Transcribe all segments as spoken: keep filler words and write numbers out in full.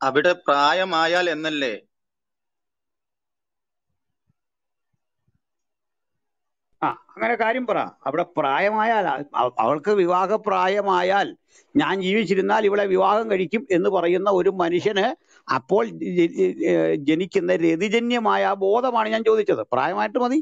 അവിടെ പ്രായമായാൽ എന്നല്ലേ? ആ അങ്ങനെ കാര്യം പറ. അവിടെ പ്രായമായാൽ അവ- അവൾക്ക് വിവാഹപ്രായമായാൽ ഞാൻ ജീവിച്ചിരുന്നാൽ ഇവളെ വിവാഹം കഴിക്കും എന്ന് പറയുന്ന ഒരു മനുഷ്യന് അപ്പോൾ ജ- ജ- ഏഹ് ജനിക്കുന്ന രതിജന്യമായ ആ ബോധമാണ് ഞാൻ ചോദിച്ചത്. പ്രായമായിട്ട് മതി.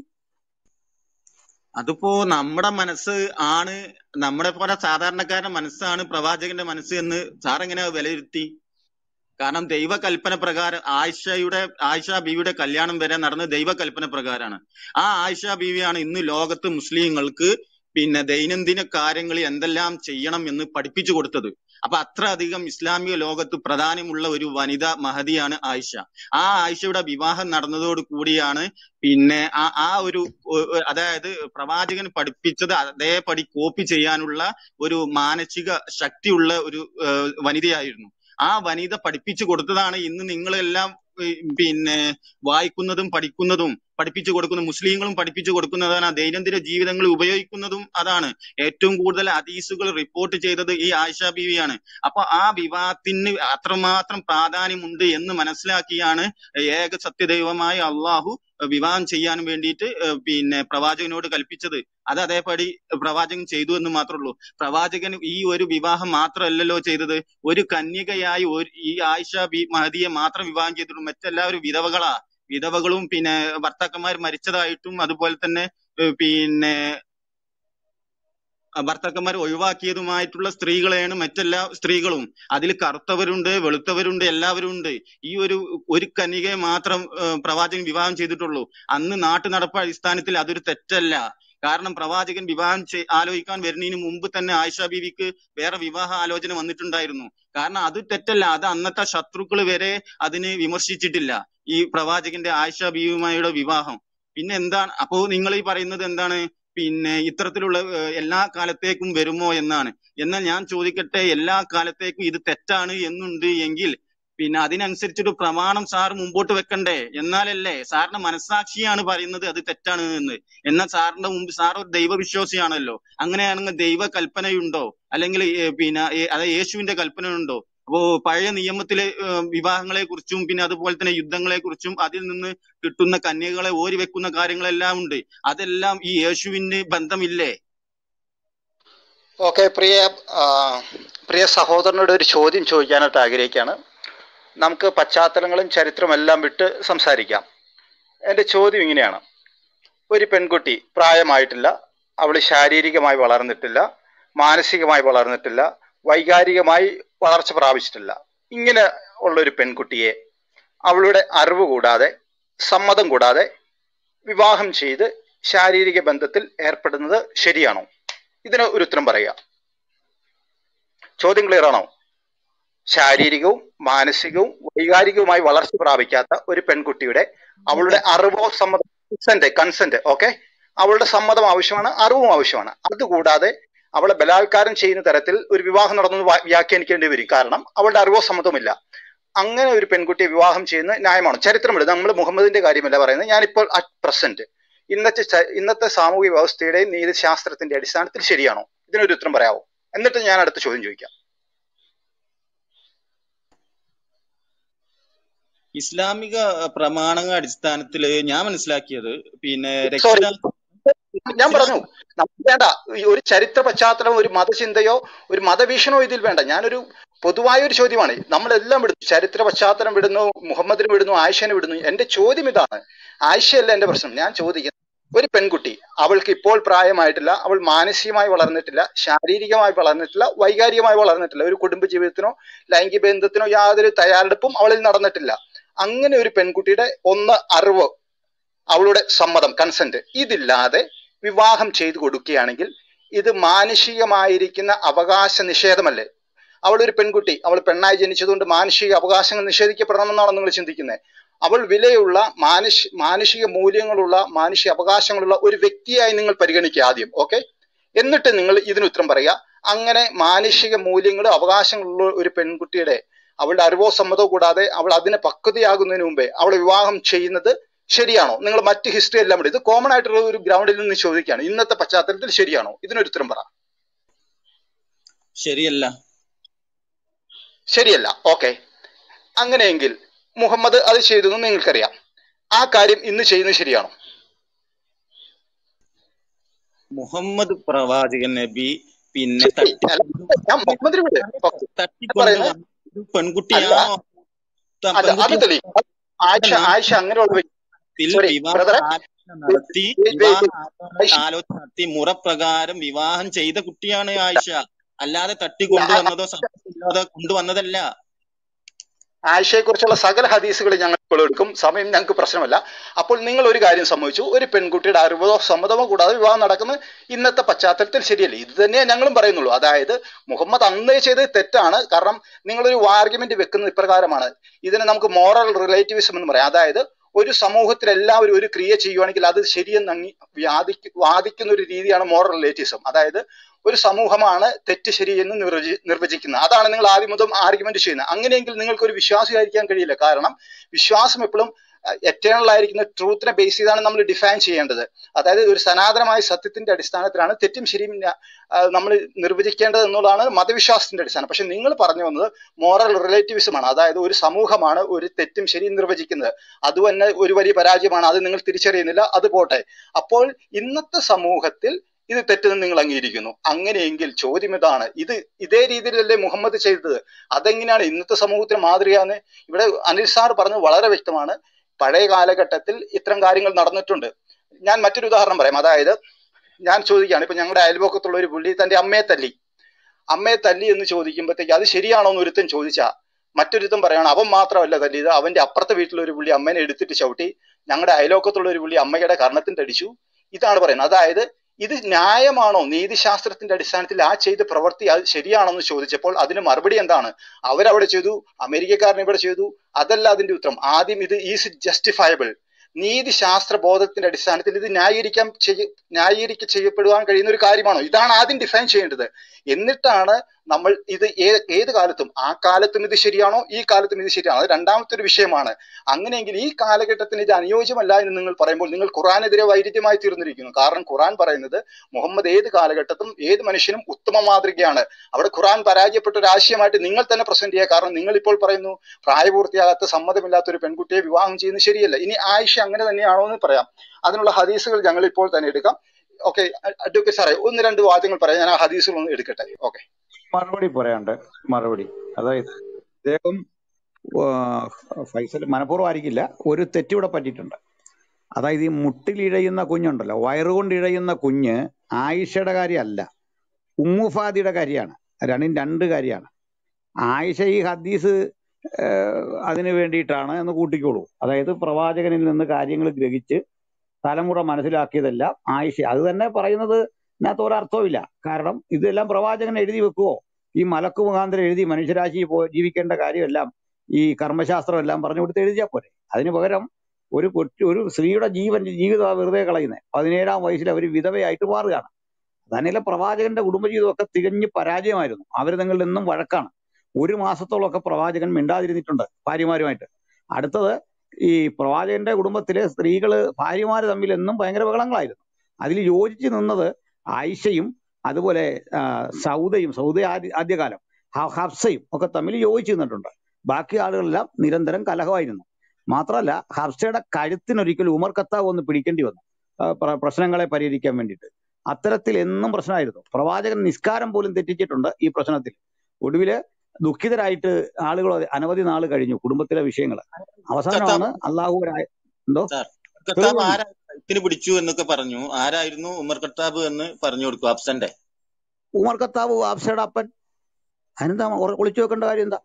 അതിപ്പോ നമ്മുടെ മനസ്സ് ആണ്, നമ്മുടെ പോലെ സാധാരണക്കാരന്റെ മനസ്സാണ് പ്രവാചകന്റെ മനസ്സ് എന്ന് സാർ എങ്ങനെ വിലയിരുത്തി? കാരണം ദൈവകൽപ്പന പ്രകാരം ആയിഷയുടെ ആയിഷ ബീവിയുടെ കല്യാണം വരെ നടന്നത് ദൈവകൽപ്പന പ്രകാരമാണ്. ആ ആയിഷ ബീവിയാണ് ഇന്ന് ലോകത്ത് മുസ്ലിങ്ങൾക്ക് പിന്നെ ദൈനംദിന കാര്യങ്ങളിൽ എന്തെല്ലാം ചെയ്യണം എന്ന് പഠിപ്പിച്ചു കൊടുത്തത്. അപ്പൊ അത്ര അധികം ഇസ്ലാമിക ലോകത്ത് പ്രാധാന്യമുള്ള ഒരു വനിത മഹദിയാണ് ആയിഷ. ആ ആയിഷയുടെ വിവാഹം നടന്നതോട് കൂടിയാണ് പിന്നെ ആ ആ ഒരു ഒ- ഒ- അതായത് പ്രവാചകൻ പഠിപ്പിച്ചത് അതേപടി കോപ്പി ചെയ്യാനുള്ള ഒരു മാനസിക ശക്തിയുള്ള ഒരു ഏഹ്, വനിതയായിരുന്നു. ആ വനിത പഠിപ്പിച്ചു കൊടുത്തതാണ് ഇന്ന് നിങ്ങളെല്ലാം ഈ പിന്നെ വായിക്കുന്നതും പഠിക്കുന്നതും പഠിപ്പിച്ചു കൊടുക്കുന്ന മുസ്ലിങ്ങളും പഠിപ്പിച്ചു കൊടുക്കുന്നതാണ്. ആ ദൈനംദിന ജീവിതങ്ങളിൽ ഉപയോഗിക്കുന്നതും അതാണ്. ഏറ്റവും കൂടുതൽ ഹദീസുകൾ റിപ്പോർട്ട് ചെയ്തത് ഈ ആയിഷ ബീവിയാണ്. അപ്പൊ ആ വിവാഹത്തിന് അത്രമാത്രം പ്രാധാന്യമുണ്ട് എന്ന് മനസ്സിലാക്കിയാണ് ഏക സത്യദൈവമായ അള്ളാഹു വിവാഹം ചെയ്യാൻ വേണ്ടിയിട്ട് ഏഹ് പിന്നെ പ്രവാചകനോട് കൽപ്പിച്ചത്. അത് അതേപടി പ്രവാചകൻ ചെയ്തു എന്ന് മാത്രമേ ഉള്ളൂ. പ്രവാചകൻ ഈ ഒരു വിവാഹം മാത്രമല്ലല്ലോ ചെയ്തത്, ഒരു കന്യകയായി ഒരു ഈ ആയിഷ ബി മഹദിയെ മാത്രം വിവാഹം ചെയ്തിട്ടുള്ളൂ. മറ്റെല്ലാവരും വിധവകളാ. വിധവകളും പിന്നെ ഭർത്താക്കന്മാർ മരിച്ചതായിട്ടും അതുപോലെ തന്നെ ഏഹ് പിന്നെ ഭർത്താക്കന്മാർ ഒഴിവാക്കിയതുമായിട്ടുള്ള സ്ത്രീകളെയാണ് മറ്റെല്ലാ സ്ത്രീകളും. അതിൽ കറുത്തവരുണ്ട്, വെളുത്തവരുണ്ട്, എല്ലാവരും ഉണ്ട്. ഈ ഒരു ഒരു കന്യകയെ മാത്രം ഏഹ് പ്രവാചകൻ വിവാഹം ചെയ്തിട്ടുള്ളൂ. അന്ന് നാട്ടു നടപ്പ് അടിസ്ഥാനത്തിൽ അതൊരു തെറ്റല്ല. കാരണം പ്രവാചകൻ വിവാഹം ചെയ് ആലോചിക്കാൻ വരുന്നതിന് മുമ്പ് തന്നെ ആയിഷ ബീവിക്ക് വേറെ വിവാഹ ആലോചന വന്നിട്ടുണ്ടായിരുന്നു. കാരണം അത് തെറ്റല്ല. അത് അന്നത്തെ ശത്രുക്കൾ വരെ അതിന് വിമർശിച്ചിട്ടില്ല ഈ പ്രവാചകന്റെ ആയിഷ ബീവിയുമായുള്ള വിവാഹം. പിന്നെ എന്താണ് അപ്പോ നിങ്ങൾ ഈ പറയുന്നത് എന്താണ്? പിന്നെ ഇത്തരത്തിലുള്ള ഏഹ്, എല്ലാ കാലത്തേക്കും വരുമോ എന്നാണ്. എന്നാൽ ഞാൻ ചോദിക്കട്ടെ, എല്ലാ കാലത്തേക്കും ഇത് തെറ്റാണ് എന്നുണ്ട് എങ്കിൽ പിന്നെ അതിനനുസരിച്ചൊരു പ്രമാണം സാർ മുമ്പോട്ട് വെക്കണ്ടേ? എന്നാലല്ലേ സാറിന്റെ മനസ്സാക്ഷിയാണ് പറയുന്നത് അത് തെറ്റാണ് എന്ന്. എന്നാൽ സാറിന്റെ മുമ്പ് സാർ ഒരു ദൈവവിശ്വാസിയാണല്ലോ. അങ്ങനെയാണെങ്കിൽ ദൈവ കൽപ്പനയുണ്ടോ? അല്ലെങ്കിൽ ഏഹ്, പിന്നെ ഏ- അതായത് യേശുവിന്റെ കൽപ്പനയുണ്ടോ? അപ്പോ പഴയ നിയമത്തിലെ ഏഹ്, വിവാഹങ്ങളെ കുറിച്ചും പിന്നെ അതുപോലെ തന്നെ യുദ്ധങ്ങളെ കുറിച്ചും അതിൽ നിന്ന് കിട്ടുന്ന കന്യകകളെ ഓരി വെക്കുന്ന കാര്യങ്ങളെല്ലാം ഉണ്ട്. അതെല്ലാം ഈ യേശുവിന് ബന്ധമില്ലേ? ഓക്കെ, പ്രിയ ആ, പ്രിയ സഹോദരനോട് ഒരു ചോദ്യം ചോദിക്കാനായിട്ട് ആഗ്രഹിക്കുകയാണ്. നമുക്ക് പശ്ചാത്തലങ്ങളും ചരിത്രവും എല്ലാം വിട്ട് സംസാരിക്കാം. എൻ്റെ ചോദ്യം ഇങ്ങനെയാണ്. ഒരു പെൺകുട്ടി പ്രായമായിട്ടില്ല, അവൾ ശാരീരികമായി വളർന്നിട്ടില്ല, മാനസികമായി വളർന്നിട്ടില്ല, വൈകാരികമായി വളർച്ച പ്രാപിച്ചിട്ടില്ല. ഇങ്ങനെ ഉള്ളൊരു പെൺകുട്ടിയെ അവളുടെ അറിവ് കൂടാതെ സമ്മതം കൂടാതെ വിവാഹം ചെയ്ത് ശാരീരിക ബന്ധത്തിൽ ഏർപ്പെടുന്നത് ശരിയാണോ? ഇതിന് ഒരു ഉത്തരം പറയുക. ചോദ്യം ക്ലിയർ ആണോ? ശാരീരികവും മാനസികവും വൈകാരികവുമായി വളർച്ച പ്രാപിക്കാത്ത ഒരു പെൺകുട്ടിയുടെ അവളുടെ അറിവോ സമ്മതം കൺസെന്റ് കൺസെന്റ് ഓക്കെ അവളുടെ സമ്മതം ആവശ്യമാണ്, അറിവും ആവശ്യമാണ്. അതുകൂടാതെ അവളെ ബലാത്കാരം ചെയ്യുന്ന തരത്തിൽ ഒരു വിവാഹം നടന്നു വ്യാഖ്യാനിക്കേണ്ടി വരും. കാരണം അവളുടെ അറിവോ സമ്മതമില്ല. അങ്ങനെ ഒരു പെൺകുട്ടിയെ വിവാഹം ചെയ്യുന്നത് ന്യായമാണ്? ചരിത്രം എടുത്ത് നമ്മൾ മുഹമ്മദിന്റെ കാര്യമല്ല പറയുന്നത്, ഞാനിപ്പോൾ അറ്റ് പ്രസന്റ് ഇന്നത്തെ ച- ഇന്നത്തെ സാമൂഹിക വ്യവസ്ഥയുടെയും നീതിശാസ്ത്രത്തിന്റെ അടിസ്ഥാനത്തിൽ ശരിയാണോ? ഇതിനൊരു ഉത്തരം പറയാമോ? എന്നിട്ട് ഞാൻ അടുത്ത ചോദ്യം ചോദിക്കാം. ഇസ്ലാമിക പ്രമാണങ്ങളുടെ അടിസ്ഥാനത്തിൽ ഞാൻ മനസ്സിലാക്കിയത് പിന്നെ സോറി, രക്ഷിതാ ഞാൻ രക്ഷിതാ പറഞ്ഞു നമുക്ക് വേണ്ട ഈ ഒരു ചരിത്ര പശ്ചാത്തലം, ഒരു മതചിന്തയോ ഒരു മതവീക്ഷണോ ഇതിൽ വേണ്ട. ഞാനൊരു പൊതുവായ ഒരു ചോദ്യമാണ്. നമ്മളെല്ലാം വിടുന്നു, ചരിത്ര പശ്ചാത്തലം വിടുന്നു, മുഹമ്മദിന് വിടുന്നു, ആയിഷനെ വിടുന്നു. എന്റെ ചോദ്യം ഇതാണ്. ആയിഷയല്ല എന്റെ പ്രശ്നം. ഞാൻ ചോദിക്കുന്നത്, ഒരു പെൺകുട്ടി, അവൾക്ക് ഇപ്പോൾ പ്രായമായിട്ടില്ല, അവൾ മാനസികമായി വളർന്നിട്ടില്ല, ശാരീരികമായി വളർന്നിട്ടില്ല, വൈകാരികമായി വളർന്നിട്ടില്ല, ഒരു കുടുംബ ജീവിതത്തിനോ ലൈംഗിക ബന്ധത്തിനോ യാതൊരു തയ്യാറെടുപ്പും അവളിൽ നടന്നിട്ടില്ല. അങ്ങനെ ഒരു പെൺകുട്ടിയുടെ ഒന്ന് അറിവ്, അവളുടെ സമ്മതം കൺസെന്റ് ഇതില്ലാതെ വിവാഹം ചെയ്തു കൊടുക്കുകയാണെങ്കിൽ ഇത് മാനുഷികമായിരിക്കുന്ന അവകാശ നിഷേധമല്ലേ? അവൾ ഒരു പെൺകുട്ടി, അവൾ പെണ്ണായി ജനിച്ചതുകൊണ്ട് മാനുഷിക അവകാശങ്ങൾ നിഷേധിക്കപ്പെടണമെന്നാണോ നിങ്ങൾ ചിന്തിക്കുന്നത്? അവൾ വിലയുള്ള മാനുഷ മാനുഷിക മൂല്യങ്ങളുള്ള മാനുഷിക അവകാശങ്ങളുള്ള ഒരു വ്യക്തിയായി നിങ്ങൾ പരിഗണിക്കുക ആദ്യം, ഓക്കെ? എന്നിട്ട് നിങ്ങൾ ഇതിന് ഉത്തരം പറയുക. അങ്ങനെ മാനുഷിക മൂല്യങ്ങളും അവകാശങ്ങളുള്ള ഒരു പെൺകുട്ടിയുടെ അവളുടെ അറിവോ സമ്മതമോ കൂടാതെ അവൾ അതിന് പക്വതയാകുന്നതിന് മുമ്പേ അവളെ വിവാഹം ചെയ്യുന്നത് ശരിയാണോ? നിങ്ങൾ മറ്റ് ഹിസ്റ്ററി എല്ലാം വിടും. ഇത് കോമൺ ആയിട്ടുള്ള ഒരു ഗ്രൗണ്ടിൽ നിന്ന് ചോദിക്കുകയാണ്. ഇന്നത്തെ പശ്ചാത്തലത്തിൽ ശരിയാണോ? ഇതിനൊരു ഉത്തരം പറ. ശരിയല്ല. ശരിയല്ല, ഓക്കെ. അങ്ങനെയെങ്കിൽ മുഹമ്മദ് അത് ചെയ്തു എന്ന് നിങ്ങൾക്കറിയാം. ആ കാര്യം ഇന്ന് ചെയ്യുന്നത് ശരിയാണോ? മുഹമ്മദ് പ്രവാചകൻ നബി പിന്നെ ശരി, തട്ടി അല്ല, ഞാൻ മുഹമ്മദിനെ വിട്. ഓക്കെ, ഞാൻ തട്ടിക്കൊണ്ട് പറയുന്നത് വന്ന ഒരു അല്ല പെൺകുട്ടിയാണോ ത- അല്ല അത് പെൺകുട്ടിയെ തെളിയിക്കും. ആയിഷ ആയിഷ അങ്ങനെയുള്ള വ്യക്തി നാട്ടിൽ സോറി വിവാഹ ബ്രദറെ, ആലോചന നടത്തി വെയിറ്റ് വിവാഹ വെയിറ്റ് ആലോചന ആയിഷ ആലോചന നടത്തി മുറപ്രകാരം വിവാഹം ചെയ്ത കുട്ടിയാണ് ആയിഷ. അല്ലാതെ ഇല്ല, ആ- തട്ടിക്കൊണ്ടുവന്നതോ സമ്മതമില്ലാതെ കൊണ്ടുവന്നതല്ല. ആയിഷയെ കുറിച്ചുള്ള സകല ഹദീസുകൾ ഞങ്ങൾ ഇപ്പോൾ എടുക്കും, സമയം ഞങ്ങൾക്ക് പ്രശ്നമല്ല. അപ്പോൾ നിങ്ങൾ ഒരു കാര്യം സമ്മതിച്ചു, ഒരു പെൺകുട്ടിയുടെ അറിവോ സമ്മതമോ കൂടാതെ വിവാഹം നടക്കുന്നത് ഇന്നത്തെ പശ്ചാത്തലത്തിൽ ശരിയല്ലേ? ഇത് തന്നെയാണ് ഞങ്ങളും പറയുന്നുള്ളൂ. അതായത് മുഹമ്മദ് അന്നേ ചെയ്തത് തെറ്റാണ്. കാരണം നിങ്ങളൊരു ആർഗ്യുമെന്റ് വെക്കുന്നത് ഇപ്രകാരമാണ്, ഇതിനെ നമുക്ക് മോറൽ റിലേറ്റിവിസം എന്ന് പറയാം. അതായത് ഒരു സമൂഹത്തിൽ എല്ലാവരും ഒരു ക്രിയ ചെയ്യുവാണെങ്കിൽ അത് ശരിയെന്ന് അങ്ങി വാദിക്കു വാദിക്കുന്ന ഒരു രീതിയാണ് മോറൽ റിലേറ്റിവിസം. അതായത് ഒരു സമൂഹമാണ് തെറ്റ് ശരി എന്ന് നിർവചി നിർവചിക്കുന്നത്. അതാണ് നിങ്ങൾ ആദ്യം മുതൽ ആർഗ്യുമെന്റ് ചെയ്യുന്നത്. അങ്ങനെയെങ്കിൽ നിങ്ങൾക്ക് ഒരു വിശ്വാസിയായിരിക്കാൻ കഴിയില്ല. കാരണം വിശ്വാസം എപ്പോഴും എറ്റേണൽ ആയിരിക്കുന്ന ട്രൂത്തിനെ ബേസ് ചെയ്താണ് നമ്മൾ ഡിഫൈൻ ചെയ്യേണ്ടത്. അതായത് ഒരു സനാതനമായ സത്യത്തിന്റെ അടിസ്ഥാനത്തിലാണ് തെറ്റും ശരിയും നമ്മൾ നിർവചിക്കേണ്ടത് എന്നുള്ളതാണ് മതവിശ്വാസത്തിന്റെ അടിസ്ഥാനം. പക്ഷെ നിങ്ങൾ പറഞ്ഞു വന്നത് മോറൽ റിലേറ്റിവിസമാണ്. അതായത് ഒരു സമൂഹമാണ് ഒരു തെറ്റും ശരിയും നിർവചിക്കുന്നത്. അത് തന്നെ ഒരു വലിയ പരാജയമാണ്. അത് നിങ്ങൾ തിരിച്ചറിയുന്നില്ല, അത് പോട്ടെ. അപ്പോൾ ഇന്നത്തെ സമൂഹത്തിൽ ഇത് തെറ്റെന്ന് നിങ്ങൾ അംഗീകരിക്കുന്നു. അങ്ങനെയെങ്കിൽ ചോദ്യം ഇതാണ്, ഇത് ഇതേ രീതിയിലല്ലേ മുഹമ്മദ് ചെയ്തത്? അതെങ്ങനെയാണ് ഇന്നത്തെ സമൂഹത്തിന് മാതൃകയാന്ന്? ഇവിടെ അനിൽ സാർ പറഞ്ഞത് വളരെ വ്യക്തമാണ്. പഴയ കാലഘട്ടത്തിൽ ഇത്തരം കാര്യങ്ങൾ നടന്നിട്ടുണ്ട്. ഞാൻ മറ്റൊരു ഉദാഹരണം പറയാം. അതായത് ഞാൻ ചോദിക്കുകയാണ്, ഇപ്പൊ ഞങ്ങളുടെ അയൽപക്കത്തുള്ള ഒരു പുള്ളി തന്റെ അമ്മയെ തല്ലി അമ്മയെ തല്ലി എന്ന് ചോദിക്കുമ്പോഴത്തേക്ക് അത് ശരിയാണോ എന്ന് ഒരുത്തൻ ചോദിച്ചാ മറ്റൊരുത്തൻ പറയണം അവൻ മാത്രമല്ല തല്ലിയത്, അവന്റെ അപ്പുറത്തെ വീട്ടിലൊരു പുള്ളി അമ്മേനെ എടുത്തിട്ട് ചവിട്ടി, ഞങ്ങളുടെ അയൽപക്കത്തുള്ള ഒരു പുള്ളി അമ്മയുടെ കർണത്തിന്റെ അടിച്ചു. ഇതാണ് പറയുന്നത്. അതായത് ഇത് ന്യായമാണോ? നീതിശാസ്ത്രത്തിന്റെ അടിസ്ഥാനത്തിൽ ആ ചെയ്ത പ്രവൃത്തി അത് ശരിയാണെന്ന് ചോദിച്ചപ്പോൾ അതിന് മറുപടി എന്താണ്? അവരവിടെ ചെയ്തു, അമേരിക്കക്കാരൻ ഇവിടെ ചെയ്തു. അതല്ല അതിന്റെ ഉത്തരം. ആദ്യം ഇത് ഈസ് ഇറ്റ് ജസ്റ്റിഫയബിൾ? നീതിശാസ്ത്ര ബോധത്തിന്റെ അടിസ്ഥാനത്തിൽ ഇത് ന്യായീകരിക്കാൻ ചെയ്യ ന്യായീകരിക്ക ചെയ്യപ്പെടുവാൻ കഴിയുന്ന ഒരു കാര്യമാണോ? ഇതാണ് ആദ്യം ഡിഫൈൻ ചെയ്യേണ്ടത്. എന്നിട്ടാണ് നമ്മൾ ഇത് ഏത് ഏത് കാലത്തും, ആ കാലത്തും ഇത് ശരിയാണോ, ഈ കാലത്തും ഇത് ശരിയാണോ, അത് രണ്ടാമത്തെ ഒരു വിഷയമാണ്. അങ്ങനെയെങ്കിൽ ഈ കാലഘട്ടത്തിന് ഇത് അനുയോജ്യമല്ല എന്ന് നിങ്ങൾ പറയുമ്പോൾ നിങ്ങൾ ഖുറാനെതിരെ വൈരുദ്ധ്യമായി തീർന്നിരിക്കുന്നു. കാരണം ഖുറാൻ പറയുന്നത് മുഹമ്മദ് ഏത് കാലഘട്ടത്തും ഏത് മനുഷ്യനും ഉത്തമ മാതൃകയാണ്. അവിടെ ഖുറാൻ പരാജയപ്പെട്ട ഒരു ആശയമായിട്ട് നിങ്ങൾ തന്നെ പ്രസന്റ് ചെയ്യുക. കാരണം നിങ്ങൾ ഇപ്പോൾ പറയുന്നു പ്രായപൂർത്തിയാകാത്ത സമ്മതമില്ലാത്ത ഒരു പെൺകുട്ടിയെ വിവാഹം ചെയ്യുന്നത് ശരിയല്ല. ഇനി ആയിഷ അങ്ങനെ തന്നെയാണോ എന്ന് പറയാം. അതിനുള്ള ഹദീസുകൾ ഞങ്ങൾ ഇപ്പോൾ തന്നെ എടുക്കാം. ഓക്കെ, അഡ്വക്കേറ്റ് സാറേ ഒന്ന് രണ്ട് വാദ്യങ്ങൾ പറയാം, ഞാൻ ആ ഹദീസുകൾ ഒന്ന് എടുക്കട്ടെ. ഓക്കെ, മറുപടി പറയാണ്ട് മറുപടി. അതായത് ഇദ്ദേഹം ആ, ഫൈസൽ മനഃപൂർവ്വം ആയിരിക്കില്ല, ഒരു തെറ്റിവിടെ പറ്റിയിട്ടുണ്ട്. അതായത് ഈ മുട്ടിലിഴയുന്ന കുഞ്ഞുണ്ടല്ലോ, വയറുകൊണ്ട് ഇഴയുന്ന കുഞ്ഞ് ആയിഷയുടെ കാര്യമല്ല, ഉമ്മുഫാദിയുടെ കാര്യമാണ്. രണ്ടും രണ്ട് കാര്യമാണ്. ആയിഷ ഈ ഹദീസ് ഏഹ്, അതിന് വേണ്ടിയിട്ടാണ് എന്ന് കൂട്ടിക്കോളൂ. അതായത് പ്രവാചകനിൽ നിന്ന് കാര്യങ്ങൾ ഗ്രഹിച്ച് തലമുറ മനസ്സിലാക്കിയതല്ല ആയിഷ. അത് തന്നെ പറയുന്നത് ഇതിനകത്ത് ഒരർത്ഥവുമില്ല. കാരണം ഇതെല്ലാം പ്രവാചകൻ എഴുതി വെക്കുവോ? ഈ മലക്ക് മുഖാന്തരം എഴുതി മനുഷ്യരാശി പോ ജീവിക്കേണ്ട കാര്യമെല്ലാം ഈ കർമ്മശാസ്ത്രം എല്ലാം പറഞ്ഞു കൊടുത്ത് എഴുതിയാൽ പോരെ? അതിന് പകരം ഒരു കൊച്ചു ഒരു സ്ത്രീയുടെ ജീവൻ ജീവിതം വെറുതെ കളയുന്നത്. പതിനേഴാം വയസ്സിൽ അവർ വിധവയായിട്ട് മാറുകയാണ്. തന്നെയല്ല, പ്രവാചകന്റെ കുടുംബജീവിതമൊക്കെ തികഞ്ഞ് പരാജയമായിരുന്നു. അവർ തങ്ങളിൽ നിന്നും വഴക്കാണ്. ഒരു മാസത്തോളമൊക്കെ പ്രവാചകൻ മിണ്ടാതിരുന്നിട്ടുണ്ട് ഭാര്യമാരുമായിട്ട്. അടുത്തത് ഈ പ്രവാചകന്റെ കുടുംബത്തിലെ സ്ത്രീകള് ഭാര്യമാര് തമ്മിൽ എന്നും ഭയങ്കര ബഹളങ്ങളായിരുന്നു. അതിൽ യോജിച്ച് നിന്നത് ആയിഷയും അതുപോലെ ആ, സൗദയും സൗദ ആദ്യ ആദ്യകാലം ഹ- ഹഫ്സയും ഒക്കെ തമ്മിൽ യോജിച്ച് നിന്നിട്ടുണ്ട്. ബാക്കി ആളുകളെല്ലാം നിരന്തരം കലഹമായിരുന്നു. മാത്രമല്ല ഹഫ്സയുടെ കഴുത്തിനൊരിക്കലും ഉമർ ഖത്താബ് ഒന്ന് പിടിക്കേണ്ടി വന്നു ആ, പ്ര- പ്രശ്നങ്ങളെ പരിഹരിക്കാൻ വേണ്ടിയിട്ട്. അത്തരത്തിൽ എന്നും പ്രശ്നമായിരുന്നു. പ്രവാചകൻ നിസ്കാരം പോലും തെറ്റിച്ചിട്ടുണ്ട് ഈ പ്രശ്നത്തിൽ. ഒടുവില് ദുഃഖിതരായിട്ട് ആളുകൾ അനവധി നാൾ കഴിഞ്ഞു കുടുംബത്തിലെ വിഷയങ്ങൾ. അവസാനമാണ് കത്താബ് അള്ളാഹു ഒരു ആയ- എന്തോ സാർ കത്താബ് കേൾക്കുന്നുണ്ട്. ആരാ കഴുത്തിന് പിടിച്ചു എന്നൊക്കെ പറഞ്ഞു. ആരായിരുന്നു ഉമർ കത്താബ് എന്ന് പറഞ്ഞു കൊടുക്കും അബ്സന്റെ. ഉമർ ഖത്താബ് ഹഫ്സയുടെ അപ്പൻ. അതിനെന്താ ഒ- ഒളിച്ചു വെക്കേണ്ട കാര്യം? എന്താ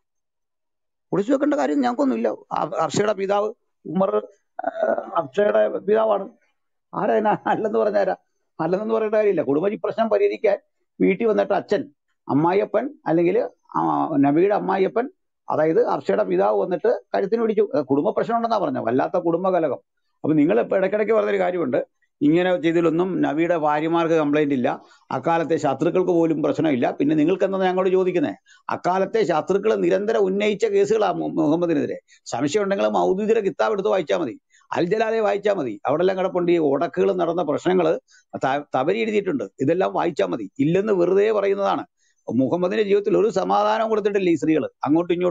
ഒളിച്ചു വെക്കേണ്ട കാര്യം? ഞങ്ങൾക്കൊന്നുമില്ല. ഹ- ഹഫ്സയുടെ പിതാവ് ഉമർ ആ, ഹഫ്സയുടെ പിതാവാണ്. ആരാ ഇതിന് അല്ലെന്ന് പറഞ്ഞാരാ? അല്ലെന്ന് പറയേണ്ട കാര്യമില്ല. കുടുംബ പ്രശ്നം പരിഹരിക്കാൻ വീട്ടിൽ വന്നിട്ട് അച്ഛൻ, അമ്മായിയപ്പൻ അല്ലെങ്കിൽ നബിയുടെ അമ്മായിയപ്പൻ, അതായത് ഹഫ്സയുടെ പിതാവ് വന്നിട്ട് കഴുത്തിന് പിടിച്ചു. ഏ, കുടുംബ പ്രശ്നം ഉണ്ടെന്നാ പറഞ്ഞത്. വല്ലാത്ത കുടുംബ കലകം. അപ്പൊ നിങ്ങൾ ഇപ്പൊ ഇടയ്ക്കിടയ്ക്ക് പറഞ്ഞൊരു കാര്യമുണ്ട്, ഇങ്ങനെ ചെയ്തതിലൊന്നും നബിയുടെ ഭാര്യമാർക്ക് കംപ്ലൈന്റ് ഇല്ല, അക്കാലത്തെ ശത്രുക്കൾക്ക് പോലും പ്രശ്നമില്ല. പിന്നെ നിങ്ങൾക്ക് എന്താ ഞങ്ങളോട് ചോദിക്കുന്നത്? അക്കാലത്തെ ശത്രുക്കൾ നിരന്തരം ഉന്നയിച്ച കേസുകളാണ് മുഹമ്മദിനെതിരെ. സംശയം ഉണ്ടെങ്കിൽ മൗദൂദിയുടെ കിതാബ് എടുത്ത് വായിച്ചാൽ മതി, അൽ ജലാലെ വായിച്ചാൽ മതി. അവിടെ എല്ലാം കിടപ്പുണ്ട് ഈ ഉടക്കുകൾ നടന്ന പ്രശ്നങ്ങൾ തബരി എഴുതിയിട്ടുണ്ട്. ഇതെല്ലാം വായിച്ചാൽ മതി. ഇല്ലെന്ന് വെറുതെ പറയുന്നതാണ്. മുഹമ്മദിന്റെ ജീവിതത്തിൽ ഒരു സമാധാനം കൊടുത്തിട്ടില്ല ഈ സ്ത്രീകൾ അങ്ങോട്ടും ഇങ്ങോട്ടും.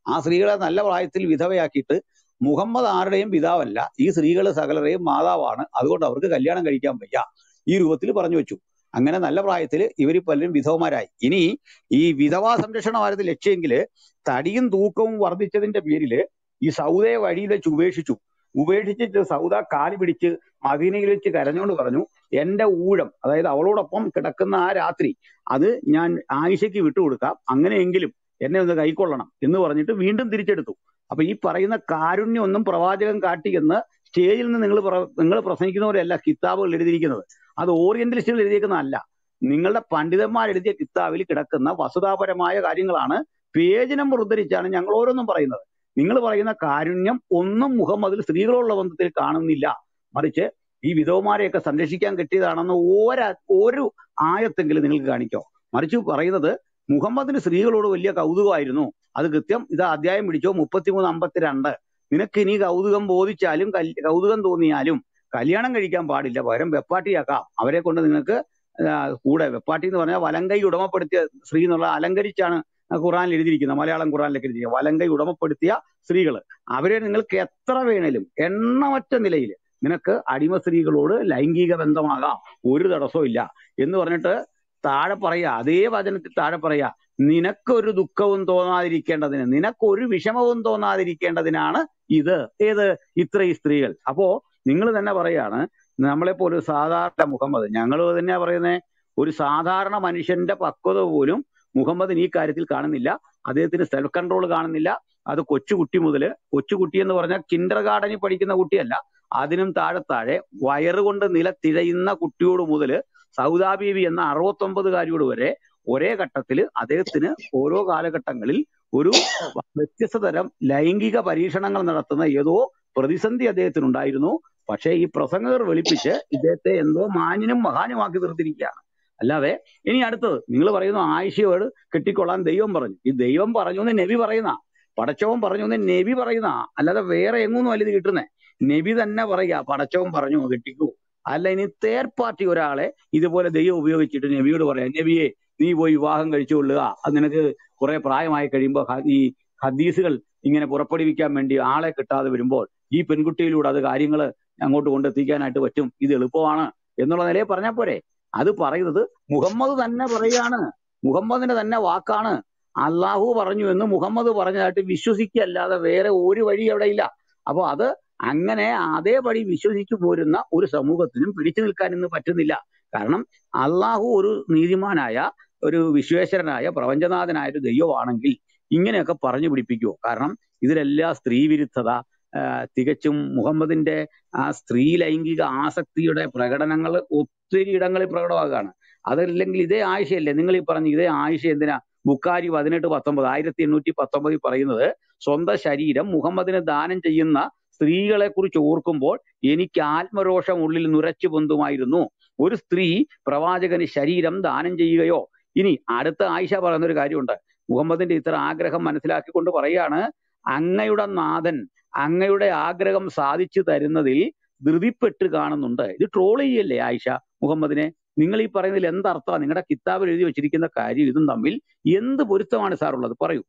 ആ സ്ത്രീകളെ നല്ല പ്രായത്തിൽ വിധവയാക്കിയിട്ട് മുഹമ്മദ് ആരുടെയും പിതാവല്ല, ഈ സ്ത്രീകൾ സകലരുടെയും മാതാവാണ്, അതുകൊണ്ട് അവർക്ക് കല്യാണം കഴിക്കാൻ വയ്യ, ഈ രൂപത്തിൽ പറഞ്ഞു വെച്ചു. അങ്ങനെ നല്ല പ്രായത്തിൽ ഇവർ പലരും വിധവമാരായി. ഇനി ഈ വിധവാ സംരക്ഷണമായിരുന്നു ലക്ഷ്യമെങ്കിൽ തടിയും തൂക്കവും വർദ്ധിച്ചതിന്റെ പേരിൽ ഈ സൗദയെ വഴിയിൽ വെച്ച് ഉപേക്ഷിച്ചു. ഉപേക്ഷിച്ചിട്ട് സൗദ കാല് പിടിച്ച് മദീനയിൽ വെച്ച് കരഞ്ഞുകൊണ്ട് പറഞ്ഞു, എന്റെ ഊഴം, അതായത് അവളോടൊപ്പം കിടക്കുന്ന ആ രാത്രി അത് ഞാൻ ആയിഷയ്ക്ക് വിട്ടുകൊടുക്കാം, അങ്ങനെയെങ്കിലും എന്നെ ഒന്ന് കൈക്കൊള്ളണം എന്ന് പറഞ്ഞിട്ട് വീണ്ടും തിരിച്ചെടുത്തു. അപ്പൊ ഈ പറയുന്ന കാരുണ്യമൊന്നും പ്രവാചകൻ കാട്ടി എന്ന് സ്റ്റേജിൽ നിന്ന് നിങ്ങൾ നിങ്ങൾ പ്രസംഗിക്കുന്നവരല്ല കിതാബുകൾ എഴുതിയിരിക്കുന്നത്. അത് ഓറിയന്റലിസ്റ്റുകൾ എഴുതിയിരിക്കുന്നതല്ല. നിങ്ങളുടെ പണ്ഡിതന്മാർ എഴുതിയ കിതാബിൽ കിടക്കുന്ന വസ്തുതാപരമായ കാര്യങ്ങളാണ്. പേജ് നമ്പർ ഉദ്ധരിച്ചാണ് ഞങ്ങൾ ഓരോന്നും പറയുന്നത്. നിങ്ങൾ പറയുന്ന കാരുണ്യം ഒന്നും മുഹമ്മദിൽ സ്ത്രീകളുള്ള ബന്ധത്തിൽ കാണുന്നില്ല. മറിച്ച് ഈ വിധവമാരെയൊക്കെ സംരക്ഷിക്കാൻ കിട്ടിയതാണെന്ന് ഒരാ ഒരു ആയത്തെങ്കിലും നിങ്ങൾക്ക് കാണിക്കോ? മറിച്ച് പറയുന്നത് മുഹമ്മദിന് സ്ത്രീകളോട് വലിയ കൗതുകമായിരുന്നു. അത് കൃത്യം ഇതാ അധ്യായം പിടിച്ചോ, മുപ്പത്തിമൂന്ന് അമ്പത്തിരണ്ട്. നിനക്ക് ഇനി കൗതുകം ബോധിച്ചാലും കൗതുകം തോന്നിയാലും കല്യാണം കഴിക്കാൻ പാടില്ല, പകരം വെപ്പാട്ടിയാക്കാം. അവരെ കൊണ്ട് നിങ്ങൾക്ക് കൂടെ, വെപ്പാട്ടി എന്ന് പറഞ്ഞാൽ വലങ്കൈ ഉടമപ്പെടുത്തിയ സ്ത്രീ എന്നുള്ള അലങ്കരിച്ചാണ് ഖുറാനിൽ എഴുതിയിരിക്കുന്നത്, മലയാളം ഖുറാനിലൊക്കെ എഴുതിയിരിക്കുക. വലങ്കൈ ഉടമപ്പെടുത്തിയ സ്ത്രീകൾ, അവരെ നിങ്ങൾക്ക് എത്ര വേണേലും എണ്ണമറ്റ നിലയിൽ നിനക്ക് അടിമ സ്ത്രീകളോട് ലൈംഗിക ബന്ധമാകാം, ഒരു തടസ്സവും ഇല്ല എന്ന് പറഞ്ഞിട്ട് താഴെ പറയാ, അതേ വചനത്തിൽ താഴെ പറയാ, നിനക്കൊരു ദുഃഖവും തോന്നാതിരിക്കേണ്ടതിന്, നിനക്കൊരു വിഷമവും തോന്നാതിരിക്കേണ്ടതിനാണ് ഇത്. ഏത്? ഇത്രയും സ്ത്രീകൾ. അപ്പോ നിങ്ങൾ തന്നെ പറയാണ് നമ്മളെപ്പോലെ ഒരു സാധാരണ മുഹമ്മദ്, ഞങ്ങൾ തന്നെയാ പറയുന്നത്, ഒരു സാധാരണ മനുഷ്യന്റെ പക്വത പോലും മുഹമ്മദിന് ഈ കാര്യത്തിൽ കാണുന്നില്ല. അദ്ദേഹത്തിന് സെൽഫ് കൺട്രോൾ കാണുന്നില്ല. അത് കൊച്ചുകുട്ടി മുതല്, കൊച്ചുകുട്ടി എന്ന് പറഞ്ഞാൽ കിൻഡർ ഗാർഡനിൽ പഠിക്കുന്ന കുട്ടിയല്ല, അതിനും താഴെ താഴെ വയറുകൊണ്ട് നിലത്തിഴയുന്ന കുട്ടിയോട് മുതല് സൗദാ ബീവി എന്ന അറുപത്തൊമ്പതുകാരിയോട് വരെ ഒരേ ഘട്ടത്തിൽ അദ്ദേഹത്തിന് ഓരോ കാലഘട്ടങ്ങളിൽ ഒരു വ്യത്യസ്ത തരം ലൈംഗിക പരീക്ഷണങ്ങൾ നടത്തുന്ന ഏതോ പ്രതിസന്ധി അദ്ദേഹത്തിനുണ്ടായിരുന്നു. പക്ഷേ ഈ പ്രസംഗകർ വെളുപ്പിച്ച് ഇദ്ദേഹത്തെ എന്തോ മാന്യനും മഹാനുമാക്കി തീർത്തിരിക്കുകയാണ്. അല്ലാതെ ഇനി അടുത്തത് നിങ്ങൾ പറയുന്നു ആയിഷയോട് കെട്ടിക്കൊള്ളാൻ ദൈവം പറഞ്ഞു. ഈ ദൈവം പറഞ്ഞു എന്ന് നബി പറയുന്ന, പടച്ചവൻ പറഞ്ഞു എന്ന് നബി പറയുന്ന, അല്ലാതെ വേറെ എങ്ങൊന്നും അല്ല ഇത് കിട്ടുന്നേ. നബി തന്നെ പറയുക പടച്ചവൻ പറഞ്ഞു കെട്ടിക്കൂ. അല്ല ഇനി തേർഡ് പാർട്ടി ഒരാളെ ഇതുപോലെ ദൈവം ഉപയോഗിച്ചിട്ട് നബിയോട് പറയാം, നബിയെ നീ പോയി വിവാഹം കഴിച്ചുകൊള്ളുക, അത് നിനക്ക് കുറെ പ്രായമായി കഴിയുമ്പോൾ ഈ ഹദീസുകൾ ഇങ്ങനെ പുറപ്പെടുവിക്കാൻ വേണ്ടി ആളെ കിട്ടാതെ വരുമ്പോൾ ഈ പെൺകുട്ടിയിലൂടെ അത് കാര്യങ്ങൾ അങ്ങോട്ട് കൊണ്ടെത്തിക്കാനായിട്ട് പറ്റും, ഇത് എളുപ്പമാണ് എന്നുള്ള നിലയിൽ പറഞ്ഞാൽ പോരെ? അത് പറയുന്നത് മുഹമ്മദ് തന്നെ പറയാണ്, മുഹമ്മദിന്റെ തന്നെ വാക്കാണ്. അള്ളാഹു പറഞ്ഞു എന്ന് മുഹമ്മദ് പറഞ്ഞതായിട്ട് വിശ്വസിക്കല്ലാതെ വേറെ ഒരു വഴി അവിടെ ഇല്ല. അപ്പൊ അത് അങ്ങനെ അതേപടി വിശ്വസിച്ചു പോരുന്ന ഒരു സമൂഹത്തിനും പിടിച്ചു നിൽക്കാൻ ഇന്ന് പറ്റുന്നില്ല. കാരണം അള്ളാഹു ഒരു നീതിമാനായ, ഒരു വിശ്വേശ്വരനായ, പ്രപഞ്ചനാഥനായ ഒരു ദൈവമാണെങ്കിൽ ഇങ്ങനെയൊക്കെ പറഞ്ഞു പിടിപ്പിക്കുമോ? കാരണം ഇതിലെല്ലാം സ്ത്രീവിരുദ്ധത, തികച്ചും മുഹമ്മദിന്റെ ആ സ്ത്രീ ലൈംഗിക ആസക്തിയുടെ പ്രകടനങ്ങൾ ഒത്തിരി ഇടങ്ങളിൽ പ്രകടമാകുകയാണ്. അതല്ലെങ്കിൽ ഇതേ ആയിഷയല്ലേ നിങ്ങൾ ഈ പറഞ്ഞ ഇതേ ആയിഷ എന്തിനാ ബുക്കാരി പതിനെട്ട് പത്തൊമ്പത് ആയിരത്തി എണ്ണൂറ്റി പത്തൊമ്പതിൽ പറയുന്നത്, സ്വന്തം ശരീരം മുഹമ്മദിന് ദാനം ചെയ്യുന്ന സ്ത്രീകളെ കുറിച്ച് ഓർക്കുമ്പോൾ എനിക്ക് ആത്മരോഷം ഉള്ളിൽ നുരച്ചു പൊന്തുമായിരുന്നു. ഒരു സ്ത്രീ പ്രവാചകന് ശരീരം ദാനം ചെയ്യുകയോ. ഇനി അടുത്ത ആയിഷ പറയുന്ന ഒരു കാര്യമുണ്ട്, മുഹമ്മദിന്റെ ഇത്ര ആഗ്രഹം മനസ്സിലാക്കിക്കൊണ്ട് പറയാണ്, അങ്ങയുടെ നാഥൻ അങ്ങയുടെ ആഗ്രഹം സാധിച്ചു തരുന്നതിൽ ധൃതിപ്പെട്ട് കാണുന്നുണ്ട്. ഇത് ട്രോൾ ചെയ്യല്ലേ ആയിഷ മുഹമ്മദിനെ? നിങ്ങൾ ഈ പറയുന്നതിൽ എന്തർത്ഥമാണ്? നിങ്ങളുടെ കിതാബിൽ എഴുതി വെച്ചിരിക്കുന്ന കാര്യം ഇതും തമ്മിൽ എന്ത് പൊരുത്തമാണ് സാർ ഉള്ളത്? പറയൂ.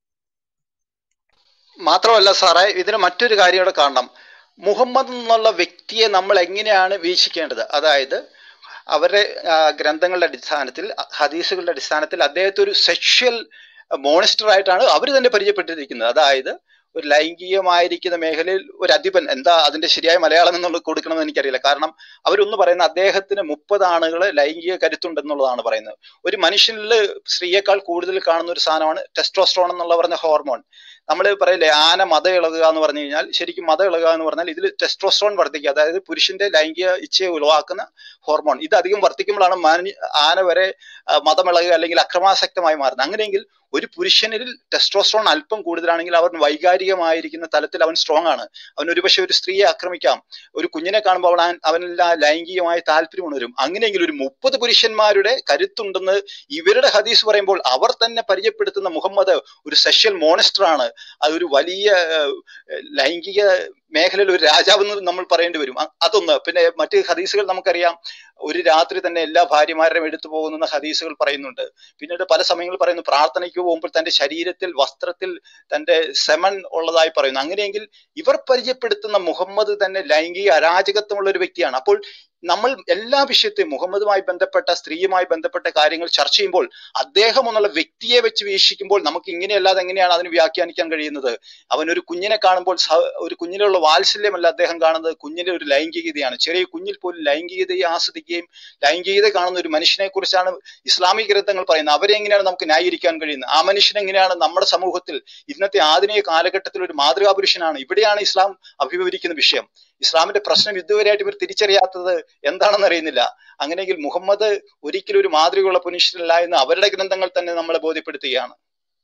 മാത്രമല്ല സാറേ, ഇതിന് മറ്റൊരു കാര്യം കൂടെ കാണണം. മുഹമ്മദ് എന്നുള്ള വ്യക്തിയെ നമ്മൾ എങ്ങനെയാണ് വീക്ഷിക്കേണ്ടത്? അതായത് അവരുടെ ഗ്രന്ഥങ്ങളുടെ അടിസ്ഥാനത്തിൽ, ഹദീസുകളുടെ അടിസ്ഥാനത്തിൽ അദ്ദേഹത്തെ ഒരു സെക്ഷൽ മോണിസ്റ്റർ ആയിട്ടാണ് അവർ തന്നെ പരിചയപ്പെട്ടിരിക്കുന്നത്. അതായത് ഒരു ലൈംഗികമായിരിക്കുന്ന മേഖലയിൽ ഒരു അധിപൻ, എന്താ അതിന്റെ ശരിയായ മലയാളം എന്നുള്ളത് കൊടുക്കണമെന്ന് എനിക്കറിയില്ല. കാരണം അവരൊന്ന് പറയുന്ന അദ്ദേഹത്തിന് മുപ്പത് ആണുകള് ലൈംഗിക കരുത്തുണ്ടെന്നുള്ളതാണ് പറയുന്നത്. ഒരു മനുഷ്യനിൽ സ്ത്രീയേക്കാൾ കൂടുതൽ കാണുന്ന ഒരു സാധനമാണ് ടെസ്റ്റോസ്ട്രോൺ എന്നുള്ള പറഞ്ഞ ഹോർമോൺ. നമ്മൾ പറയില്ലേ ആന മത ഇളകുക എന്ന് പറഞ്ഞു കഴിഞ്ഞാൽ, ശരിക്കും മത ഇളകുക എന്ന് പറഞ്ഞാൽ ഇതിൽ ടെസ്റ്റോസ്ട്രോൺ വർദ്ധിക്കുക, അതായത് പുരുഷന്റെ ലൈംഗിക ഇച്ഛയെ ഉളവാക്കുന്ന ഹോർമോൺ. ഇത് അധികം വർദ്ധിക്കുമ്പോഴാണ് ആന വരെ മതമിളകുക അല്ലെങ്കിൽ അക്രമാസക്തമായി മാറുന്നത്. അങ്ങനെയെങ്കിൽ ഒരു പുരുഷനിൽ ടെസ്റ്റോസ്ട്രോൺ അല്പം കൂടുതലാണെങ്കിൽ അവൻ വൈകാരികമായിരിക്കുന്ന തലത്തിൽ അവൻ സ്ട്രോങ് ആണ്. അവൻ ഒരുപക്ഷെ ഒരു സ്ത്രീയെ ആക്രമിക്കാം. ഒരു കുഞ്ഞിനെ കാണുമ്പോൾ അവൻ അവനെല്ലാം ലൈംഗികമായ താല്പര്യം ഉണരും. അങ്ങനെയെങ്കിൽ ഒരു മുപ്പത് പുരുഷന്മാരുടെ കരുത്തുണ്ടെന്ന് ഇവരുടെ ഹദീസ് പറയുമ്പോൾ അവർ തന്നെ പരിചയപ്പെടുത്തുന്ന മുഹമ്മദ് ഒരു സെക്ഷൽ മോണിസ്റ്റർ ആണ്, അതൊരു വലിയ ഏഹ്, ലൈംഗിക മേഖലയിൽ ഒരു രാജാവെന്ന് നമ്മൾ പറയേണ്ടി വരും. അ- അതൊന്ന്. പിന്നെ മറ്റ് ഹദീസുകൾ നമുക്കറിയാം, ഒരു രാത്രി തന്നെ എല്ലാ ഭാര്യമാരുടെയും എടുത്തു പോകുന്ന ഹദീസുകൾ പറയുന്നുണ്ട്. പിന്നീട് പല സമയങ്ങളിൽ പറയുന്നു, പ്രാർത്ഥനയ്ക്ക് പോകുമ്പോൾ തന്റെ ശരീരത്തിൽ വസ്ത്രത്തിൽ തന്റെ സെമൻ ഉള്ളതായി പറയുന്നു. അങ്ങനെയെങ്കിൽ ഇവർ പരിചയപ്പെടുത്തുന്ന മുഹമ്മദ് തന്നെ ലൈംഗിക അരാജകത്വമുള്ള ഒരു വ്യക്തിയാണ്. അപ്പോൾ നമ്മൾ എല്ലാ വിഷയത്തെയും മുഹമ്മദുമായി ബന്ധപ്പെട്ട സ്ത്രീയുമായി ബന്ധപ്പെട്ട കാര്യങ്ങൾ ചർച്ച ചെയ്യുമ്പോൾ അദ്ദേഹം എന്നുള്ള വ്യക്തിയെ വെച്ച് വീക്ഷിക്കുമ്പോൾ നമുക്ക് ഇങ്ങനെയല്ലാതെ എങ്ങനെയാണ് അതിന് വ്യാഖ്യാനിക്കാൻ കഴിയുന്നത്? അവൻ ഒരു കുഞ്ഞിനെ കാണുമ്പോൾ സ- ഒരു കുഞ്ഞിലുള്ള വാത്സല്യമല്ല അദ്ദേഹം കാണുന്നത്, കുഞ്ഞിന്റെ ഒരു ലൈംഗികതയാണ്. ചെറിയ കുഞ്ഞിൽ പോലും ലൈംഗികതയെ ആസ്വദിക്കുകയും ലൈംഗികത കാണുന്ന ഒരു മനുഷ്യനെ കുറിച്ചാണ് ഇസ്ലാമിക ഗ്രന്ഥങ്ങൾ പറയുന്നത്. അവരെ എങ്ങനെയാണ് നമുക്ക് ന്യായീകരിക്കാൻ കഴിയുന്നത്? ആ മനുഷ്യൻ എങ്ങനെയാണ് നമ്മുടെ സമൂഹത്തിൽ ഇന്നത്തെ ആധുനിക കാലഘട്ടത്തിൽ ഒരു മാതൃകാ പുരുഷനാണ്? ഇവിടെയാണ് ഇസ്ലാം അഭിമുഖീകരിക്കുന്ന വിഷയം. ഇസ്ലാമിന്റെ പ്രശ്നം ഇതുവരെയായിട്ട് ഇവർ തിരിച്ചറിയാത്തത് എന്താണെന്ന് അറിയുന്നില്ല. അങ്ങനെയെങ്കിൽ മുഹമ്മദ് ഒരിക്കലും ഒരു മാതൃകയുള്ള പുരുഷനല്ല എന്ന് അവരുടെ ഗ്രന്ഥങ്ങൾ തന്നെ നമ്മളെ ബോധ്യപ്പെടുത്തുകയാണ്.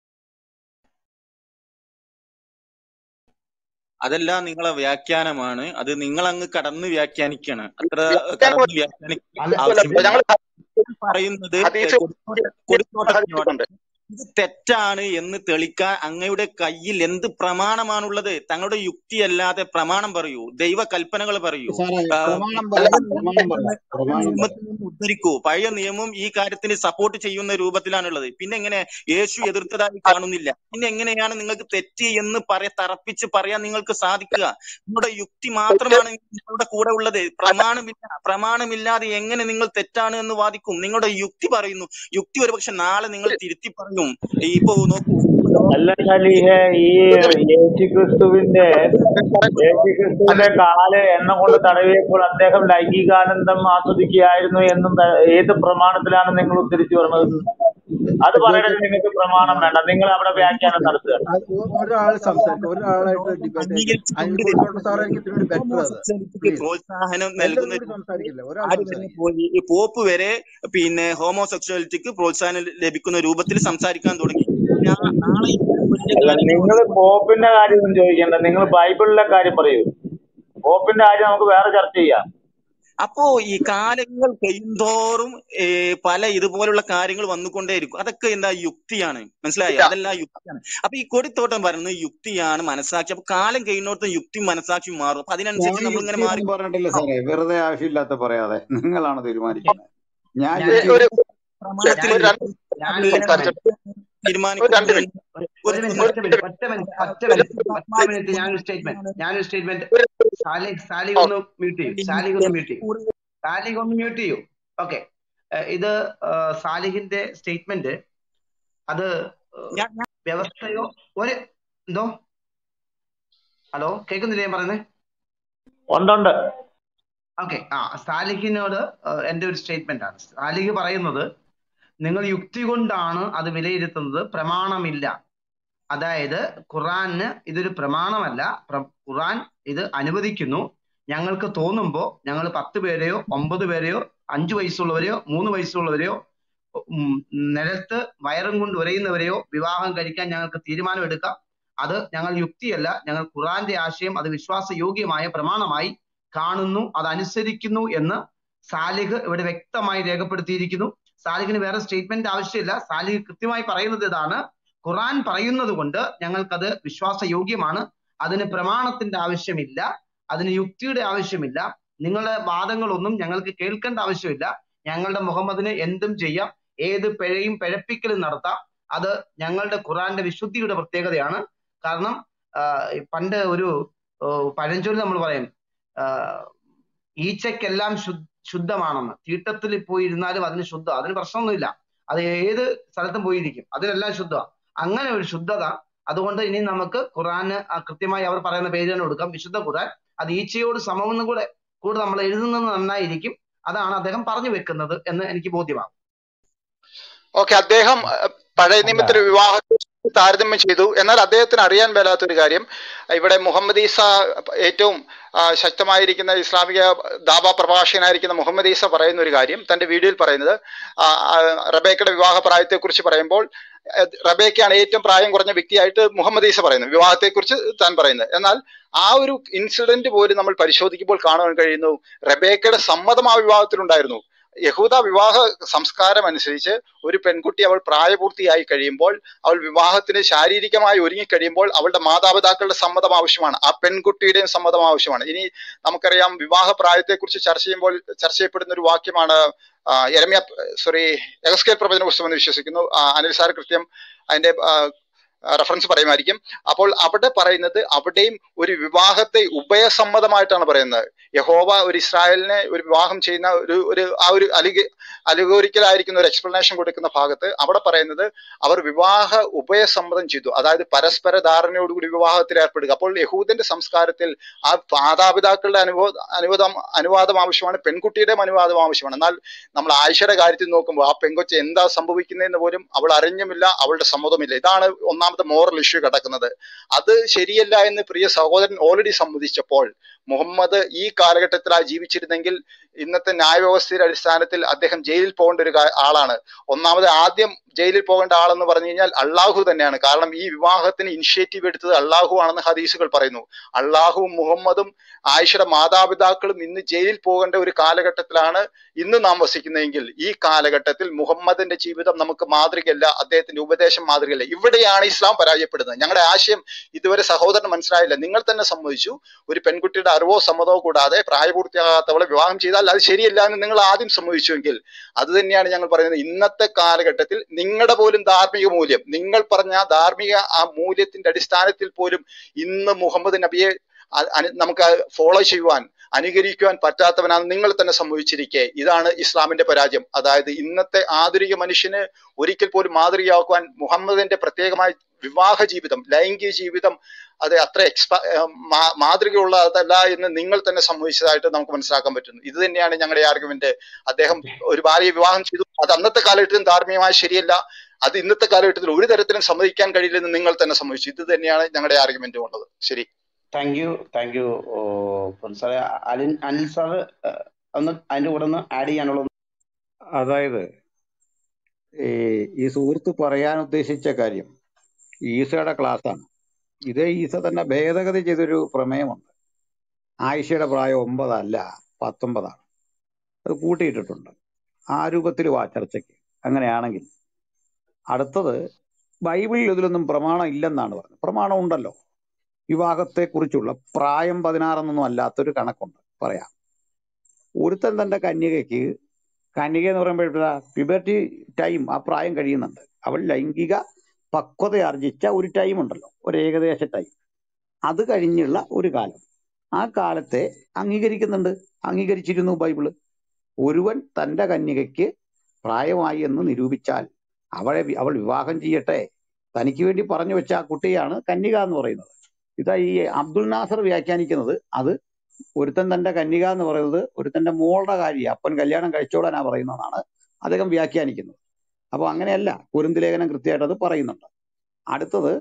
അതെല്ലാം നിങ്ങളെ വ്യാഖ്യാനമാണ്. അത് നിങ്ങൾ അങ്ങ് കടന്ന് വ്യാഖ്യാനിക്കാണ്. അത്ര വ്യാഖ്യാനം കടന്ന് വ്യാഖ്യാനിക്കേണ്ട അല്ല, ആവശ്യമില്ല. ഞങ്ങൾ പറയുന്നത് ഹദീസ് കൊടുത്തോട്ട- കൊടുത്തോട്ടത്തിനോട് ഹദീസുണ്ട്. ഇത് തെറ്റാണ് എന്ന് തെളിക്കാൻ അങ്ങയുടെ കയ്യിൽ എന്ത് പ്രമാണമാണുള്ളത്? തങ്ങളുടെ യുക്തിയല്ലാതെ പ്രമാണം പറയൂ, ദൈവ കൽപ്പനകൾ പറയൂ. സാറേ ആ, പ്രമാണം പഴയ പറയാം പ്രമാണം പറയാം പഴയ പ്രമാണം പറയാം നിയമത്തിൽ നിന്ന് ഉദ്ധരിക്കൂ. പഴയ നിയമം ഈ കാര്യത്തിന് സപ്പോർട്ട് ചെയ്യുന്ന രൂപത്തിലാണുള്ളത്. പിന്നെ എങ്ങനെ യേശു എതിർത്തതായി കാണുന്നില്ല? പിന്നെ എങ്ങനെയാണ് നിങ്ങൾക്ക് തെറ്റ് എന്ന് പറയ തറപ്പിച്ച് പറയാൻ നിങ്ങൾക്ക് സാധിക്കുക? നിങ്ങളുടെ യുക്തി തെറ്റ് മാത്രമാണ് നിങ്ങളുടെ കൂടെ ഉള്ളത്. പ്രമാണമില്ല. പ്രമാണമില്ലാതെ എങ്ങനെ നിങ്ങൾ തെറ്റാണ് എന്ന് വാദിക്കും? നിങ്ങളുടെ യുക്തി പറയുന്നു. യുക്തി ഒരുപക്ഷെ നാളെ നിങ്ങൾ തിരുത്തി പറയും. ഈ ഇപ്പൊ നോക്കൂ, അല്ല ഷലീഹെ, ഈ യേശുക്രിസ്തുവിന്റെ യേശുക്രിസ്തുവിന്റെ കാല് എണ്ണ കൊണ്ട് തടവിയപ്പോൾ അദ്ദേഹം ലൈംഗികാനന്ദം ആസ്വദിക്കുകയായിരുന്നു എന്നും ത- ഏത് പ്രമാണത്തിലാണ് നിങ്ങൾ ഉദ്ധരിച്ചു പറഞ്ഞത്? അത് പറയണത് നിങ്ങൾക്ക് പ്രമാണം വേണ്ട, നിങ്ങൾ അവിടെ വ്യാഖ്യാനം നടത്തുക. അത് ഒ- ഒരാൾ സംസാരിക്കും, ഒരാളായിട്ട് ഡിബേറ്റ് ആയിട്ട് അതിന് കൊടുത്തോട്ട് സാറേ എനിക്ക് ഇത്തിരി ബെറ്റർ അത് ഹോമോസെക്ഷുവാലിറ്റിക്ക് പ്ലീസ്. പ്രോത്സാഹനം എല്ലാവരും നൽകുന്ന കൂടി സംസാരിക്കില്ല, ഒരാൾ ആര് വരെ സംസാരിക്കും. പോയി? ഈ പോപ്പ് വരെ പിന്നെ ഹോമോസെക്ഷുവാലിറ്റിക്ക് പ്രോത്സാഹനം ലഭിക്കുന്ന രൂപത്തിൽ സംസാരിക്കാൻ തുടങ്ങി. നാ- നാളെ ഇത്തരം വലിയ അല്ല, കാര്യങ്ങൾ നിങ്ങൾ വന്നുകൊണ്ട് പോപ്പിന്റെ കാര്യമൊന്നും ചോദിക്കണ്ട, നിങ്ങൾ ബൈബിളിലെ കാര്യം പറയൂ. പോപ്പിന്റെ കാര്യം നമുക്ക് വേറെ ചർച്ച ചെയ്യാം. അപ്പോ ഈ കാലങ്ങൾ കഴിയുന്തോറും ഏ, പല ഇതുപോലുള്ള കാര്യങ്ങൾ വന്നുകൊണ്ടേയിരിക്കും. അതൊക്കെ എന്താ യുക്തിയാണ്, മനസ്സിലായോ? ഇല്ല. അതെല്ലാം യുക്തിയാണ്. അപ്പൊ ഈ കൊടിത്തോട്ടം പറയുന്നത് യുക്തിയാണ്, മനസാക്ഷി. അപ്പൊ കാലം കഴിയുന്നോടത്തും യുക്തി മനസാക്ഷി മാറും. അപ്പൊ ഞാൻ അതിനനുസരിച്ച് നമ്മൾ ഇങ്ങനെ മാറി. യുക്തിയൊന്നും പറഞ്ഞിട്ടില്ല ആ, സാറേ, വെറുതെ ആവശ്യമില്ലാത്ത പറയാതെ നിങ്ങളാണ് തീരുമാനിക്കുന്നത്. ഞാൻ ഏ, ഞാൻ യുക്തി ഒരു പ്രമാണത്തിൽ ഒരു രണ്ട് ഞാൻ മിനിറ്റ് സംസാരിച്ചോട്ടെ. ഒരു രണ്ട് തീരുമാനിക്കുന്നത് മിനിറ്റ് ഒരു ഒരു മിനിറ്റ് ഒരു ഒറ്റ മിനിറ്റ് ഒറ്റ മിനിറ്റ് ഒറ്റ മിനിറ്റ് ഒറ്റ മിനിറ്റ് ഞാനൊരു സ്റ്റേറ്റ്മെന്റ് ഞാനൊരു സ്റ്റേറ്റ്മെന്റ് ഒരു സാലിഹ് സാലിഹ് ഒന്ന് മ്യൂട്ട് ചെയ്യൂ സാലിഹ് ഒന്ന് മ്യൂട്ട് ചെയ്യൂ സാലിഹ് ഒന്ന് മ്യൂട്ട് ചെയ്യൂ ഓക്കെ. ഇത് ആ, സാലിഹിന്റെ സ്റ്റേറ്റ്മെന്റ് അത് ആ, ഞാൻ ഞാൻ- വ്യവസ്ഥയോ ഒരു എന്തോ ഹലോ കേൾക്കുന്നില്ലേ ഞാൻ പറയുന്നത്? ഉണ്ടുണ്ട്. ഓക്കെ. ആ സാലിഹിനോട് ആ, എൻ്റെ ഒരു സ്റ്റേറ്റ്മെന്റ് ആണ്. സാലിഹ് പറയുന്നത് നിങ്ങൾ യുക്തി കൊണ്ടാണ് അത് വിലയിരുത്തുന്നത്, പ്രമാണമില്ല. അതായത് ഖുറാന് ഇതൊരു പ്രമാണമല്ല, പ്ര- ഖുറാൻ ഇത് അനുവദിക്കുന്നു. ഞങ്ങൾക്ക് തോന്നുമ്പോൾ ഞങ്ങൾ പത്ത് പേരെയോ ഒമ്പത് പേരെയോ അഞ്ചു വയസ്സുള്ളവരെയോ മൂന്ന് വയസ്സുള്ളവരെയോ ഉം, നിലത്ത് വയറും കൊണ്ട് ഉരയുന്നവരെയോ വിവാഹം കഴിക്കാൻ ഞങ്ങൾക്ക് തീരുമാനം എടുക്കാം. അത് ഞങ്ങൾ യുക്തിയല്ല, ഞങ്ങൾ ഖുറാന്റെ ആശയം അത് വിശ്വാസയോഗ്യമായ പ്രമാണമായി കാണുന്നു, അത് അനുസരിക്കുന്നു എന്ന് സാലിഹ് ഇവിടെ വ്യക്തമായി രേഖപ്പെടുത്തിയിരിക്കുന്നു. സാലിഹിന് വേറെ സ്റ്റേറ്റ്മെന്റ് ആവശ്യമില്ല. സാലിഹ് കൃത്യമായി പറയുന്നത് ഇതാണ്: ഖുറാൻ പറയുന്നത് കൊണ്ട് ഞങ്ങൾക്കത് വിശ്വാസയോഗ്യമാണ്, അതിന് പ്രമാണത്തിന്റെ ആവശ്യമില്ല, അതിന് യുക്തിയുടെ ആവശ്യമില്ല, നിങ്ങളുടെ വാദങ്ങളൊന്നും ഞങ്ങൾക്ക് കേൾക്കേണ്ട ആവശ്യമില്ല. ഞങ്ങളുടെ മുഹമ്മദിന് എന്തും ചെയ്യാം, ഏത് പിഴയും പിഴപ്പിക്കലും നടത്താം. അത് ഞങ്ങളുടെ ഖുറാന്റെ വിശുദ്ധിയുടെ പ്രത്യേകതയാണ്. കാരണം ആ, പണ്ട് ഒരു ഓ, പഴഞ്ചൊല്ല് നമ്മൾ പറയും, ആ, ഈച്ചയ്ക്കെല്ലാം ശുദ്ധ ശുദ്ധമാണെന്ന്. തീട്ടത്തിൽ പോയിരുന്നാലും അതിന് ശുദ്ധ, അതിന് പ്രശ്നമൊന്നുമില്ല, അത് ഏത് സ്ഥലത്തും പോയിരിക്കും, അതിനെല്ലാം ശുദ്ധ. അങ്ങനെ ഒരു ശുദ്ധത. അതുകൊണ്ട് ഇനി നമുക്ക് ഖുറാന് ആ കൃത്യമായി അവർ പറയുന്ന പേര് തന്നെ കൊടുക്കാം, വിശുദ്ധ ഖുറാൻ. അത് ഈച്ചയോട് സമമെന്നും കൂടെ കൂടെ നമ്മൾ എഴുതുന്നത് നന്നായിരിക്കും. അതാണ് അദ്ദേഹം പറഞ്ഞു വെക്കുന്നത് എന്ന് എനിക്ക് ബോധ്യമാണ്. ഓക്കെ. അദ്ദേഹം അഹ്, പഴയ അല്ല, നിയമത്തിലെ വിവാഹത്തെ താരതമ്യം ചെയ്തു. എന്നാൽ അദ്ദേഹത്തിന് അറിയാൻ മേലാത്തൊരു കാര്യം, ഇവിടെ മുഹമ്മദ് ഈസ ഏറ്റവും ആ, ശക്തമായിരിക്കുന്ന ഇസ്ലാമിക ദാബ പ്രഭാഷകനായിരിക്കുന്ന മുഹമ്മദ് ഈസ പറയുന്ന ഒരു കാര്യം, തന്റെ വീഡിയോയിൽ പറയുന്നത്, ആ, ആ, റബേക്കയുടെ വിവാഹ പ്രായത്തെക്കുറിച്ച് പറയുമ്പോൾ അഹ്, റബേക്കയാണ് ഏറ്റവും പ്രായം കുറഞ്ഞ വ്യക്തിയായിട്ട് മുഹമ്മദ് ഈസ പറയുന്നത്, വിവാഹത്തെക്കുറിച്ച് താൻ പറയുന്നത്. എന്നാൽ ആ ഒരു ഇൻസിഡന്റ് പോലും നമ്മൾ പരിശോധിക്കുമ്പോൾ കാണാൻ കഴിയുന്നു, റബേക്കയുടെ സമ്മതം ആ വിവാഹത്തിലുണ്ടായിരുന്നു. യഹൂദ വിവാഹ സംസ്കാരം അനുസരിച്ച് ഒരു പെൺകുട്ടി അവൾ പ്രായപൂർത്തിയായി കഴിയുമ്പോൾ, അവൾ വിവാഹത്തിന് ശാരീരികമായി ഒരുങ്ങിക്കഴിയുമ്പോൾ അവളുടെ മാതാപിതാക്കളുടെ സമ്മതം ആവശ്യമാണ്, ആ പെൺകുട്ടിയുടെയും സമ്മതം ആവശ്യമാണ്. ഇനി നമുക്കറിയാം, വിവാഹ പ്രായത്തെക്കുറിച്ച് ചർച്ച ചെയ്യുമ്പോൾ ചർച്ച ചെയ്യപ്പെടുന്ന ഒരു വാക്യമാണ് ആ, യെരമ്യ സോറി യഹസ്കേൽ പ്രവചന പുസ്തകം എന്ന് വിശ്വസിക്കുന്നു. ആ, അനിൽ സാർ കൃത്യം അതിന്റെ റെഫറൻസ് പറയുമായിരിക്കും. അപ്പോൾ അവിടെ പറയുന്നത്, അവിടെയും ഒരു വിവാഹത്തെ ഉഭയസമ്മതമായിട്ടാണ് പറയുന്നത്. യഹോവ ഒരു ഇസ്രായേലിനെ ഒരു വിവാഹം ചെയ്യുന്ന ഒരു ഒരു ആ ഒരു അലിഗ അലിഗോറിക്കലായിരിക്കുന്ന ഒരു എക്സ്പ്ലനേഷൻ കൊടുക്കുന്ന ഭാഗത്ത് അവിടെ പറയുന്നത് അവർ വിവാഹ ഉഭയസമ്മതം ചെയ്തു, അതായത് പരസ്പര ധാരണയോടുകൂടി വിവാഹത്തിൽ ഏർപ്പെടുക. അപ്പോൾ യഹൂദന്റെ സംസ്കാരത്തിൽ ആ മാതാപിതാക്കളുടെ അനുവോ അനുവാദം അനുവാദം ആവശ്യമാണ്, പെൺകുട്ടിയുടെയും അനുവാദം ആവശ്യമാണ്. എന്നാൽ നമ്മൾ ആയിഷയുടെ കാര്യത്തിൽ നോക്കുമ്പോൾ ആ പെൺകൊച്ച് എന്താ സംഭവിക്കുന്നതെന്ന് പോലും അവൾ അറിഞ്ഞുമില്ല, അവളുടെ സമ്മതമില്ല. ഇതാണ് ഒന്നാമത്തെ മോറൽ ഇഷ്യൂ കിടക്കുന്നത്. അത് ശരിയല്ല എന്ന് പ്രിയ സഹോദരൻ ഓൾറെഡി സമ്മതിച്ചപ്പോൾ, മുഹമ്മദ് ഈ കാലഘട്ടത്തിലായി ജീവിച്ചിരുന്നെങ്കിൽ ഇന്നത്തെ ന്യായവ്യവസ്ഥയുടെ അടിസ്ഥാനത്തിൽ അദ്ദേഹം ജയിലിൽ പോകേണ്ട ഒരു കാ- ആളാണ്. ഒന്നാമത് ആദ്യം ജയിലിൽ പോകേണ്ട ആളെന്ന് പറഞ്ഞു കഴിഞ്ഞാൽ അള്ളാഹു തന്നെയാണ്. കാരണം ഈ വിവാഹത്തിന് ഇനിഷ്യേറ്റീവ് എടുത്തത് അള്ളാഹു ആണെന്ന് ഹദീസുകൾ പറയുന്നു. അള്ളാഹുവും മുഹമ്മദും ആയിഷയുടെ മാതാപിതാക്കളും ഇന്ന് ജയിലിൽ പോകേണ്ട ഒരു കാലഘട്ടത്തിലാണ് ഇന്ന് നാം വസിക്കുന്നതെങ്കിൽ, ഈ കാലഘട്ടത്തിൽ മുഹമ്മദിന്റെ ജീവിതം നമുക്ക് മാതൃകയല്ല, അദ്ദേഹത്തിന്റെ ഉപദേശം മാതൃകയല്ല. ഇവിടെയാണ് ഇസ്ലാം പരാജയപ്പെടുന്നത്. ഞങ്ങളുടെ ആശയം ഇതുവരെ സഹോദരന് മനസ്സിലായില്ല. നിങ്ങൾ തന്നെ സമ്മതിച്ചു, ഒരു പെൺകുട്ടിയുടെ അറിവോ സമ്മതമോ കൂടാതെ പ്രായപൂർത്തിയാകാത്തവളെ വിവാഹം ചെയ്താൽ അത് ശരിയല്ല എന്ന് നിങ്ങൾ ആദ്യം സമ്മതിച്ചുവെങ്കിൽ, അത് തന്നെയാണ് ഞങ്ങൾ പറയുന്നത്. ഇന്നത്തെ കാലഘട്ടത്തിൽ നിങ്ങളുടെ പോലും ധാർമ്മിക മൂല്യം, നിങ്ങൾ പറഞ്ഞ ധാർമ്മിക ആ മൂല്യത്തിന്റെ അടിസ്ഥാനത്തിൽ പോലും ഇന്ന് മുഹമ്മദ് നബിയെ അ- അനു- നമുക്ക് ഫോളോ ചെയ്യുവാൻ അനുകരിക്കുവാൻ പറ്റാത്തവനാണ് നിങ്ങൾ തന്നെ സംഭവിച്ചിരിക്കെ, ഇതാണ് ഇസ്ലാമിന്റെ പരാജയം. അതായത് ഇന്നത്തെ ആധുനിക മനുഷ്യന് ഒരിക്കൽ പോലും മാതൃകയാക്കുവാൻ മുഹമ്മദിന്റെ പ്രത്യേകമായ വിവാഹ ജീവിതം, ലൈംഗിക ജീവിതം അത് അത്ര എക്സ്പ മാ- മാതൃകയുള്ളതല്ല എന്ന് നിങ്ങൾ തന്നെ സംഭവിച്ചതായിട്ട് നമുക്ക് മനസ്സിലാക്കാൻ പറ്റുന്നു. ഇത് തന്നെയാണ് ഞങ്ങളുടെ ആർഗ്യുമെന്റ്. അദ്ദേഹം ഒരു ഭാര്യയെ വിവാഹം ചെയ്തു, അത് അന്നത്തെ കാലഘട്ടത്തിൽ ധാർമ്മികമായി ശരിയല്ല, അത് ഇന്നത്തെ കാലഘട്ടത്തിൽ ഒരു തരത്തിലും സമ്മതിക്കാൻ കഴിയില്ലെന്ന് നിങ്ങൾ തന്നെ സമ്മതിച്ചു. ഇത് തന്നെയാണ് ഞങ്ങളുടെ ആർഗ്യുമെന്റ് ഉള്ളത്. ശരി. താങ്ക് യു താങ്ക് യു സാറേ. അലിൻ അനിൽ സാറ് ഒന്ന് അതിന്റെ കൂടെ ഒന്ന് ആഡ് ചെയ്യാനുള്ളത്. അതായത് ഈ ഈ സുഹൃത്ത് പറയാൻ ഉദ്ദേശിച്ച കാര്യം ഈസയുടെ ക്ലാസ്സാണ്. ഇതേ ഈസ തന്നെ ഭേദഗതി ചെയ്തൊരു പ്രമേയമുണ്ട്. ആയിഷയുടെ പ്രായം ഒമ്പതല്ല പത്തൊമ്പതാണ്, അത് കൂട്ടിയിട്ടിട്ടുണ്ട്. ആ രൂപത്തിൽ വാ ചർച്ചയ്ക്ക്. അങ്ങനെയാണെങ്കിൽ അടുത്തത്, ബൈബിളിൽ ഇതിലൊന്നും പ്രമാണം ഇല്ലെന്നാണ് പറഞ്ഞത്. പ്രമാണം ഉണ്ടല്ലോ. വിവാഹത്തെക്കുറിച്ചുള്ള പ്രായം പതിനാറെന്നൊന്നും അല്ലാത്തൊരു കണക്കുണ്ട്. പറയാം, ഒരുത്തൻ തന്റെ കന്യകയ്ക്ക്, കന്യക എന്ന് പറയുമ്പോഴാ പ്യൂബർട്ടി ടൈം, ആ പ്രായം കഴിയുന്നുണ്ട്, അവൾ ലൈംഗിക പക്വത ആർജിച്ച ഒരു ടൈം ഉണ്ടല്ലോ, ഒരു ഏകദേശ ടൈം, അത് കഴിഞ്ഞുള്ള ഒരു കാലം, ആ കാലത്തെ അംഗീകരിക്കുന്നുണ്ട്, അംഗീകരിച്ചിരുന്നു ബൈബിള്. ഒരുവൻ തന്റെ കന്യകയ്ക്ക് പ്രായമായി എന്ന് നിരൂപിച്ചാൽ അവളെ വി- അവൾ വിവാഹം ചെയ്യട്ടെ, തനിക്ക് വേണ്ടി പറഞ്ഞു വെച്ച ആ കുട്ടിയാണ് കന്യക എന്ന് പറയുന്നത്. ഇതാ ഈ അബ്ദുൽ നാസർ വ്യാഖ്യാനിക്കുന്നത്, അത് ഒരുത്തൻ തന്റെ കന്യക എന്ന് പറയുന്നത് ഒരുത്തന്റെ മോളുടെ കാര്യം, അപ്പൻ കല്യാണം കഴിച്ചോളാനാ പറയുന്നതാണ് അദ്ദേഹം വ്യാഖ്യാനിക്കുന്നത്. അപ്പൊ അങ്ങനെയല്ല, കുരുന്ത് ലേഖനം കൃത്യമായിട്ട് അത് പറയുന്നുണ്ട്. അടുത്തത്,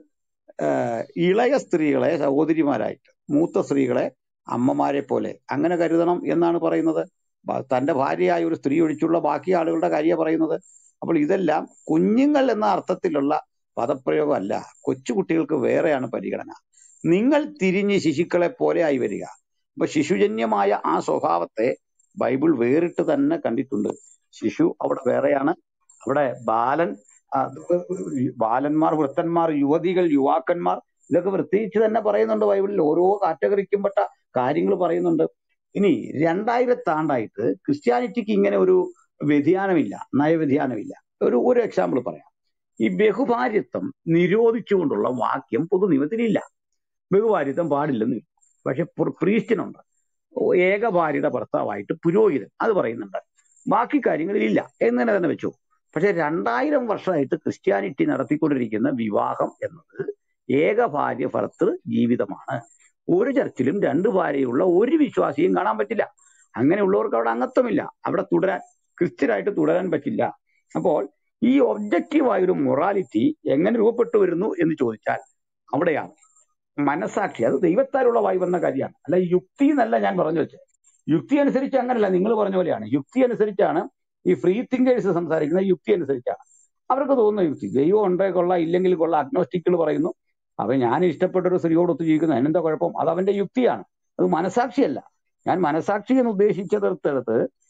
ആഹ് ഇളയ സ്ത്രീകളെ സഹോദരിമാരായിട്ട്, മൂത്ത സ്ത്രീകളെ അമ്മമാരെ പോലെ അങ്ങനെ കരുതണം എന്നാണ് പറയുന്നത്. ബ- തന്റെ ഭാര്യയായ ഒരു സ്ത്രീ ഒഴിച്ചുള്ള ബാക്കി ആളുകളുടെ കാര്യമാണ് പറയുന്നത്. അപ്പോൾ ഇതെല്ലാം കുഞ്ഞുങ്ങൾ എന്ന അർത്ഥത്തിലുള്ള പദപ്രയോഗമല്ല. കൊച്ചുകുട്ടികൾക്ക് വേറെയാണ് പരിഗണന. നിങ്ങൾ തിരിഞ്ഞ് ശിശുക്കളെ പോലെ ആയി വരിക. അപ്പൊ ശിശുജന്യമായ ആ സ്വഭാവത്തെ ബൈബിൾ വേറിട്ട് തന്നെ കണ്ടിട്ടുണ്ട്. ശിശു അവിടെ വേറെയാണ്. അവിടെ ബാലൻ, ആ, ബാലന്മാർ, വൃദ്ധന്മാർ, യുവതികൾ, യുവാക്കന്മാർ, ഇതൊക്കെ പ്രത്യേകിച്ച് തന്നെ പറയുന്നുണ്ട് ബൈബിളിൽ. ഓരോ കാറ്റഗറിക്കും പെട്ട കാര്യങ്ങൾ പറയുന്നുണ്ട്. ഇനി രണ്ടായിരത്താണ്ടായിട്ട് ക്രിസ്ത്യാനിറ്റിക്ക് ഇങ്ങനെ ഒരു വ്യതിയാനമില്ല, നയവ്യതിയാനമില്ല. ഒരു ഒരു എക്സാമ്പിൾ പറയാം. ഈ ബഹുഭാര്യത്വം നിരോധിച്ചുകൊണ്ടുള്ള വാക്യം പൊതുനിയമത്തിലില്ല. ബഹുഭാര്യത്വം പാടില്ലെന്ന്, പക്ഷെ പ്രീസ്റ്റിനുണ്ട്. ഏകഭാര്യയുടെ ഭർത്താവായിട്ട് പുരോഹിതൻ, അത് പറയുന്നുണ്ട്. ബാക്കി കാര്യങ്ങളിലില്ല എന്ന് തന്നെ വെച്ചു. പക്ഷെ രണ്ടായിരം വർഷമായിട്ട് ക്രിസ്ത്യാനിറ്റി നടത്തിക്കൊണ്ടിരിക്കുന്ന വിവാഹം എന്നത് ഏകഭാര്യ ഭർത്തൃ ജീവിതമാണ്. ഒരു ചർച്ചിലും രണ്ട് ഭാര്യയുള്ള ഒരു വിശ്വാസിയും കാണാൻ പറ്റില്ല. അങ്ങനെയുള്ളവർക്ക് അവിടെ അംഗത്വമില്ല, അവിടെ തുടരാൻ, ക്രിസ്ത്യനായിട്ട് തുടരാൻ പറ്റില്ല. അപ്പോൾ ഈ ഒബ്ജക്റ്റീവായ ഒരു മൊറാലിറ്റി എങ്ങനെ രൂപപ്പെട്ടു വരുന്നു എന്ന് ചോദിച്ചാൽ അവിടെയാണ് മനസാക്ഷി. അത് ദൈവത്താലുള്ള വായി വന്ന കാര്യമാണ്, അല്ല യുക്തി എന്നല്ല ഞാൻ പറഞ്ഞു വെച്ചത്. യുക്തി അനുസരിച്ച് അങ്ങനല്ല, നിങ്ങൾ പറഞ്ഞ പോലെയാണ്. യുക്തി അനുസരിച്ചാണ് ഈ ഫ്രീ തിങ്കേഴ്സ് സംസാരിക്കുന്നത്. യുക്തി അനുസരിച്ചാണ് അവർക്ക് തോന്നുന്ന യുക്തി. ദൈവം ഉണ്ടേ കൊള്ളാം, ഇല്ലെങ്കിൽ കൊള്ളാം. അഗ്നോസ്റ്റിക്കുകൾ പറയുന്നു, അവൻ ഞാൻ ഇഷ്ടപ്പെട്ട ഒരു സ്ത്രീയോട് ഒത്തു ജീവിക്കുന്നു, അതിനെന്താ കുഴപ്പം? അത് അവന്റെ യുക്തിയാണ്, അത് മനസാക്ഷിയല്ല. ഞാൻ മനസാക്ഷി എന്ന് ഉദ്ദേശിച്ചതെടുത്തെടുത്ത്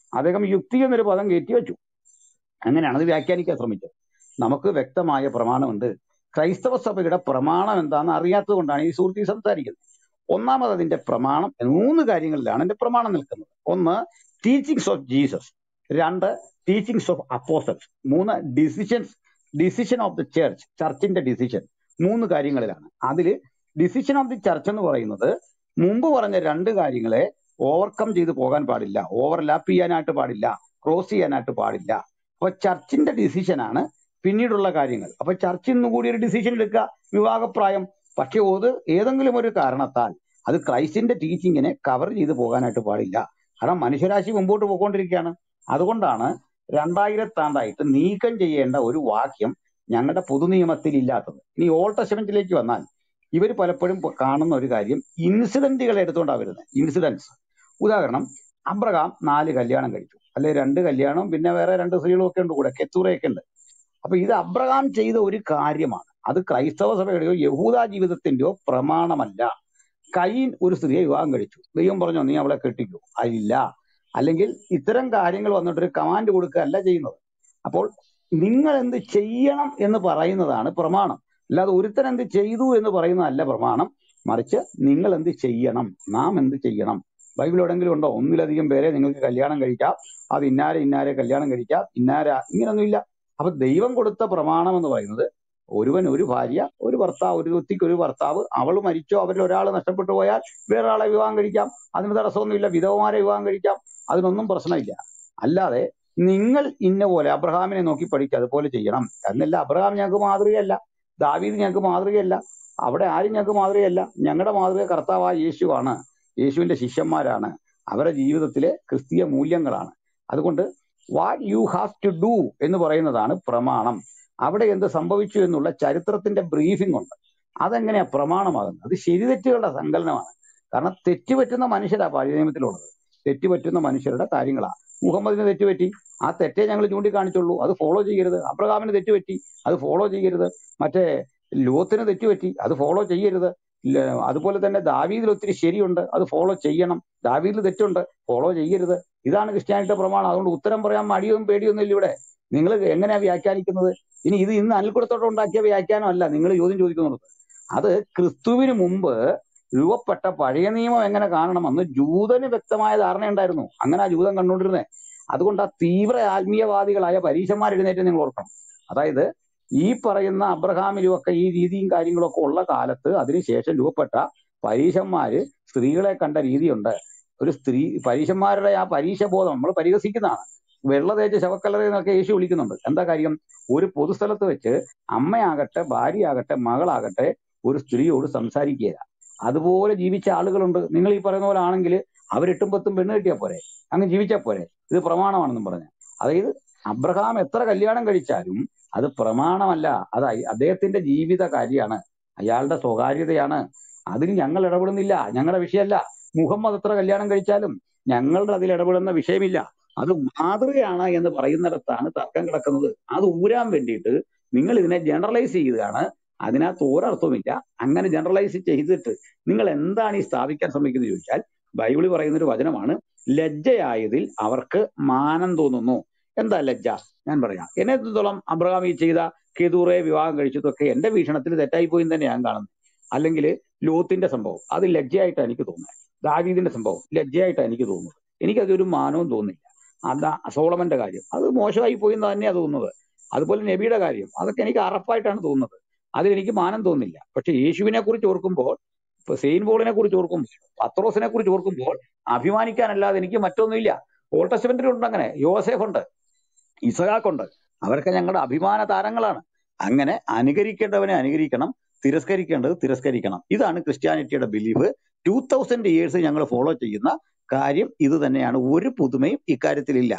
അദ്ദേഹം യുക്തി എന്നൊരു പദം കയറ്റി വെച്ചു. അങ്ങനെയാണ് അത് വ്യാഖ്യാനിക്കാൻ ശ്രമിച്ചത്. നമുക്ക് വ്യക്തമായ പ്രമാണമുണ്ട്. ക്രൈസ്തവ സഭയുടെ പ്രമാണം എന്താണെന്ന് അറിയാത്തത് കൊണ്ടാണ് ഈ സുഹൃത്തി സംസാരിക്കുന്നത്. ഒന്നാമത് അതിന്റെ പ്രമാണം മൂന്ന് കാര്യങ്ങളിലാണ് എന്റെ പ്രമാണം നിൽക്കുന്നത്. ഒന്ന്, ടീച്ചിങ്സ് ഓഫ് ജീസസ്. രണ്ട്, ടീച്ചിങ്സ് ഓഫ് അപ്പോസ്റ്റൽസ്. മൂന്ന്, decisions decision of the church, ചർച്ചിന്റെ ഡിസിഷൻ. മൂന്ന് കാര്യങ്ങളിലാണ്. അതിൽ ഡിസിഷൻ ഓഫ് ദി ചർച്ച് എന്ന് പറയുന്നത് മുമ്പ് പറഞ്ഞ രണ്ട് കാര്യങ്ങളെ ഓവർകം ചെയ്ത് പോകാൻ പാടില്ല, ഓവർലാപ്പ് ചെയ്യാനായിട്ട് പാടില്ല, ക്രോസ് ചെയ്യാനായിട്ട് പാടില്ല. അപ്പൊ ചർച്ചിന്റെ ഡിസിഷനാണ് പിന്നീടുള്ള കാര്യങ്ങൾ. അപ്പൊ ചർച്ച് ഇന്ന് കൂടി ഒരു ഡിസിഷൻ എടുക്കുക, വിവാഹപ്രായം. പക്ഷെ അത് ഏതെങ്കിലും ഒരു കാരണത്താൽ അത് ക്രൈസ്റ്റിന്റെ ടീച്ചിങ്ങിനെ കവർ ചെയ്ത് പോകാനായിട്ട് പാടില്ല. കാരണം മനുഷ്യരാശി മുമ്പോട്ട് പോയിക്കൊണ്ടിരിക്കുകയാണ്. അതുകൊണ്ടാണ് രണ്ടായിരത്താണ്ടായിട്ട് നീക്കം ചെയ്യേണ്ട ഒരു വാക്യം ഞങ്ങളുടെ പൊതുനിയമത്തിൽ ഇല്ലാത്തത്. ഇനി ഓൾഡ് ടെസ്റ്റമെന്റിലേക്ക് വന്നാൽ ഇവർ പലപ്പോഴും പ- കാണുന്ന ഒരു കാര്യം ഇൻസിഡന്റുകൾ എടുത്തുകൊണ്ടാണ് വരുന്നത്. ഇൻസിഡൻസ്. ഉദാഹരണം, അബ്രഹാം നാല് കല്യാണം കഴിച്ചു, അല്ലെ രണ്ട് കല്യാണം, പിന്നെ വേറെ രണ്ട് സ്ത്രീകളും ഒക്കെ ഉണ്ട്, കൂടെ കെത്തൂറയൊക്കെ ഉണ്ട്. അപ്പൊ ഇത് അബ്രഹാം ചെയ്ത ഒരു കാര്യമാണ്. അത് ക്രൈസ്തവ സഭയുടെയോ യഹൂദ ജീവിതത്തിന്റെയോ പ്രമാണമല്ല. കയീൻ ഒരു സ്ത്രീയെ വിവാഹം കഴിച്ചു, ദൈവം പറഞ്ഞോ നീ അവളെ കെട്ടിക്കോ? ഇല്ല. അല്ലെങ്കിൽ ഇത്തരം കാര്യങ്ങൾ വന്നിട്ട് ഒരു കമാൻഡ് കൊടുക്കുകയല്ല ചെയ്യുന്നത്. അപ്പോൾ നിങ്ങൾ എന്ത് ചെയ്യണം എന്ന് പറയുന്നതാണ് പ്രമാണം. അല്ലാതെ ഒരുത്തൻ എന്ത് ചെയ്തു എന്ന് പറയുന്നതല്ല പ്രമാണം. മറിച്ച് നിങ്ങൾ എന്ത് ചെയ്യണം, നാം എന്ത് ചെയ്യണം. ബൈബിൾ എവിടെങ്കിലും ഉണ്ടോ ഒന്നിലധികം പേരെ നിങ്ങൾക്ക് കല്യാണം കഴിക്കാം, അത് ഇന്നാരെ ഇന്നാരെ കല്യാണം കഴിക്കാം, ഇന്നാര, ഇങ്ങനൊന്നുമില്ല. അപ്പൊ ദൈവം കൊടുത്ത പ്രമാണം എന്ന് പറയുന്നത് ഒരുവൻ ഒരു ഭാര്യ, ഒരു ഭർത്താവ്, ഒരു വ്യക്തിക്ക് ഒരു ഭർത്താവ്, അവൾ മരിച്ചോ അവരിൽ ഒരാൾ നഷ്ടപ്പെട്ടു പോയാൽ വേറൊരാളെ വിവാഹം കഴിക്കാം, അതിന് തടസ്സമൊന്നുമില്ല. വിധവമാരെ വിവാഹം കഴിക്കാം, അതിനൊന്നും പ്രശ്നമില്ല. അല്ലാതെ നിങ്ങൾ ഇന്ന പോലെ അബ്രഹാമിനെ നോക്കി പഠിക്കുക, അതുപോലെ ചെയ്യണം എന്നല്ല. അബ്രഹാം ഞങ്ങൾക്ക് മാതൃകയല്ല, ദാവീദ് ഞങ്ങൾക്ക് മാതൃകയല്ല, അവിടെ ആരും ഞങ്ങൾക്ക് മാതൃകയല്ല. ഞങ്ങളുടെ മാതൃക കർത്താവായ യേശുവാണ്, യേശുവിന്റെ ശിഷ്യന്മാരാണ്, അവരുടെ ജീവിതത്തിലെ ക്രിസ്തീയ മൂല്യങ്ങളാണ്. അതുകൊണ്ട് what you have to do എന്ന് പറയുന്നതാണ് പ്രമാണം. അവിടെ എന്ത് സംഭവിച്ചു എന്നുള്ള ചരിത്രത്തിന്റെ ബ്രീഫിംഗ് ഉണ്ട്. അതെങ്ങനെയാ പ്രമാണമാകുന്നത്? അത് ശരിതെറ്റുകളുടെ സങ്കലനമാണ്. കാരണം തെറ്റുപറ്റുന്ന മനുഷ്യരാ പഴയ നിയമത്തിലുള്ളത്. തെറ്റുപറ്റുന്ന മനുഷ്യരുടെ കാര്യങ്ങളാ. മുഹമ്മദിന് തെറ്റുപറ്റി, ആ തെറ്റേ ഞങ്ങൾ ചൂണ്ടിക്കാണിച്ചുള്ളൂ, അത് ഫോളോ ചെയ്യരുത്. അബ്രഹാമിന് തെറ്റുപറ്റി, അത് ഫോളോ ചെയ്യരുത്. മറ്റേ ലോത്തിന് തെറ്റുപറ്റി, അത് ഫോളോ ചെയ്യരുത്. ല- അതുപോലെ തന്നെ ദാവീദിൽ ഒത്തിരി ശരിയുണ്ട്, അത് ഫോളോ ചെയ്യണം. ദാവീദിൽ തെറ്റുണ്ട്, ഫോളോ ചെയ്യരുത്. ഇതാണ് ക്രിസ്ത്യാനിയുടെ പ്രമാണം. അതുകൊണ്ട് ഉത്തരം പറയാൻ മടിയൊന്നും പേടിയൊന്നും ഇല്ല ഇവിടെ. നിങ്ങൾ എങ്ങനെയാ വ്യാഖ്യാനിക്കുന്നത്? ഇനി ഇത് ഇന്ന് അനിൽക്കുടത്തോടെ ഉണ്ടാക്കിയ വ്യാഖ്യാനം അല്ല നിങ്ങൾ ചോദ്യം ചോദിക്കുന്നുള്ളത്. അത് ക്രിസ്തുവിന് മുമ്പ് രൂപപ്പെട്ട പഴയ നിയമം എങ്ങനെ കാണണമെന്ന് ജൂതന് വ്യക്തമായ ധാരണയുണ്ടായിരുന്നു. അങ്ങനെ ആ ജൂതൻ കണ്ടുകൊണ്ടിരുന്നത്. അതുകൊണ്ട് ആ തീവ്ര ആത്മീയവാദികളായ പരീശന്മാർ എഴുന്നേറ്റ് നിങ്ങൾ ഓർക്കണം. അതായത് ഈ പറയുന്ന അബ്രഹാമിലും ഒക്കെ ഈ രീതിയും കാര്യങ്ങളൊക്കെ ഉള്ള കാലത്ത് അതിനുശേഷം രൂപപ്പെട്ട പരീശന്മാര് സ്ത്രീകളെ കണ്ട രീതിയുണ്ട്. ഒരു സ്ത്രീ പരീശന്മാരുടെ ആ പരീക്ഷ ബോധം നമ്മൾ പരിഹസിക്കുന്നതാണ്. വെള്ള തേച്ച് ശവക്കല്ലറ എന്നൊക്കെ യേശു വിളിക്കുന്നുണ്ട്. എന്താ കാര്യം? ഒരു പൊതുസ്ഥലത്ത് വെച്ച് അമ്മയാകട്ടെ ഭാര്യയാകട്ടെ മകളാകട്ടെ ഒരു സ്ത്രീയോട് സംസാരിക്കുകയില്ല. അതുപോലെ ജീവിച്ച ആളുകളുണ്ട്. നിങ്ങൾ ഈ പറയുന്ന പോലെ ആണെങ്കിൽ അവരെട്ടും പത്തും പെണ്ണ് കെട്ടിയാൽ പോരെ, അങ്ങ് ജീവിച്ചാൽ പോരെ. ഇത് പ്രമാണമാണെന്നും പറഞ്ഞ്. അതായത് അബ്രഹാം എത്ര കല്യാണം കഴിച്ചാലും അത് പ്രമാണമല്ല. അത് അയ- അദ്ദേഹത്തിന്റെ ജീവിത കാര്യമാണ്, അയാളുടെ സ്വകാര്യതയാണ്. അതിന് ഞങ്ങൾ ഇടപെടുന്നില്ല, ഞങ്ങളുടെ വിഷയമല്ല. മുഹമ്മദ് എത്ര കല്യാണം കഴിച്ചാലും ഞങ്ങളുടെ അതിൽ ഇടപെടുന്ന വിഷയമില്ല. അത് മാതൃകയാണ് എന്ന് പറയുന്നിടത്താണ് തർക്കം കിടക്കുന്നത്. അത് ഊരാൻ വേണ്ടിയിട്ട് നിങ്ങൾ ഇതിനെ ജനറലൈസ് ചെയ്യുകയാണ്. അതിനകത്ത് ഒരർത്ഥവുമില്ല. അങ്ങനെ ജനറലൈസ് ചെയ്തിട്ട് നിങ്ങൾ എന്താണ് ഈ സ്ഥാപിക്കാൻ ശ്രമിക്കുന്നത് ചോദിച്ചാൽ ബൈബിളിൽ പറയുന്ന ഒരു വചനമാണ്, ലജ്ജയായതിൽ അവർക്ക് മാനം തോന്നുന്നു. എന്താ ലജ്ജ? ഞാൻ പറയാം. എന്നെ സംബന്ധിച്ചോളം അബ്രഹാം ഈ ചെയ്ത കെതൂറെ വിവാഹം കഴിച്ചതൊക്കെ എന്റെ വീക്ഷണത്തിൽ തെറ്റായിപ്പോയി എന്ന് തന്നെ ഞാൻ കാണുന്നത്. അല്ലെങ്കിൽ ലോത്തിന്റെ സംഭവം അത് ലജ്ജയായിട്ടാണ് എനിക്ക് തോന്നുന്നത്. ദാവീദിന്റെ സംഭവം ലജ്ജയായിട്ടാണ് എനിക്ക് തോന്നുന്നത്. എനിക്കതൊരു മാനവും തോന്നില്ല. അതാ സോളമന്റെ കാര്യം അത് മോശമായി പോയി എന്ന് തന്നെയാണ് തോന്നുന്നത്. അതുപോലെ നബിയുടെ കാര്യം അതൊക്കെ എനിക്ക് അറപ്പായിട്ടാണ് തോന്നുന്നത്. അതിൽ എനിക്ക് മാനം തോന്നില്ല. പക്ഷെ യേശുവിനെ കുറിച്ച് ഓർക്കുമ്പോൾ, ഇപ്പൊ സെയിൻ പോളിനെ കുറിച്ച് ഓർക്കുമ്പോൾ, പത്രോസിനെ കുറിച്ച് ഓർക്കുമ്പോൾ അഭിമാനിക്കാനല്ലാതെ എനിക്ക് മറ്റൊന്നുമില്ല. ഓൾഡ് ടെസ്റ്റമെന്റിലുണ്ട് അങ്ങനെ. യോസേഫ് ഉണ്ട്, ഇസഹാക്കുണ്ട്. അവരൊക്കെ ഞങ്ങളുടെ അഭിമാന താരങ്ങളാണ്. അങ്ങനെ അനുകരിക്കേണ്ടവനെ അനുകരിക്കണം, തിരസ്കരിക്കേണ്ടത് തിരസ്കരിക്കണം. ഇതാണ് ക്രിസ്ത്യാനിറ്റിയുടെ ബിലീഫ്. ടൂ തൗസൻഡ് ഇയേഴ്സ് ഞങ്ങൾ ഫോളോ ചെയ്യുന്ന കാര്യം ഇത് തന്നെയാണ്. ഒരു പുതുമയും ഇക്കാര്യത്തിലില്ല.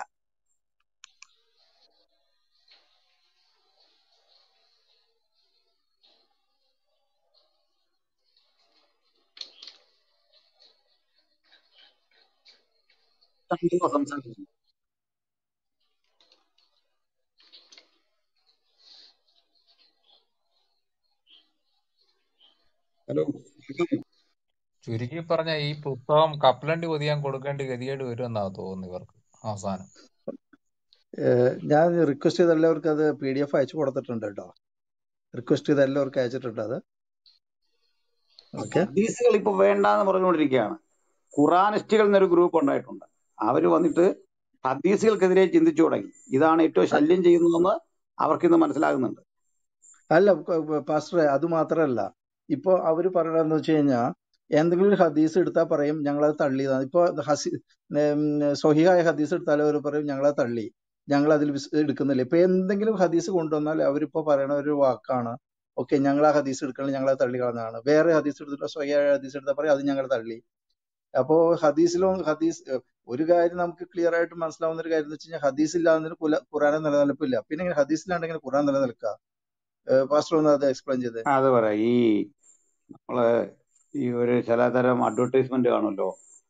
സംസാരിക്കുന്നു. ഹലോ, ചുരുക്കി പറഞ്ഞ ഈ പുസ്തകം കപ്പലണ്ടി പൊതിയാൻ കൊടുക്കേണ്ട ഗതികേട് വരുമെന്നാ തോന്നുന്നു ഇവർക്ക്. അവസാനം. ഏഹ് ഞാൻ റിക്വസ്റ്റ് ചെയ്ത എല്ലാവർക്കും അത് പി ഡി എഫ് അയച്ചു കൊടുത്തിട്ടുണ്ട് കേട്ടോ. റിക്വസ്റ്റ് ചെയ്ത എല്ലാവർക്കും അയച്ചിട്ടുണ്ട് അത്. ഓക്കെ. ഹദീസുകൾ ഇപ്പൊ വേണ്ടാന്ന് പറഞ്ഞുകൊണ്ടിരിക്കുകയാണ്. ഖുറാനിസ്റ്റുകൾ എന്നൊരു ഗ്രൂപ്പ് ഉണ്ടായിട്ടുണ്ട്. അവര് വന്നിട്ട് ഹദീസുകൾക്കെതിരെ ചിന്തിച്ചു തുടങ്ങി. ഇതാണ് ഏറ്റവും ശല്യം ചെയ്യുന്നതെന്ന് അവർക്കിന്ന് മനസ്സിലാകുന്നുണ്ട്. അല്ല പാസ്റ്ററെ, അത് മാത്രമല്ല, ഇപ്പൊ അവര് പറയണെന്ന് വെച്ച് കഴിഞ്ഞാൽ എന്തെങ്കിലും ഒരു ഹദീസ് എടുത്താൽ പറയും ഞങ്ങളത് തള്ളിയതാണ്. ഇപ്പൊ ഹസി ഉം, സ്വഹീഹായ ഹദീസ് എടുത്താലും അവർ പറയും ഞങ്ങളത് തള്ളി, ഞങ്ങൾ അതിൽ എടുക്കുന്നില്ല. ഇപ്പൊ എന്തെങ്കിലും ഹദീസ് കൊണ്ടുവന്നാൽ അവരിപ്പോ പറയണ ഒരു വാക്കാണ്, ഓക്കെ ഞങ്ങൾ ആ ഹദീസ് എടുക്കണില്ല, ഞങ്ങൾ തള്ളി കളഞ്ഞതാണ്. വേറെ ഹദീസ് എടുത്തിട്ടോ സ്വഹീഹായ ഹദീസ് എടുത്താൽ പറയും അത് ഞങ്ങൾ തള്ളി. അപ്പോ ഹദീസിലും ഹദീസ് ഏഹ്, ഒരു കാര്യം നമുക്ക് ക്ലിയർ ആയിട്ട് മനസ്സിലാവുന്ന ഒരു കാര്യം എന്ന് വെച്ച് കഴിഞ്ഞാൽ ഹദീസ് ഇല്ലാതെ ഖുറാനെ നിലനിൽപ്പില്ല. പിന്നെ ഇങ്ങനെ ഹദീസിലാണ്ടെങ്കിൽ ഖുറാൻ നിലനിൽക്കുക. പാസ്റ്റർ ഒന്ന് അത് എക്സ്പ്ലെയിൻ ചെയ്തേ. അത് പറയാം. ഈ നമ്മള് ഈ ഒരു ചിലതരം അഡ്വർടൈസ്മെന്റ് കാണുമല്ലോ.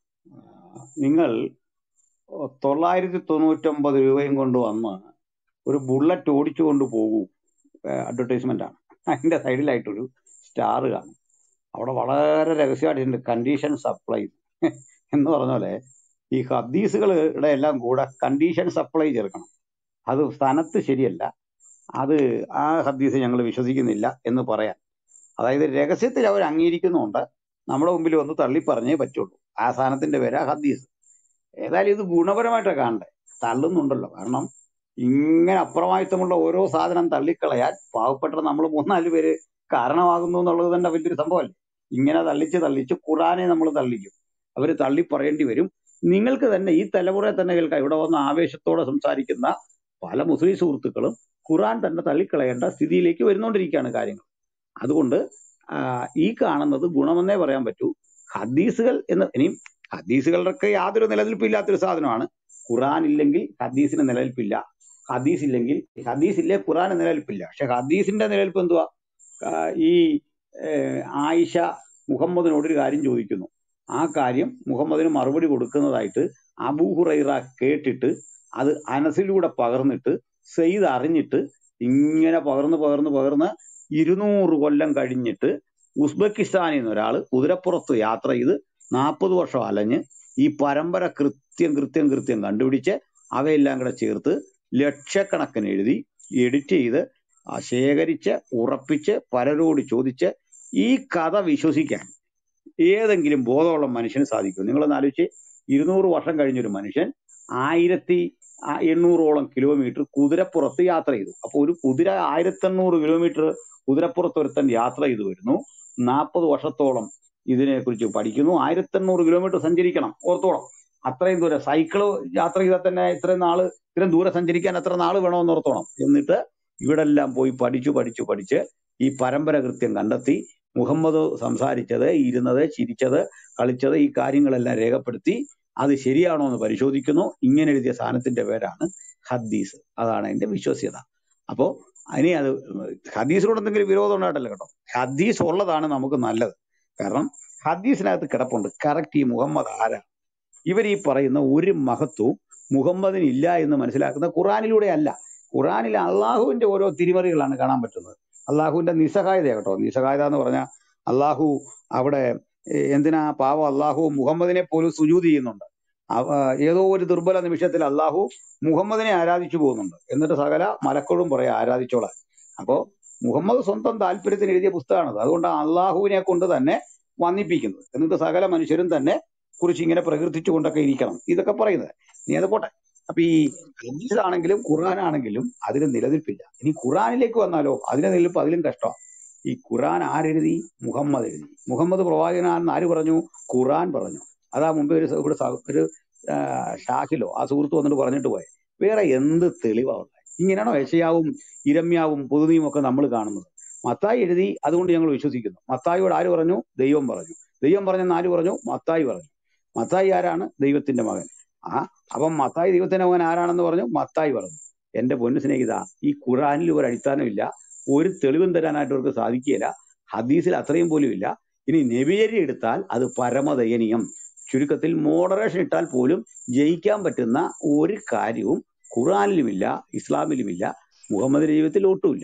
നിങ്ങൾ തൊള്ളായിരത്തി തൊണ്ണൂറ്റൊമ്പത് രൂപയും കൊണ്ട് വന്ന് ഒരു ബുള്ളറ്റ് ഓടിച്ചു കൊണ്ട് പോകൂ. അഡ്വർടൈസ്മെന്റ് ആണ്. അതിന്റെ സൈഡിലായിട്ടൊരു സ്റ്റാർ കാണും. അവിടെ വളരെ രഹസ്യമായിട്ടുണ്ട് കണ്ടീഷൻ സപ്ലൈ എന്ന് പറഞ്ഞ പോലെ ഈ ഹദീസുകളുടെ എല്ലാം കൂടെ കണ്ടീഷൻ സപ്ലൈ ചേർക്കണം. അത് സ്ഥാനത്ത് ശരിയല്ല. അത് ആ ഹദീസ് ഞങ്ങൾ വിശ്വസിക്കുന്നില്ല എന്ന് പറയാൻ, അതായത് രഹസ്യത്തിൽ അവർ അംഗീകരിക്കുന്നുണ്ട്, നമ്മുടെ മുമ്പിൽ വന്ന് തള്ളി പറഞ്ഞേ പറ്റുള്ളൂ. ആ സാധനത്തിന്റെ പേര് ഹദീസ്. ഏതായാലും ഇത് ഗുണപരമായിട്ടാണ് കാണണ്ടേ. തള്ളുന്നുണ്ടല്ലോ. കാരണം ഇങ്ങനെ അപ്രമാദിത്വമുള്ള ഓരോ സാധനം തള്ളിക്കളയാൻ പാവപ്പെട്ട നമ്മൾ മൂന്നാല് പേര് കാരണമാകുന്നു എന്നുള്ളത് തന്നെ വലിയൊരു സംഭവമല്ലേ. ഇങ്ങനെ തള്ളിച്ച് തള്ളിച്ച് ഖുറാനെ നമ്മൾ തള്ളിക്കും. അവർ തള്ളി പറയേണ്ടി വരും. നിങ്ങൾക്ക് തന്നെ ഈ തലമുറയെ തന്നെ കേൾക്കാം. ഇവിടെ വന്ന് ആവേശത്തോടെ സംസാരിക്കുന്ന പല മുസ്ലിം സുഹൃത്തുക്കളും ഖുറാൻ തന്നെ തള്ളിക്കളയേണ്ട സ്ഥിതിയിലേക്ക് വരുന്നുകൊണ്ടിരിക്കുകയാണ് കാര്യങ്ങൾ. അതുകൊണ്ട് ആ, ഈ കാണുന്നത് ഗുണമെന്നേ പറയാൻ പറ്റൂ. ഹദീസുകൾ എന്ന് ഇനിയും ഹദീസുകളുടെ യാതൊരു നിലനിൽപ്പില്ലാത്തൊരു സാധനമാണ്. ഖുറാൻ ഇല്ലെങ്കിൽ ഹദീസിന് നിലനിൽപ്പില്ല. ഹദീസ് ഇല്ലെങ്കിൽ ഹദീസ് ഇല്ലേ ഖുറാന് നിലനിൽപ്പില്ല. പക്ഷെ ഹദീസിന്റെ നിലനിൽപ്പ് എന്തുവാ? ആ, ഈ ഏഹ്, ആയിഷ മുഹമ്മദിനോടൊരു കാര്യം ചോദിക്കുന്നു. ആ കാര്യം മുഹമ്മദിന് മറുപടി കൊടുക്കുന്നതായിട്ട് അബൂ ഹുറൈറ കേട്ടിട്ട് അത് അനസിലൂടെ പകർന്നിട്ട് സെയ്ദ് അറിഞ്ഞിട്ട് ഇങ്ങനെ പകർന്ന് പകർന്ന് പകർന്ന് ഇരുന്നൂറ് കൊല്ലം കഴിഞ്ഞിട്ട് ഉസ്ബെക്കിസ്ഥാനിൽ നിന്ന് ഒരാൾ കുതിരപ്പുറത്ത് യാത്ര ചെയ്ത് നാൽപ്പത് വർഷം അലഞ്ഞ് ഈ പരമ്പര കൃത്യം കൃത്യം കൃത്യം കണ്ടുപിടിച്ച് അവയെല്ലാം കൂടെ ചേർത്ത് ലക്ഷക്കണക്കിന് എഴുതി എഡിറ്റ് ചെയ്ത് ആ ശേഖരിച്ച് ഉറപ്പിച്ച് പലരോട് ചോദിച്ച് ഈ കഥ വിശ്വസിക്കാൻ ഏതെങ്കിലും ബോധമുള്ള മനുഷ്യന് സാധിക്കും? നിങ്ങളൊന്ന് ആലോചിച്ച്, ഇരുന്നൂറ് വർഷം കഴിഞ്ഞൊരു മനുഷ്യൻ ആയിരത്തി ആ എണ്ണൂറോളം കിലോമീറ്റർ കുതിരപ്പുറത്ത് യാത്ര ചെയ്തു. അപ്പൊ ഒരു കുതിര ആയിരത്തി എണ്ണൂറ് കിലോമീറ്റർ കുതിരപ്പുറത്ത് ഒരുത്തൻ യാത്ര ചെയ്തു വരുന്നു. നാൽപ്പത് വർഷത്തോളം ഇതിനെ കുറിച്ച് പഠിക്കുന്നു. ആയിരത്തി എണ്ണൂറ് കിലോമീറ്റർ സഞ്ചരിക്കണം, ഓർത്തോളം. അത്രയും ദൂരം സൈക്കിള് യാത്ര ചെയ്താൽ തന്നെ ഇത്രയും നാള് ഇത്രയും ദൂരം സഞ്ചരിക്കാൻ എത്ര നാള് വേണമെന്ന് ഓർത്തോണം. എന്നിട്ട് ഇവിടെ എല്ലാം പോയി പഠിച്ചു പഠിച്ചു പഠിച്ച് ഈ പരമ്പര കൃത്യം കണ്ടെത്തി മുഹമ്മദ് സംസാരിച്ചത്, ഇരുന്നത്, ചിരിച്ചത്, കളിച്ചത്, ഈ കാര്യങ്ങളെല്ലാം രേഖപ്പെടുത്തി അത് ശരിയാണോ എന്ന് പരിശോധിക്കുന്നു. ഇങ്ങനെ എഴുതിയ സാധനത്തിന്റെ പേരാണ് ഹദീസ്. അതാണ് അതിന്റെ വിശ്വസ്യത. അപ്പോ അതിനെ അത് ഹദീസിനോട് എന്തെങ്കിലും വിരോധം ഉണ്ടായിട്ടല്ല കേട്ടോ. ഹദീസ് ഉള്ളതാണ് നമുക്ക് നല്ലത്. കാരണം ഹദീസിനകത്ത് കിടപ്പുണ്ട് കറക്റ്റ് ഈ മുഹമ്മദ് ആരാണ്. ഇവർ ഈ പറയുന്ന ഒരു മഹത്വവും മുഹമ്മദിന് ഇല്ല എന്ന് മനസ്സിലാക്കുന്ന ഖുറാനിലൂടെ അല്ല. ഖുറാനിൽ അള്ളാഹുവിന്റെ ഓരോ തിരിമറികളാണ് കാണാൻ പറ്റുന്നത്. അള്ളാഹുവിന്റെ നിസ്സഹായത കേട്ടോ. നിസ്സഹായത എന്ന് പറഞ്ഞാൽ അള്ളാഹു അവിടെ ഏഹ്, എന്തിനാ പാവം അള്ളാഹു മുഹമ്മദിനെ പോലും സുജൂദ് ചെയ്യുന്നുണ്ട്. അവ- ഏതോ ഒരു ദുർബല നിമിഷത്തിൽ അള്ളാഹു മുഹമ്മദിനെ ആരാധിച്ചു പോകുന്നുണ്ട്. എന്നിട്ട് സകല മലക്കളും പറയാം ആരാധിച്ചോളാൻ. അപ്പോ മുഹമ്മദ് സ്വന്തം താല്പര്യത്തിന് എഴുതിയ പുസ്തകമാണത്. അതുകൊണ്ടാണ് അള്ളാഹുവിനെ കൊണ്ട് തന്നെ വന്നിപ്പിക്കുന്നത്. എന്നിട്ട് സകല മനുഷ്യരും തന്നെ കുറിച്ച് ഇങ്ങനെ പ്രകീർത്തിച്ചുകൊണ്ടൊക്കെ ഇരിക്കണം ഇതൊക്കെ പറയുന്നത്. നീ അത് പോട്ടെ. അപ്പൊ ഈ ഹദീസ് ആണെങ്കിലും ഖുർആൻ ആണെങ്കിലും അതിന് നിലനിൽപ്പില്ല. ഇനി ഖുർആനിലേക്ക് വന്നാലോ അതിന്റെ നിലനിൽപ്പ് അതിലും കഷ്ടമാണ്. ഈ ഖുർആൻ ആരെഴുതി? മുഹമ്മദ് എഴുതി. മുഹമ്മദ് പ്രവാചകനാണെന്ന് ആര് പറഞ്ഞു? ഖുർആൻ പറഞ്ഞു. അതാ മുമ്പേ ഒരു സ- ഇവിടെ സ- ഒരു ആ, ഷാഹിലോ ആ സുഹൃത്ത് വന്നിട്ട് പറഞ്ഞിട്ട് പോയെ. വേറെ എന്ത് തെളിവാ ഉള്ളത്? ഇങ്ങനെയാണോ യശയാവും ഇരമ്യാവും പൊതുനിയും ഒക്കെ നമ്മൾ കാണുന്നത്? മത്തായി എഴുതി അതുകൊണ്ട് ഞങ്ങൾ വിശ്വസിക്കുന്നു. മത്തായിയോട് ആര് പറഞ്ഞു? ദൈവം പറഞ്ഞു. ദൈവം പറഞ്ഞെന്ന് ആര് പറഞ്ഞു? മത്തായി പറഞ്ഞു. മത്തായി ആരാണ്? ദൈവത്തിന്റെ മകൻ. ആ അപ്പം മത്തായി ദൈവത്തിന്റെ മകൻ ആരാണെന്ന് പറഞ്ഞു? മത്തായി പറഞ്ഞു. എന്റെ പൊന്നു സ്നേഹിത, ഈ ഖുറാനിൽ ഒരു അടിസ്ഥാനമില്ല. ഒരു തെളിവും തരാനായിട്ട് അവർക്ക് സാധിക്കുകയില്ല. ഹദീസിൽ അത്രയും പോലും ഇല്ല. ഇനി നബിചര്യ എടുത്താൽ അത് പരമദയനീയം. ചുരുക്കത്തിൽ മോഡറേഷൻ ഇട്ടാൽ പോലും ജയിക്കാൻ പറ്റുന്ന ഒരു കാര്യവും ഖുറാനിലുമില്ല, ഇസ്ലാമിലുമില്ല, മുഹമ്മദിന്റെ ജീവിതത്തിൽ ഒട്ടുമില്ല.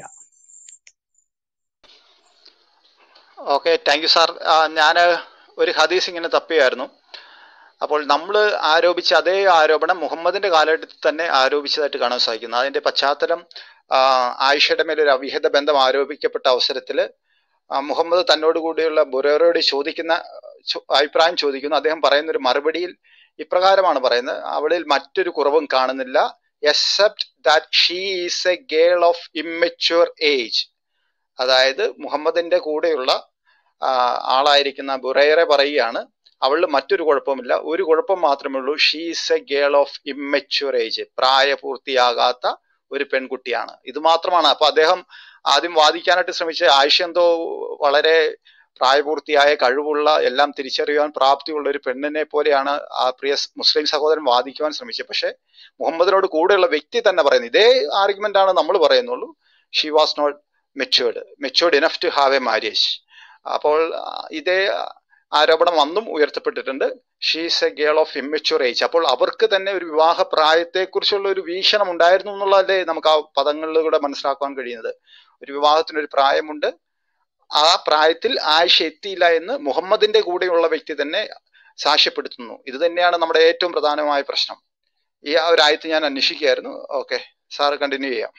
Okay, thank you sir. ഞാൻ ഒരു ഹദീസ് ഇങ്ങനെ തപ്പിയായിരുന്നു. അപ്പോൾ നമ്മൾ ആരോപിച്ച അതേ ആരോപണം മുഹമ്മദിന്റെ കാലഘട്ടത്തിൽ തന്നെ ആരോപിച്ചതായിട്ട് കാണാൻ സാധിക്കുന്നു. അതിന്റെ പശ്ചാത്തലം ആ, ആയിഷയുടെ മേലൊരു അവിഹിത ബന്ധം ആരോപിക്കപ്പെട്ട അവസരത്തിൽ മുഹമ്മദ് തന്നോട് കൂടിയുള്ള ബുറേറയോട് ചോദിക്കുന്ന ചോ- അഭിപ്രായം ചോദിക്കുന്നു. അദ്ദേഹം പറയുന്ന ഒരു മറുപടിയിൽ ഇപ്രകാരമാണ് പറയുന്നത്: അവളിൽ മറ്റൊരു കുറവും കാണുന്നില്ല, except that she is a girl of immature age. അതായത് മുഹമ്മദിന്റെ കൂടെയുള്ള ആ, ആളായിരിക്കുന്ന ബുറൈറെ പറയുകയാണ്, അവളിൽ മറ്റൊരു കുഴപ്പമില്ല, ഒരു കുഴപ്പം മാത്രമേ ഉള്ളൂ, she is a girl of immature age, പ്രായപൂർത്തിയാകാത്ത ഒരു പെൺകുട്ടിയാണ്. ഇത് മാത്രമാണ്. അപ്പൊ അദ്ദേഹം ആദ്യം വാദിക്കാനായിട്ട് ശ്രമിച്ച ആയിഷ എന്തോ വളരെ പ്രായപൂർത്തിയായ കഴിവുള്ള എല്ലാം തിരിച്ചറിയാൻ പ്രാപ്തിയുള്ള ഒരു പെണ്ണിനെ പോലെയാണ് ആ പ്രിയ സ് മുസ്ലിം സഹോദരൻ വാദിക്കുവാൻ ശ്രമിച്ചത്. പക്ഷെ മുഹമ്മദിനോട് കൂടെയുള്ള വ്യക്തി തന്നെ പറയുന്നു ഇതേ ആർഗ്യുമെന്റ് ആണ് നമ്മൾ പറയുന്നുള്ളൂ. She was not matured matured enough to have a marriage. അപ്പോൾ ആ, ഇതേ ആരോപണം അന്നും ഉയർത്തപ്പെട്ടിട്ടുണ്ട്. She's a girl of immature age. അപ്പോൾ അവർക്ക് തന്നെ ഒരു വിവാഹ പ്രായത്തെക്കുറിച്ചുള്ള ഒരു വീക്ഷണം ഉണ്ടായിരുന്നു എന്നുള്ളതല്ലേ നമുക്ക് ആ പദങ്ങളിലൂടെ മനസ്സിലാക്കാൻ കഴിയുന്നത്. ഒരു വിവാഹത്തിനൊരു പ്രായമുണ്ട്, ആ പ്രായത്തിൽ ആയിഷ എത്തിയില്ല എന്ന് മുഹമ്മദിന്റെ കൂടെയുള്ള വ്യക്തി തന്നെ സാക്ഷ്യപ്പെടുത്തുന്നു. ഇത് തന്നെയാണ് നമ്മുടെ ഏറ്റവും പ്രധാനമായ പ്രശ്നം. ഈ ആ ഒരു ആയത്ത് ഞാൻ അന്വേഷിക്കുകയായിരുന്നു. ഓക്കെ, സാറ് കണ്ടിന്യൂ ചെയ്യാം.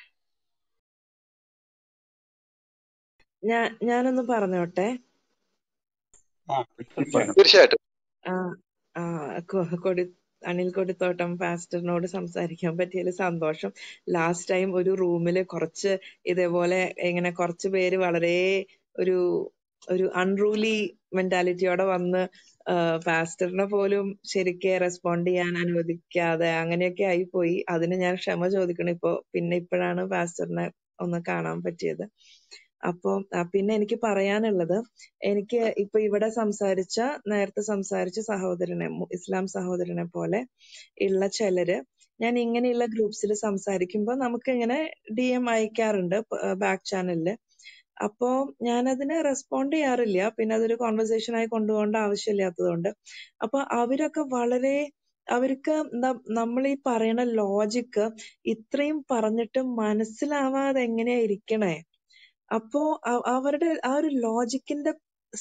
ഞാൻ ഞാനൊന്ന് പറഞ്ഞോട്ടെ. ആ പറഞ്ഞു. തീർച്ചയായിട്ടും. ആ ആ കൊ- കൊടി അനിൽ കൊടിത്തോട്ടം പാസ്റ്ററിനോട് സംസാരിക്കാൻ പറ്റിയതിൽ സന്തോഷം. ലാസ്റ്റ് ടൈം ഒരു റൂമില് കുറച്ച് ഇതേപോലെ ഇങ്ങനെ കുറച്ച് പേര് വളരെ ഒരു ഒരു അൺറൂലി മെന്റാലിറ്റിയോടെ വന്ന് പാസ്റ്ററിനെ പോലും ശരിക്ക് റെസ്പോണ്ട് ചെയ്യാൻ അനുവദിക്കാതെ അങ്ങനെയൊക്കെ ആയിപ്പോയി. അതിന് ഞാൻ ക്ഷമ ചോദിക്കണം. ഇപ്പൊ പിന്നെ ഇപ്പോഴാണ് പാസ്റ്ററിനെ ഒന്ന് കാണാൻ പറ്റിയത്. അപ്പൊ ആ, പിന്നെ എനിക്ക് പറയാനുള്ളത്, എനിക്ക് ഇപ്പൊ ഇവിടെ സംസാരിച്ച നേരത്തെ സംസാരിച്ച സഹോദരനെ മു- ഇസ്ലാം സഹോദരനെ പോലെ ഉള്ള ചിലര് ഞാൻ ഇങ്ങനെയുള്ള ഗ്രൂപ്പ്സിൽ സംസാരിക്കുമ്പോൾ നമുക്ക് ഇങ്ങനെ ഡി എം അയക്കാറുണ്ട് ബാക്ക് ചാനലില്. അപ്പോ ഞാനതിന് റെസ്പോണ്ട് ചെയ്യാറില്ല. പിന്നെ അതൊരു കോൺവെർസേഷൻ ആയി കൊണ്ടുപോകേണ്ട ആവശ്യമില്ലാത്തതുകൊണ്ട്. അപ്പൊ അവരൊക്കെ വളരെ അവർക്ക് നമ്മൾ ഈ പറയണ ലോജിക്ക് ഇത്രയും പറഞ്ഞിട്ട് മനസ്സിലാവാതെ എങ്ങനെയാ ഇരിക്കണേ. അപ്പോ അ- അവരുടെ ആ ഒരു ലോജിക്കിന്റെ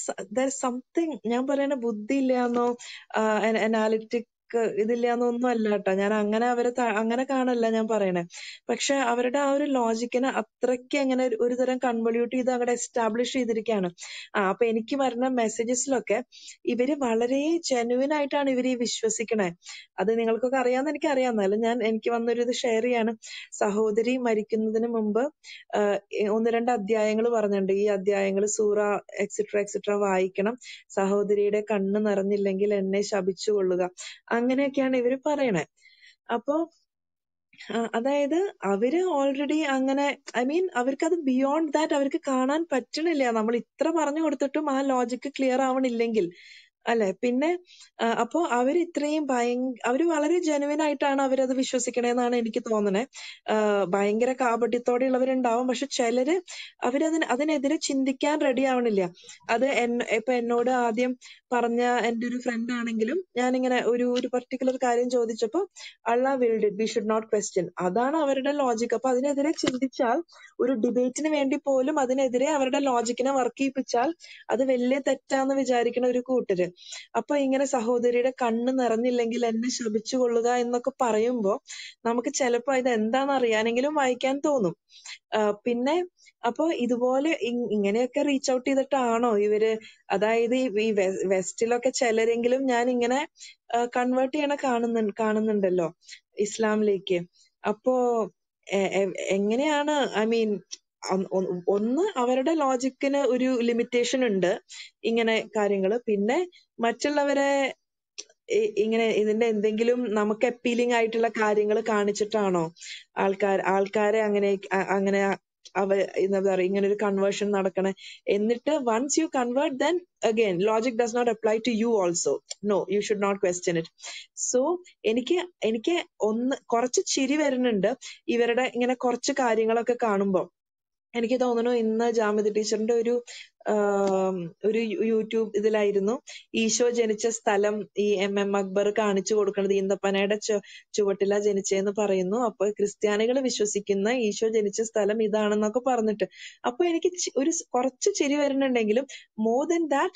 സംതിങ്, ഞാൻ പറയണ ബുദ്ധി ഇല്ലാന്നോ അനാലിറ്റിക് ഇതില്ലാന്നോ ഒന്നും അല്ല കേട്ടോ. ഞാൻ അങ്ങനെ അവരെ ത- അങ്ങനെ കാണല്ല ഞാൻ പറയണേ. പക്ഷെ അവരുടെ ആ ഒരു ലോജിക്കിനെ അത്രയ്ക്ക് അങ്ങനെ ഒരു ഒരു തരം കൺവല്യൂട്ട് ചെയ്ത് അവിടെ എസ്റ്റാബ്ലിഷ് ചെയ്തിരിക്കുകയാണ്. ആ അപ്പൊ എനിക്ക് വരുന്ന മെസ്സേജസിലൊക്കെ ഇവര് വളരെ ജെനുവിൻ ആയിട്ടാണ് ഇവര് ഈ വിശ്വസിക്കണേ. അത് നിങ്ങൾക്കൊക്കെ അറിയാമെന്ന് എനിക്ക് അറിയാം. എന്നാലും ഞാൻ എനിക്ക് വന്നൊരു ഇത് ഷെയർ ചെയ്യാണ്. സഹോദരി മരിക്കുന്നതിന് മുമ്പ് ആഹ് ഏ- ഒന്ന് രണ്ട് അധ്യായങ്ങൾ പറഞ്ഞിട്ടുണ്ട്. ഈ അധ്യായങ്ങൾ സൂറ എക്സെട്ര എക്സെട്ര വായിക്കണം, സഹോദരിയുടെ കണ്ണ് നിറഞ്ഞില്ലെങ്കിൽ എന്നെ ശപിച്ചു കൊള്ളുക, അങ്ങനെയൊക്കെയാണ് ഇവര് പറയണേ. അപ്പൊ ആ, അതായത് അവര് ഓൾറെഡി അങ്ങനെ ഐ മീൻ അവർക്ക് അത് ബിയോണ്ട് ദാറ്റ് അവർക്ക് കാണാൻ പറ്റണില്ല. നമ്മൾ ഇത്ര പറഞ്ഞു കൊടുത്തിട്ടും ആ ലോജിക്ക് ക്ലിയർ ആവണില്ലെങ്കിൽ അല്ലെ. പിന്നെ ആ, അപ്പൊ അവര് ഇത്രയും ഭയ അവര് വളരെ ജെനുവിൻ ആയിട്ടാണ് അവരത് വിശ്വസിക്കണേന്നാണ് എനിക്ക് തോന്നണേ. ആഹ് ഭയങ്കര കാപട്യത്തോടെയുള്ളവരുണ്ടാവും. പക്ഷെ ചിലര് അവരതിന് അതിനെതിരെ ചിന്തിക്കാൻ റെഡി ആവണില്ല. അത് എൻ ഇപ്പൊ എന്നോട് ആദ്യം പറഞ്ഞ എന്റെ ഒരു ഫ്രണ്ട് ആണെങ്കിലും ഞാനിങ്ങനെ ഒരു ഒരു പർട്ടിക്കുലർ കാര്യം ചോദിച്ചപ്പോ അള്ളാ willed it, we should not question, അതാണ് അവരുടെ ലോജിക്. അപ്പൊ അതിനെതിരെ ചിന്തിച്ചാൽ ഒരു ഡിബേറ്റിന് വേണ്ടി പോലും അതിനെതിരെ അവരുടെ ലോജിക്കിനെ വർക്ക് ചെയ്യിപ്പിച്ചാൽ അത് വലിയ തെറ്റാന്ന് വിചാരിക്കണ ഒരു കൂട്ടര്. അപ്പൊ ഇങ്ങനെ സഹോദരിയുടെ കണ്ണ് നിറഞ്ഞില്ലെങ്കിൽ എന്നെ ശപിച്ചു കൊള്ളുക എന്നൊക്കെ പറയുമ്പോ നമുക്ക് ചിലപ്പോ ഇത് എന്താന്ന് അറിയാനെങ്കിലും വായിക്കാൻ തോന്നും. ആഹ് പിന്നെ അപ്പൊ ഇതുപോലെ ഇ- ഇങ്ങനെയൊക്കെ റീച്ച് ഔട്ട് ചെയ്തിട്ടാണോ ഇവര്, അതായത് ഈ ഈ വെ- വെസ്റ്റിലൊക്കെ ചിലരെങ്കിലും ഞാൻ ഇങ്ങനെ കൺവേർട്ട് ചെയ്യണ കാണുന്നു കാണുന്നുണ്ടല്ലോ ഇസ്ലാമിലേക്ക്. അപ്പോ എ- എ- എങ്ങനെയാണ് ഐ മീൻ ഒന്ന് അവരുടെ ലോജിക്കിന് ഒരു ലിമിറ്റേഷൻ ഉണ്ട് ഇങ്ങനെ കാര്യങ്ങള്. പിന്നെ മറ്റുള്ളവരെ ഇ- ഇങ്ങനെ ഇതിന്റെ എന്തെങ്കിലും നമുക്ക് അപ്പീലിംഗ് ആയിട്ടുള്ള കാര്യങ്ങൾ കാണിച്ചിട്ടാണോ ആൾക്കാർ ആൾക്കാരെ അങ്ങനെ അ- അങ്ങനെ അവ എന്താ പറയുക ഇങ്ങനെ ഒരു കൺവേർഷൻ നടക്കണേ. എന്നിട്ട് once you convert then again logic does not apply to you also. No, you should not question it. So എനിക്ക് എനിക്ക് ഒന്ന് കുറച്ച് ചിരി വരുന്നുണ്ട് ഇവരുടെ ഇങ്ങനെ കുറച്ച് കാര്യങ്ങളൊക്കെ കാണുമ്പോ. എനിക്ക് തോന്നുന്നു ഇന്ന് ജാമിദ് ടീച്ചറിന്റെ ഒരു ആം, ഒരു യു- യൂട്യൂബ് ഇതിലായിരുന്നു ഈശോ ജനിച്ച സ്ഥലം ഈ എം എം അക്ബർ കാണിച്ചു കൊടുക്കുന്നത് ഈന്തപ്പനയുടെ ചു ചുവട്ടിലാ ജനിച്ചതെന്ന് പറയുന്നു. അപ്പൊ ക്രിസ്ത്യാനികൾ വിശ്വസിക്കുന്ന ഈശോ ജനിച്ച സ്ഥലം ഇതാണെന്നൊക്കെ പറഞ്ഞിട്ട് അപ്പൊ എനിക്ക് ചി- ഒരു സ് കുറച്ച് ചിരി വരുന്നുണ്ടെങ്കിലും മോർ ദൻ ദാറ്റ്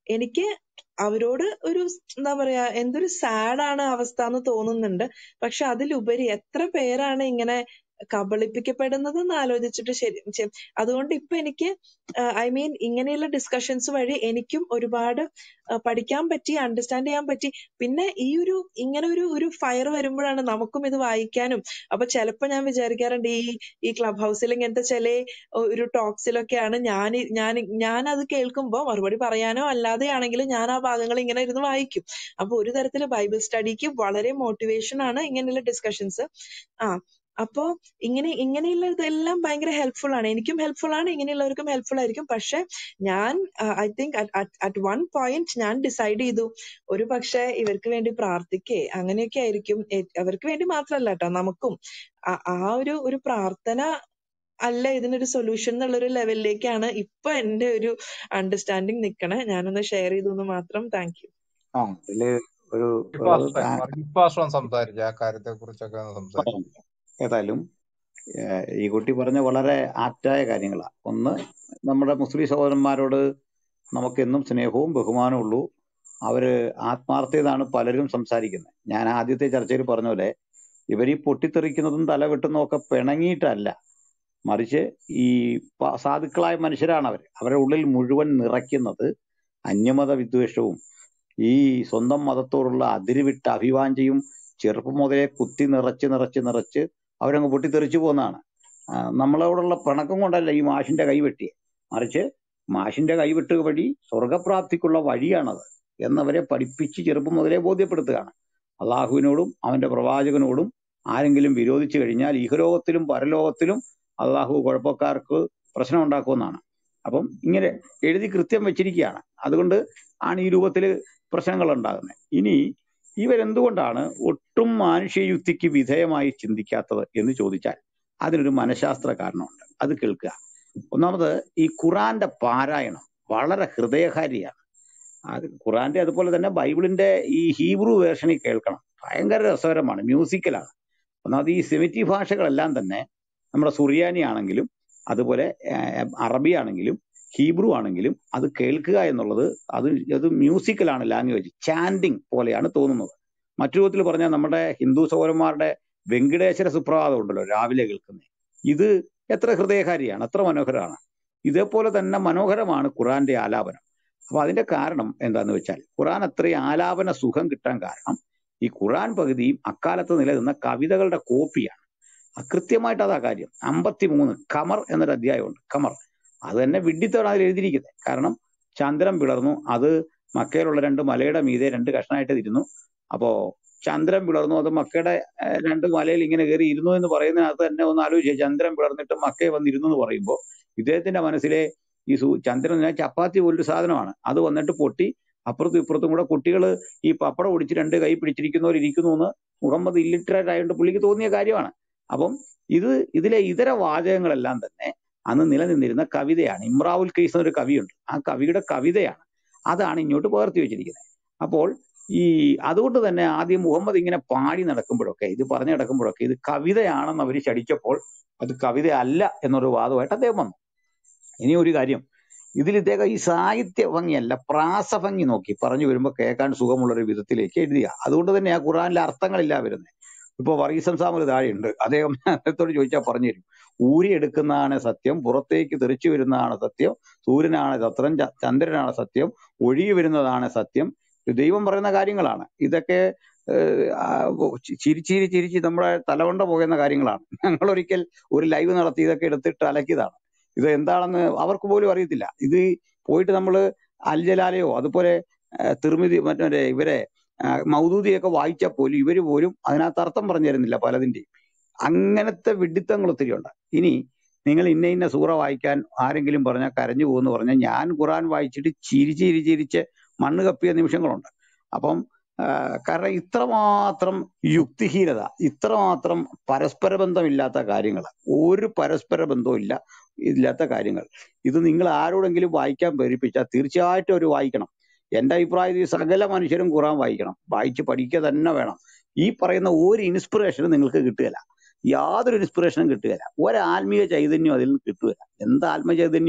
എനിക്ക് അവരോട് ഒരു എന്താ പറയാ എന്തൊരു സാഡാണ് അവസ്ഥ എന്ന് തോന്നുന്നുണ്ട്. പക്ഷെ അതിലുപരി എത്ര പേരാണ് ഇങ്ങനെ കബളിപ്പിക്കപ്പെടുന്നതെന്ന് ആലോചിച്ചിട്ട് ശരി ചെ- അതുകൊണ്ട് ഇപ്പൊ എനിക്ക് ഐ മീൻ ഇങ്ങനെയുള്ള ഡിസ്കഷൻസ് വഴി എനിക്കും ഒരുപാട് ആ, പഠിക്കാൻ പറ്റി, അണ്ടർസ്റ്റാൻഡ് ചെയ്യാൻ പറ്റി. പിന്നെ ഈ ഒരു ഇങ്ങനെ ഒരു ഒരു ഫയർ വരുമ്പോഴാണ് നമുക്കും ഇത് വായിക്കാനും. അപ്പൊ ചിലപ്പോ ഞാൻ വിചാരിക്കാറുണ്ട് ഈ ഈ ക്ലബ് ഹൗസിൽ ഇങ്ങനത്തെ ചില ഒരു ടോക്സിലൊക്കെയാണ് ഞാൻ ഈ- ഞാൻ ഞാൻ അത് കേൾക്കുമ്പോൾ മറുപടി പറയാനോ അല്ലാതെ ആണെങ്കിലും ഞാൻ ആ ഭാഗങ്ങൾ ഇങ്ങനെ ഇരുന്ന് വായിക്കും. അപ്പൊ ഒരു തരത്തില് ബൈബിൾ സ്റ്റഡിക്ക് വളരെ മോട്ടിവേഷൻ ആണ് ഇങ്ങനെയുള്ള ഡിസ്കഷൻസ്. ആ അപ്പോ ഇങ്ങനെ ഇങ്ങനെയുള്ള ഇതെല്ലാം ഭയങ്കര ഹെൽപ്ഫുൾ ആണ്. എനിക്കും ഹെൽപ്ഫുൾ ആണ്, ഇങ്ങനെയുള്ളവർക്കും ഹെൽപ്ഫുൾ ആയിരിക്കും. പക്ഷെ ഞാൻ I think at one point ഞാൻ ഡിസൈഡ് ചെയ്തു ഒരു പക്ഷെ ഇവർക്ക് വേണ്ടി പ്രാർത്ഥിക്കേ അങ്ങനെയൊക്കെ ആയിരിക്കും. എ- അവർക്ക് വേണ്ടി മാത്രമല്ല കേട്ടോ, നമുക്കും ആ- ആ ഒരു ഒരു പ്രാർത്ഥന അല്ല ഇതിനൊരു സൊല്യൂഷൻ എന്നുള്ളൊരു ലെവലിലേക്കാണ് ഇപ്പൊ എന്റെ ഒരു അണ്ടർസ്റ്റാൻഡിങ് നിക്കണേ. ഞാനൊന്ന് ഷെയർ ചെയ്തു എന്ന് മാത്രം. Thank you. ആ ഇതില് ഒരു ഈ ഒരു പാസ്റ്ററെ കാ- വർഗീസ് പാസ്റ്റർ ഒന്ന് സംസാരിക്കുക ആ കാര്യത്തെ കുറിച്ചൊക്കെ ഒന്ന് സംസാരിക്കും. പറയാം. ഏതായാലും ഏഹ്, ഈ കുട്ടി പറഞ്ഞ വളരെ ആപ്റ്റായ കാര്യങ്ങളാണ്. ഒന്ന്, നമ്മുടെ മുസ്ലിം സഹോദരന്മാരോട് നമുക്കെന്നും സ്നേഹവും ബഹുമാനവും ഉള്ളൂ. അവര് ആത്മാർത്ഥതയാണ് പലരും സംസാരിക്കുന്നത്. ഞാൻ ആദ്യത്തെ ചർച്ചയിൽ പറഞ്ഞ പോലെ ഇവർ ഈ പൊട്ടിത്തെറിക്കുന്നതും തല വെട്ടുന്നതും ഒക്കെ പിണങ്ങിയിട്ടല്ല, മറിച്ച് ഈ പ- സാധുക്കളായ മനുഷ്യരാണ് അവർ. അവരുടെ ഉള്ളിൽ മുഴുവൻ നിറയ്ക്കുന്നത് അന്യമത വിദ്വേഷവും ഈ സ്വന്തം മതത്തോടുള്ള അതിരുവിട്ട അഭിവാഞ്ചയും ചെറുപ്പം മുതലേ കുത്തി നിറച്ച് നിറച്ച് നിറച്ച് അവരങ്ങ് പൊട്ടിത്തെറിച്ചു പോകുന്നതാണ്. ആ, നമ്മളോടുള്ള പിണക്കം കൊണ്ടല്ല ഈ മാഷിന്റെ കൈവെട്ടിയെ, മറിച്ച് മാഷിന്റെ കൈവെട്ട് വഴി സ്വർഗപ്രാപ്തിക്കുള്ള വഴിയാണത് എന്നവരെ പഠിപ്പിച്ച് ചെറുപ്പം മുതലേ ബോധ്യപ്പെടുത്തുകയാണ്. അള്ളാഹുവിനോടും അവന്റെ പ്രവാചകനോടും ആരെങ്കിലും വിരോധിച്ചു കഴിഞ്ഞാൽ ഇഹലോകത്തിലും പരലോകത്തിലും അള്ളാഹു കുഴപ്പക്കാർക്ക് പ്രശ്നം ഉണ്ടാക്കുമെന്നാണ്. അപ്പം ഇങ്ങനെ എഴുതി കൃത്യം വെച്ചിരിക്കുകയാണ്. അതുകൊണ്ട് ആണ് ഈ രൂപത്തിൽ പ്രശ്നങ്ങൾ ഉണ്ടാകുന്നത്. ഇനി ഇവരെന്തുകൊണ്ടാണ് ഒട്ടും മാനുഷികയുക്തിക്ക് വിധേയമായി ചിന്തിക്കാത്തത് എന്ന് ചോദിച്ചാൽ അതിനൊരു മനഃശാസ്ത്ര കാരണമുണ്ട്. അത് കേൾക്കുക. ഒന്നാമത്, ഈ ഖുറാന്റെ പാരായണം വളരെ ഹൃദയകാരിയാണ്. അത് ഖുറാന്റെ അതുപോലെ തന്നെ ബൈബിളിന്റെ ഈ ഹീബ്രു വേർഷനിൽ കേൾക്കണം. ഭയങ്കര രസകരമാണ്, മ്യൂസിക്കലാണ്. ഒന്നാമത് ഈ സെമിറ്റിക് ഭാഷകളെല്ലാം തന്നെ നമ്മുടെ സുറിയാനി ആണെങ്കിലും അതുപോലെ ഏഹ്, അറബി ആണെങ്കിലും ഹീബ്രു ആണെങ്കിലും അത് കേൾക്കുക എന്നുള്ളത് അത് അത് മ്യൂസിക്കലാണ്, ലാംഗ്വേജ് ചാൻഡിങ് പോലെയാണ് തോന്നുന്നത്. മറ്റു വിധത്തിൽ പറഞ്ഞാൽ നമ്മുടെ ഹിന്ദു സഹോദരന്മാരുടെ വെങ്കടേശ്വര സുപ്രഭാതം ഉണ്ടല്ലോ രാവിലെ കേൾക്കുന്നത്, ഇത് എത്ര ഹൃദയകാരിയാണ്, എത്ര മനോഹരമാണ്. ഇതേപോലെ തന്നെ മനോഹരമാണ് ഖുറാന്റെ ആലാപനം. അപ്പൊ അതിന്റെ കാരണം എന്താന്ന് വെച്ചാൽ ഖുറാൻ അത്രയും ആലാപന സുഖം കിട്ടാൻ കാരണം ഈ ഖുറാൻ പകുതിയും അക്കാലത്ത് നിലനിന്ന കവിതകളുടെ കോപ്പിയാണ്. അത് കൃത്യമായിട്ട് അതാ കാര്യം. അമ്പത്തി മൂന്ന് ഖമർ എന്നൊരു അധ്യായമുണ്ട്. ഖമർ അത് തന്നെ വിഡ്ഢിത്തമാണ് അതിൽ എഴുതിയിരിക്കുന്നത്. കാരണം ചന്ദ്രൻ പിളർന്നു, അത് മക്കയിലുള്ള രണ്ട് മലയുടെ മീതെ രണ്ട് കഷ്ണമായിട്ട് ഇരുന്നു. അപ്പോ ചന്ദ്രൻ പിളർന്നു, അത് മക്കയുടെ ഏഹ്, രണ്ട് മലയിൽ ഇങ്ങനെ കയറി ഇരുന്നു എന്ന് പറയുന്നതിനകത്ത് തന്നെ ഒന്ന് ആലോചിക്കുക. ചന്ദ്രൻ പിളർന്നിട്ട് മക്കയെ വന്നിരുന്നു എന്ന് പറയുമ്പോൾ ഇദ്ദേഹത്തിന്റെ മനസ്സിലെ ഈ സൂ ചന്ദ്രൻ എന്ന് പറഞ്ഞാൽ ചപ്പാത്തി പോലൊരു സാധനമാണ്. അത് വന്നിട്ട് പൊട്ടി അപ്പുറത്തും ഇപ്പുറത്തും കൂടെ കുട്ടികൾ ഈ പപ്പടം ഒടിച്ച് രണ്ട് കൈ പിടിച്ചിരിക്കുന്നവർ ഇരിക്കുന്നു എന്ന് മുഹമ്മദ് ഇല്ലിറ്ററേറ്റ് ആയതുകൊണ്ട് പുള്ളിക്ക് തോന്നിയ കാര്യമാണ്. അപ്പം ഇത് ഇതിലെ ഇതര വാചകങ്ങളെല്ലാം തന്നെ അന്ന് നിലനിന്നിരുന്ന കവിതയാണ്. ഇമ്രാവുൽ കൈസ് എന്നൊരു കവിയുണ്ട്, ആ കവിയുടെ കവിതയാണ്. അതാണ് ഇങ്ങോട്ട് പകർത്തി വെച്ചിരിക്കുന്നത്. അപ്പോൾ ഈ അതുകൊണ്ട് തന്നെ ആദ്യം മുഹമ്മദ് ഇങ്ങനെ പാടി നടക്കുമ്പോഴൊക്കെ ഇത് പറഞ്ഞു നടക്കുമ്പോഴൊക്കെ ഇത് കവിതയാണെന്ന് അവർ ശടിച്ചപ്പോൾ അത് കവിത അല്ല എന്നൊരു വാദമായിട്ട് അദ്ദേഹം വന്നു. ഇനി ഒരു കാര്യം, ഇതിൽ ഇദ്ദേഹം ഈ സാഹിത്യ ഭംഗിയല്ല പ്രാസഭംഗി നോക്കി പറഞ്ഞു വരുമ്പോൾ കേൾക്കാൻ സുഖമുള്ളൊരു വിധത്തിലേക്ക് എഴുതിയ. അതുകൊണ്ട് തന്നെ ആ ഖുറാനിലെ അർത്ഥങ്ങളില്ല വരുന്നത്. ഇപ്പൊ വർഗീസം സാമൽ താഴെയുണ്ട്, അദ്ദേഹം അദ്ദേഹത്തോട് ചോദിച്ചാൽ പറഞ്ഞു തരും. ഊരിയെടുക്കുന്നതാണ് സത്യം, പുറത്തേക്ക് തെറിച്ചു വരുന്നതാണ് സത്യം, സൂര്യനാണ് സത്യം, ച- ചന്ദ്രനാണ് സത്യം, ഒഴുകി വരുന്നതാണ് സത്യം. ഇത് ദൈവം പറയുന്ന കാര്യങ്ങളാണ്. ഇതൊക്കെ ഏഹ്, ആ, ചി- ചിരിച്ചിരി ചിരിച്ച് നമ്മുടെ തലകൊണ്ട പോകുന്ന കാര്യങ്ങളാണ്. ഞങ്ങൾ ഒരിക്കൽ ഒരു ലൈവ് നടത്തി ഇതൊക്കെ എടുത്തിട്ട് അലക്കിയതാണ്. ഇത് എന്താണെന്ന് അവർക്ക് പോലും അറിയത്തില്ല. ഇത് പോയിട്ട് നമ്മൾ അൽ ജലാലയോ അതുപോലെ ഏഹ്, തിർമിതി മറ്റേ ഇവരെ ആഹ് മൗദൂദിയൊക്കെ വായിച്ചാൽ പോലും ഇവര് പോലും അതിനകത്ത് അർത്ഥം പറഞ്ഞു തരുന്നില്ല പലതിന്റെയും. അങ്ങനത്തെ വിഡ്ഢിത്തങ്ങൾ ഒത്തിരി ഉണ്ട്. ഇനി നിങ്ങൾ ഇന്ന ഇന്ന സൂറ വായിക്കാൻ ആരെങ്കിലും പറഞ്ഞാൽ കരഞ്ഞു പോകുമെന്ന് പറഞ്ഞാൽ ഞാൻ ഖുറാൻ വായിച്ചിട്ട് ചിരി ചിരി ചിരിച്ച് മണ്ണ് കപ്പിയ നിമിഷങ്ങളുണ്ട്. അപ്പം ആഹ് കാരണം ഇത്രമാത്രം യുക്തിഹീനത, ഇത്രമാത്രം പരസ്പര ബന്ധമില്ലാത്ത കാര്യങ്ങൾ, ഒരു പരസ്പര ബന്ധവും ഇല്ല ഇല്ലാത്ത കാര്യങ്ങൾ ഇത് നിങ്ങൾ ആരോടെങ്കിലും വായിക്കാൻ പ്രേരിപ്പിച്ചാൽ തീർച്ചയായിട്ടും അവർ വായിക്കണം. എന്റെ അഭിപ്രായത്തിൽ ഈ സകല മനുഷ്യരും ഖുറാൻ വായിക്കണം, വായിച്ച് പഠിക്കുക തന്നെ വേണം. ഈ പറയുന്ന ഒരു ഇൻസ്പിറേഷനും നിങ്ങൾക്ക് കിട്ടുകയില്ല, യാതൊരു ഇൻസ്പിറേഷനും കിട്ടുകയില്ല, ഒരു ആത്മീയ ചൈതന്യം അതിൽ നിന്ന് കിട്ടുകയില്ല. എന്ത് ആത്മചൈതന്യമാണ്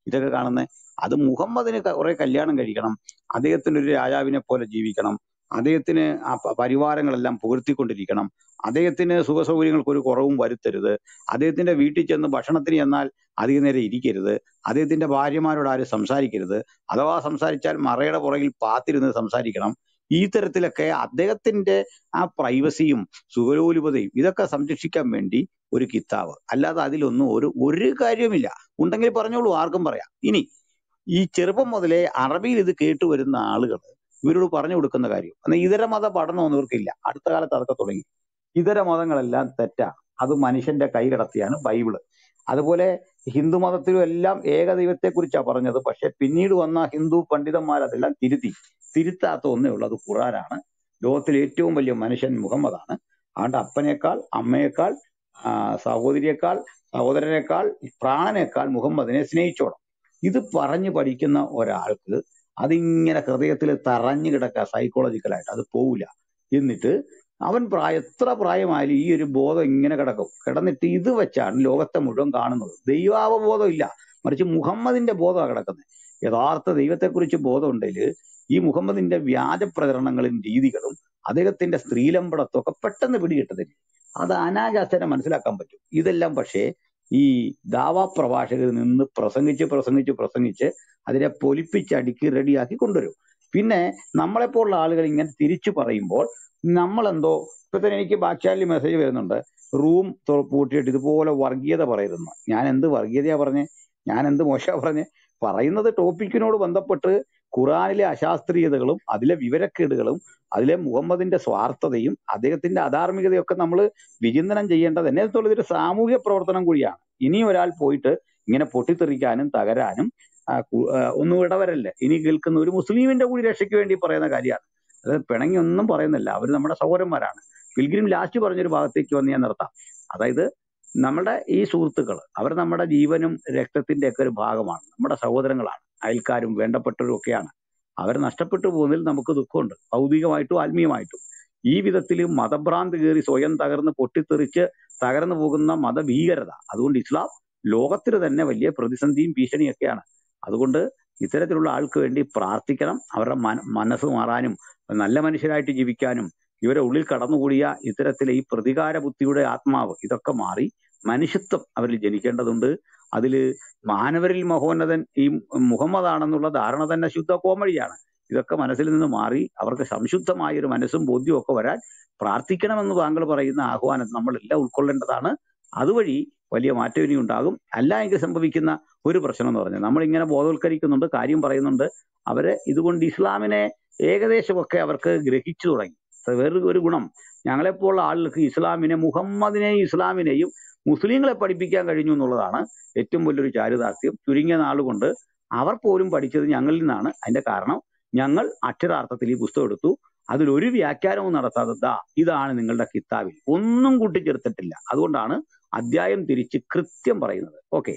ഇതൊക്കെ കാണുന്നത്? അത് മുഹമ്മദിന് ക- കുറെ കല്യാണം കഴിക്കണം, അദ്ദേഹത്തിന് ഒരു രാജാവിനെ പോലെ ജീവിക്കണം, അദ്ദേഹത്തിന് ആ പ- പരിവാരങ്ങളെല്ലാം പുകഴ്ത്തിക്കൊണ്ടിരിക്കണം, അദ്ദേഹത്തിന് സുഖ സൗകര്യങ്ങൾക്ക് ഒരു കുറവും വരുത്തരുത്, അദ്ദേഹത്തിന്റെ വീട്ടിൽ ചെന്ന് ഭക്ഷണത്തിന് ചെന്നാൽ അധിക നേരം ഇരിക്കരുത്, അദ്ദേഹത്തിന്റെ ഭാര്യമാരോട് ആരും സംസാരിക്കരുത്, അഥവാ സംസാരിച്ചാൽ മറയുടെ പുറകിൽ പാത്തിരുന്ന് സംസാരിക്കണം. ഈ തരത്തിലൊക്കെ അദ്ദേഹത്തിന്റെ ആ പ്രൈവസിയും സുഖലോലുപതയും ഇതൊക്കെ സംരക്ഷിക്കാൻ വേണ്ടി ഒരു കിതാബ്, അല്ലാതെ അതിലൊന്നും ഒരു ഒരു കാര്യവുമില്ല. ഉണ്ടെങ്കിൽ പറഞ്ഞോളൂ, ആർക്കും പറയാം. ഇനി ഈ ചെറുപ്പം മുതലേ അറബിയിൽ ഇത് കേട്ടുവരുന്ന ആളുകൾ ഇവരോട് പറഞ്ഞു കൊടുക്കുന്ന കാര്യം എന്നാൽ ഇതര മത പഠനമൊന്നും ഇവർക്കില്ല. അടുത്ത കാലത്ത് അതൊക്കെ തുടങ്ങി. ഇതര മതങ്ങളെല്ലാം തെറ്റാണ്, അത് മനുഷ്യന്റെ കൈ കടത്തിയാണ് ബൈബിള്. അതുപോലെ ഹിന്ദു മതത്തിലും എല്ലാം ഏകദൈവത്തെ കുറിച്ചാണ് പറഞ്ഞത്. പക്ഷെ പിന്നീട് വന്ന ഹിന്ദു പണ്ഡിതന്മാർ അതെല്ലാം തിരുത്തി. തിരുത്താത്ത ഒന്നേ ഉള്ളൂ, അത് ഖുറാനാണ്. ലോകത്തിലെ ഏറ്റവും വലിയ മനുഷ്യൻ മുഹമ്മദാണ്. അതുകൊണ്ട് അപ്പനേക്കാൾ അമ്മയേക്കാൾ ആ, സഹോദരിയേക്കാൾ സഹോദരനേക്കാൾ പ്രാണനേക്കാൾ മുഹമ്മദിനെ സ്നേഹിച്ചോണം. ഇത് പറഞ്ഞു പഠിക്കുന്ന ഒരാൾക്ക് അതിങ്ങനെ ഹൃദയത്തിൽ തറഞ്ഞു കിടക്കുക സൈക്കോളജിക്കലായിട്ട്, അത് പോവില്ല. എന്നിട്ട് അവൻ പ്രായ എത്ര പ്രായമായാലും ഈ ഒരു ബോധം ഇങ്ങനെ കിടക്കും. കിടന്നിട്ട് ഇത് വെച്ചാണ് ലോകത്തെ മുഴുവൻ കാണുന്നത്. ദൈവാവബോധം ഇല്ല, മറിച്ച് മുഹമ്മദിന്റെ ബോധമാണ് കിടക്കുന്നത്. യഥാർത്ഥ ദൈവത്തെക്കുറിച്ച് ബോധം ഉണ്ടെങ്കിൽ ഈ മുഹമ്മദിന്റെ വ്യാജ പ്രചരണങ്ങളും രീതികളും അദ്ദേഹത്തിന്റെ സ്ത്രീലമ്പടത്വം ഒക്കെ പെട്ടെന്ന് പിടികിട്ടത്തില്ല. അത് അനായാസനെ മനസ്സിലാക്കാൻ പറ്റും. ഇതെല്ലാം പക്ഷേ ഈ ദാവാ പ്രഭാഷകരിൽ നിന്ന് പ്രസംഗിച്ച് പ്രസംഗിച്ച് പ്രസംഗിച്ച് അതിനെ പൊലിപ്പിച്ചടുക്കി റെഡിയാക്കി കൊണ്ടുവരും. പിന്നെ നമ്മളെപ്പോലുള്ള ആളുകൾ ഇങ്ങനെ തിരിച്ചു പറയുമ്പോൾ നമ്മളെന്തോ ഇപ്പൊ തന്നെ എനിക്ക് ബാക്ചാനലിൽ മെസ്സേജ് വരുന്നുണ്ട്, റൂം പൂട്ടിയിട്ട് ഇതുപോലെ വർഗീയത പറയരുതെന്ന്. ഞാൻ എന്ത് വർഗീയതയാ പറഞ്ഞേ? ഞാൻ എന്ത് മോശമാ പറഞ്ഞേ? പറയുന്നത് ടോപ്പിക്കിനോട് ബന്ധപ്പെട്ട് ഖുറാനിലെ അശാസ്ത്രീയതകളും അതിലെ വിവരക്കേടുകളും അതിലെ മുഹമ്മദിന്റെ സ്വാർത്ഥതയും അദ്ദേഹത്തിന്റെ അധാർമികതയും ഒക്കെ നമ്മൾ വിചിന്തനം ചെയ്യേണ്ടത് എന്നെ സംബന്ധിച്ചിടത്തോളം ഇതൊരു സാമൂഹ്യ പ്രവർത്തനം കൂടിയാണ്. ഇനി ഒരാൾ പോയിട്ട് ഇങ്ങനെ പൊട്ടിത്തെറിക്കാനും തകരാനും ആ, കു- ആ, ഒന്നും ഇടവരല്ലേ. ഇനി കേൾക്കുന്ന ഒരു മുസ്ലിമിന്റെ കൂടി രക്ഷയ്ക്ക് വേണ്ടി പറയുന്ന കാര്യമാണ്. അതായത് പിണങ്ങി ഒന്നും പറയുന്നില്ല, അവർ നമ്മുടെ സഹോദരന്മാരാണ്. പിൽഗ്രിം ലാസ്റ്റ് പറഞ്ഞൊരു ഭാഗത്തേക്ക് വന്ന് ഞാൻ നിർത്താം. അതായത് നമ്മുടെ ഈ സുഹൃത്തുക്കൾ അവർ നമ്മുടെ ജീവനും രക്തത്തിന്റെ ഒക്കെ ഒരു ഭാഗമാണ്, നമ്മുടെ സഹോദരങ്ങളാണ്, അയൽക്കാരും വേണ്ടപ്പെട്ടവരും ഒക്കെയാണ്. അവർ നഷ്ടപ്പെട്ടു പോകുന്നതിൽ നമുക്ക് ദുഃഖമുണ്ട്, ഭൗതികമായിട്ടും ആത്മീയമായിട്ടും. ഈ വിധത്തിൽ മതഭ്രാന്ത് കയറി സ്വയം തകർന്ന് പൊട്ടിത്തെറിച്ച് തകർന്നു പോകുന്ന മതഭീകരത, അതുകൊണ്ട് ഇസ്ലാം ലോകത്തിന് തന്നെ വലിയ പ്രതിസന്ധിയും ഭീഷണിയൊക്കെയാണ്. അതുകൊണ്ട് ഇത്തരത്തിലുള്ള ആൾക്ക് വേണ്ടി പ്രാർത്ഥിക്കണം, അവരുടെ മന മനസ്സ് മാറാനും നല്ല മനുഷ്യരായിട്ട് ജീവിക്കാനും ഇവരെ ഉള്ളിൽ കടന്നുകൂടിയ ഇത്തരത്തിലെ ഈ പ്രതികാര ബുദ്ധിയുടെ ആത്മാവ് ഇതൊക്കെ മാറി മനുഷ്യത്വം അവരിൽ ജനിക്കേണ്ടതുണ്ട്. അതില് മാനവരിൽ മഹോന്നതൻ ഈ മുഹമ്മദ് ആണെന്നുള്ള ധാരണ തന്നെ ശുദ്ധ കോമഴിയാണ്. ഇതൊക്കെ മനസ്സിൽ നിന്ന് മാറി അവർക്ക് സംശുദ്ധമായ ഒരു മനസ്സും ബോധ്യവും ഒക്കെ വരാൻ പ്രാർത്ഥിക്കണമെന്ന് താങ്കൾ പറയുന്ന ആഹ്വാനം നമ്മളെല്ലാം ഉൾക്കൊള്ളേണ്ടതാണ്. അതുവഴി വലിയ മാറ്റം ഇനി ഉണ്ടാകും. അല്ല എങ്കിൽ സംഭവിക്കുന്ന ഒരു പ്രശ്നം എന്ന് പറഞ്ഞാൽ നമ്മളിങ്ങനെ ബോധവൽക്കരിക്കുന്നുണ്ട്, കാര്യം പറയുന്നുണ്ട്, അവര് ഇതുകൊണ്ട് ഇസ്ലാമിനെ ഏകദേശമൊക്കെ അവർക്ക് ഗ്രഹിച്ചു തുടങ്ങി. അത് വേറൊരു ഒരു ഗുണം, ഞങ്ങളെപ്പോലുള്ള ആളുകൾക്ക് ഇസ്ലാമിനെ മുഹമ്മദിനെയും ഇസ്ലാമിനെയും മുസ്ലിങ്ങളെ പഠിപ്പിക്കാൻ കഴിഞ്ഞു എന്നുള്ളതാണ് ഏറ്റവും വലിയൊരു ചാരിതാർത്ഥ്യം. ചുരുങ്ങിയ നാളുകൊണ്ട് അവർ പോലും പഠിച്ചത് ഞങ്ങളിൽ നിന്നാണ്. അതിന്റെ കാരണം ഞങ്ങൾ അക്ഷരാർത്ഥത്തിൽ ഈ പുസ്തകം എടുത്തു, അതിലൊരു വ്യാഖ്യാനവും നടത്താതെ ദാ ഇതാണ് നിങ്ങളുടെ കിതാബിൽ, ഒന്നും കൂട്ടിച്ചേർത്തിട്ടില്ല. അതുകൊണ്ടാണ് അധ്യായം തിരിച്ച് കൃത്യം പറയുന്നത്. ഓക്കെ,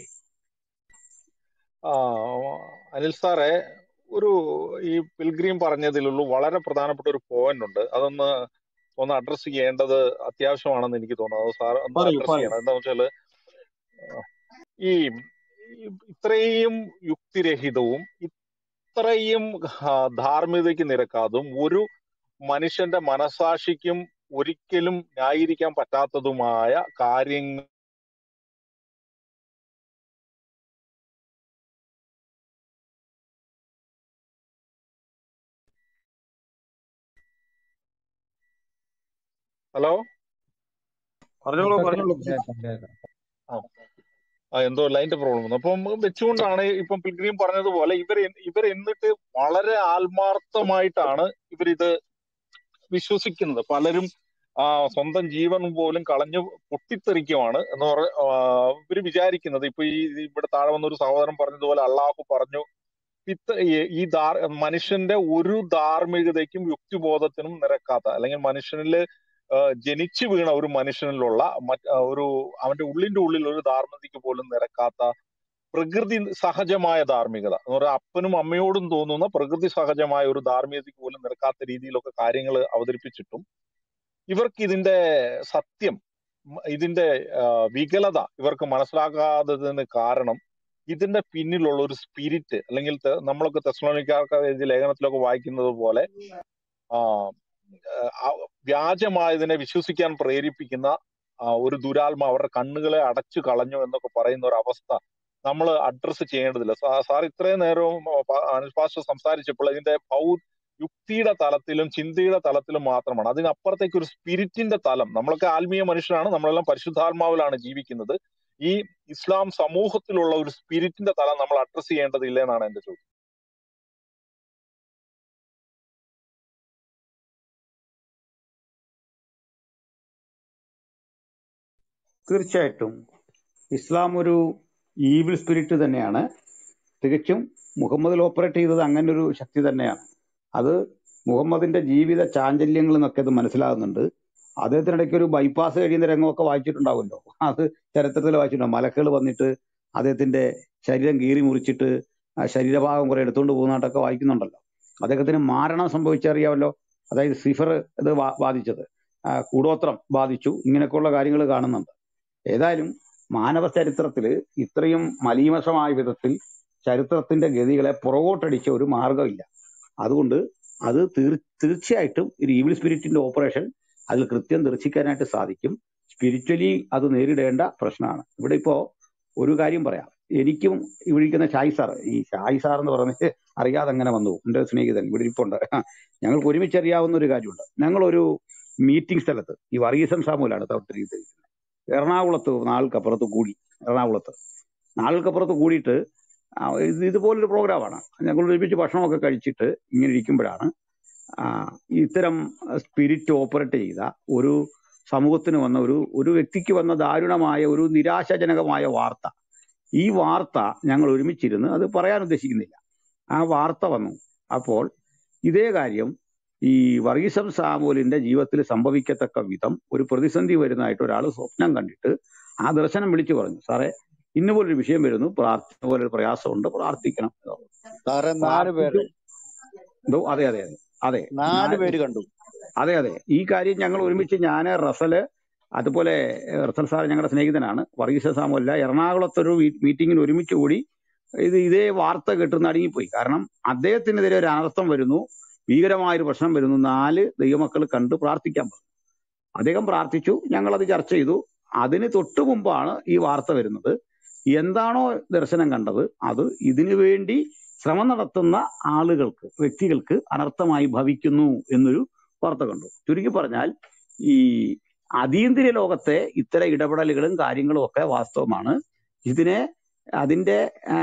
ആ അനിൽ സാറേ, ഒരു ഈ പിൽഗ്രീം പറഞ്ഞതിലുള്ള വളരെ പ്രധാനപ്പെട്ട ഒരു പോയിന്റ് ഉണ്ട്. അതൊന്ന് ഒന്ന് അഡ്രസ് ചെയ്യേണ്ടത് അത്യാവശ്യമാണെന്ന് എനിക്ക് തോന്നുന്നു. അത് സാർ ഒന്ന് പറയൂ അഡ്രസ് പറയൂ. ചെയ്യണം. എന്താ വെച്ചാല് ഈ ഈ ഇത്രയും യുക്തിരഹിതവും ഇത്രയും ആ, ധാർമ്മികതയ്ക്ക് നിരക്കാതും ഒരു മനുഷ്യന്റെ മനസാക്ഷിക്കും ഒരിക്കലും ന്യായീകരിക്കാൻ പറ്റാത്തതുമായ കാര്യങ്ങൾ ഹലോ പറഞ്ഞോളൂ കേൾക്കാം പറഞ്ഞോളൂ. കേൾക്കാം കേൾക്കാം. ആ ആ, എന്തോ ലൈൻ്റെ പ്രോബ്ലം വന്നു. അപ്പം വെച്ചുകൊണ്ടാണ് ഇപ്പം പിൽഗ്രീം പറഞ്ഞതുപോലെ ഇവർ ഇവർ എന്നിട്ട് വളരെ ആത്മാർത്ഥമായിട്ടാണ് ഇവരിത് വിശ്വസിക്കുന്നത്. പലരും ആ സ്വന്തം ജീവൻ പോലും കളഞ്ഞു പൊട്ടിത്തെറിക്കുവാണ് എന്ന് പറ ഇവർ വിചാരിക്കുന്നത്. ഇപ്പൊ ഈ ഇവിടെ താഴെ വന്ന ഒരു സഹോദരൻ പറഞ്ഞതുപോലെ അള്ളാഹു പറഞ്ഞു ഇത്ത ഈ- ഈ ധാർ മനുഷ്യന്റെ ഒരു ധാർമ്മികതയ്ക്കും യുക്തിബോധത്തിനും നിരക്കാത്ത, അല്ലെങ്കിൽ മനുഷ്യനിൽ ജനിച്ചു വീണ ഒരു മനുഷ്യനിലുള്ള മറ്റ് ആ, ഒരു അവന്റെ ഉള്ളിന്റെ ഉള്ളിൽ ഒരു ധാർമ്മികതയ്ക്ക് പോലും നിരക്കാത്ത പ്രകൃതി സഹജമായ ധാർമ്മികത എന്ന് പറയുക, അപ്പനും അമ്മയോടും തോന്നുന്ന പ്രകൃതി സഹജമായ ഒരു ധാർമ്മികതയ്ക്ക് പോലും നിരക്കാത്ത രീതിയിലൊക്കെ കാര്യങ്ങൾ അവതരിപ്പിച്ചിട്ടും ഇവർക്ക് ഇതിന്റെ സത്യം, മ- ഇതിന്റെ ആ, വികലത ഇവർക്ക് മനസ്സിലാകാത്തതിന് കാരണം ഇതിന്റെ പിന്നിലുള്ള ഒരു സ്പിരിറ്റ്, അല്ലെങ്കിൽ തെ- നമ്മളൊക്കെ തെസ്സലോനിക്കർക്ക് എഴുതിയ ലേഖനത്തിലൊക്കെ വായിക്കുന്നത് പോലെ ആ ആ വ്യാജമായതിനെ വിശ്വസിക്കാൻ പ്രേരിപ്പിക്കുന്ന ആ, ഒരു ദുരാത്മ അവരുടെ കണ്ണുകളെ അടച്ചു കളഞ്ഞു എന്നൊക്കെ പറയുന്ന ഒരു അവസ്ഥ നമ്മൾ അഡ്രസ്സ് ചെയ്യേണ്ടതില്ല. സാ- സാർ ഇത്രയും നേരവും അനിൽ പാസ്റ്റർ സംസാരിച്ചപ്പോൾ ഇതിന്റെ ഭൗ യുക്തിയുടെ തലത്തിലും ചിന്തയുടെ തലത്തിലും മാത്രമാണ്. അതിനപ്പുറത്തേക്ക് ഒരു സ്പിരിറ്റിന്റെ തലം, നമ്മളൊക്കെ ആത്മീയ മനുഷ്യരാണ്, നമ്മളെല്ലാം പരിശുദ്ധാത്മാവിലാണ് ജീവിക്കുന്നത്. ഈ ഇസ്ലാം സമൂഹത്തിലുള്ള ഒരു സ്പിരിറ്റിന്റെ തലം നമ്മൾ അഡ്രസ്സ് ചെയ്യേണ്ടതില്ല എന്നാണ് എന്റെ ചോദ്യം. തീർച്ചയായിട്ടും ഇസ്ലാം ഒരു ഈവിൾ സ്പിരിറ്റ് തന്നെയാണ്. തികച്ചും മുഹമ്മദിൽ ഓപ്പറേറ്റ് ചെയ്തത് അങ്ങനെ ഒരു ശക്തി തന്നെയാണ്. അത് മുഹമ്മദിന്റെ ജീവിത ചാഞ്ചല്യങ്ങളിൽ നിന്നൊക്കെ അത് മനസ്സിലാകുന്നുണ്ട്. അദ്ദേഹത്തിനിടയ്ക്ക് ഒരു ബൈപ്പാസ് കഴിയുന്ന രംഗമൊക്കെ വായിച്ചിട്ടുണ്ടാവുമല്ലോ. അത് ചരിത്രത്തിൽ വായിച്ചിട്ടുണ്ടാവും. മലക്കുകൾ വന്നിട്ട് അദ്ദേഹത്തിന്റെ ശരീരം കീറി മുറിച്ചിട്ട് ആ ശരീരഭാഗം കുറെ എടുത്തുകൊണ്ട് പോകുന്നതായിട്ടൊക്കെ വായിക്കുന്നുണ്ടല്ലോ. അദ്ദേഹത്തിന് മാരണം സംഭവിച്ചറിയാമല്ലോ. അതായത് സിഫർ ഇത് ബാ- ബാധിച്ചത്, ആ, കൂടോത്രം ബാധിച്ചു, ഇങ്ങനെയൊക്കെയുള്ള കാര്യങ്ങൾ കാണുന്നുണ്ട്. ഏതായാലും മാനവ ചരിത്രത്തിൽ ഇത്രയും മലീമസമായ വിധത്തിൽ ചരിത്രത്തിന്റെ ഗതികളെ പുറകോട്ടടിച്ച ഒരു മാർഗമില്ല. അതുകൊണ്ട് അത് തീർ തീർച്ചയായിട്ടും ഒരു ഈവിൾ സ്പിരിറ്റിന്റെ ഓപ്പറേഷൻ അതിൽ കൃത്യം ദർശിക്കാനായിട്ട് സാധിക്കും. സ്പിരിച്വലി അത് നേരിടേണ്ട പ്രശ്നമാണ്. ഇവിടെ ഇപ്പോ ഒരു കാര്യം പറയാം. എനിക്കും ഇവിടെ ഇരിക്കുന്ന ഷായി സാർ, ഈ ഷായി സാർ എന്ന് പറഞ്ഞിട്ട് അറിയാതെ അങ്ങനെ വന്നു, എൻ്റെ സ്നേഹിതൻ ഇവിടെ ഇരിപ്പുണ്ട്. ഞങ്ങൾക്ക് ഒരുമിച്ച് അറിയാവുന്ന ഒരു കാര്യമുണ്ട്. ഞങ്ങളൊരു മീറ്റിംഗ് സ്ഥലത്ത്, ഈ വർഗീസം സാമൂലാണ് തവിട്ടിരിക്കുന്നത്, എറണാകുളത്ത് നാൾക്കപ്പുറത്ത് കൂടി. എറണാകുളത്ത് നാൾക്കപ്പുറത്ത് കൂടിയിട്ട് ആ, ഇത് ഇതുപോലൊരു പ്രോഗ്രാമാണ്. ഞങ്ങൾ ഒരുമിച്ച് ഭക്ഷണമൊക്കെ കഴിച്ചിട്ട് ഇങ്ങനെ ഇരിക്കുമ്പോഴാണ് ആ, ഇത്തരം സ്പിരിറ്റ് ഓപ്പറേറ്റ് ചെയ്ത ഒരു സമൂഹത്തിന് വന്ന ഒരു ഒരു വ്യക്തിക്ക് വന്ന ദാരുണമായ ഒരു നിരാശാജനകമായ വാർത്ത. ഈ വാർത്ത ഞങ്ങൾ ഒരുമിച്ചിരുന്ന്, അത് പറയാൻ ഉദ്ദേശിക്കുന്നില്ല, ആ വാർത്ത വന്നു. അപ്പോൾ ഇതേ കാര്യം ഈ വർഗീസം സാമുവലിന്റെ ജീവിതത്തിൽ സംഭവിക്കത്തക്ക വിധം ഒരു പ്രതിസന്ധി വരുന്നതായിട്ട് ഒരാൾ സ്വപ്നം കണ്ടിട്ട് ആ ദർശനം വിളിച്ചു പറഞ്ഞു, സാറേ ഇന്നുപോലൊരു വിഷയം വരുന്നു, പ്രാർത്ഥന പോലെ ഒരു പ്രയാസമുണ്ട്, പ്രാർത്ഥിക്കണം എന്ന് പറഞ്ഞു. സാറേ നാല് പേര് പ്രാർത്ഥിച്ചു. എന്തോ അതെ അതെ അതെ അതെ നാല് ഞാൻ പേര് കണ്ടു. അതെ അതെ ഈ കാര്യം ഞങ്ങൾ ഒരുമിച്ച്, ഞാൻ റസല്, അതുപോലെ ഏഹ്, റസൽ സാർ ഞങ്ങളുടെ സ്നേഹിതനാണ്, വർഗീസ സാമുവല്ല, എറണാകുളത്തൊരു മീറ്റിങ്ങിൽ ഒരുമിച്ച് കൂടി ഇത് ഇതേ വാർത്ത കേട്ട് നടുങ്ങിപ്പോയി. കാരണം അദ്ദേഹത്തിനെതിരെ ഒരു അനർത്ഥം വരുന്നു, ഭീകരമായൊരു പ്രശ്നം വരുന്നു, നാല് ദൈവമക്കൾ കണ്ട് പ്രാർത്ഥിക്കാൻ പറഞ്ഞു. അദ്ദേഹം പ്രാർത്ഥിച്ചു, ഞങ്ങളത് ചർച്ച ചെയ്തു. അതിന് തൊട്ടു മുമ്പാണ് ഈ വാർത്ത വരുന്നത്. എന്താണോ ദർശനം കണ്ടത് അത് ഇതിനു വേണ്ടി ശ്രമം നടത്തുന്ന ആളുകൾക്ക്, വ്യക്തികൾക്ക് അനർത്ഥമായി ഭവിക്കുന്നു എന്നൊരു വാർത്ത കണ്ടു. ചുരുക്കി പറഞ്ഞാൽ ഈ അതീന്ദ്രിയ ലോകത്തെ ഇത്തരം ഇടപെടലുകളും കാര്യങ്ങളും ഒക്കെ വാസ്തവമാണ്. ഇതിനെ അതിന്റെ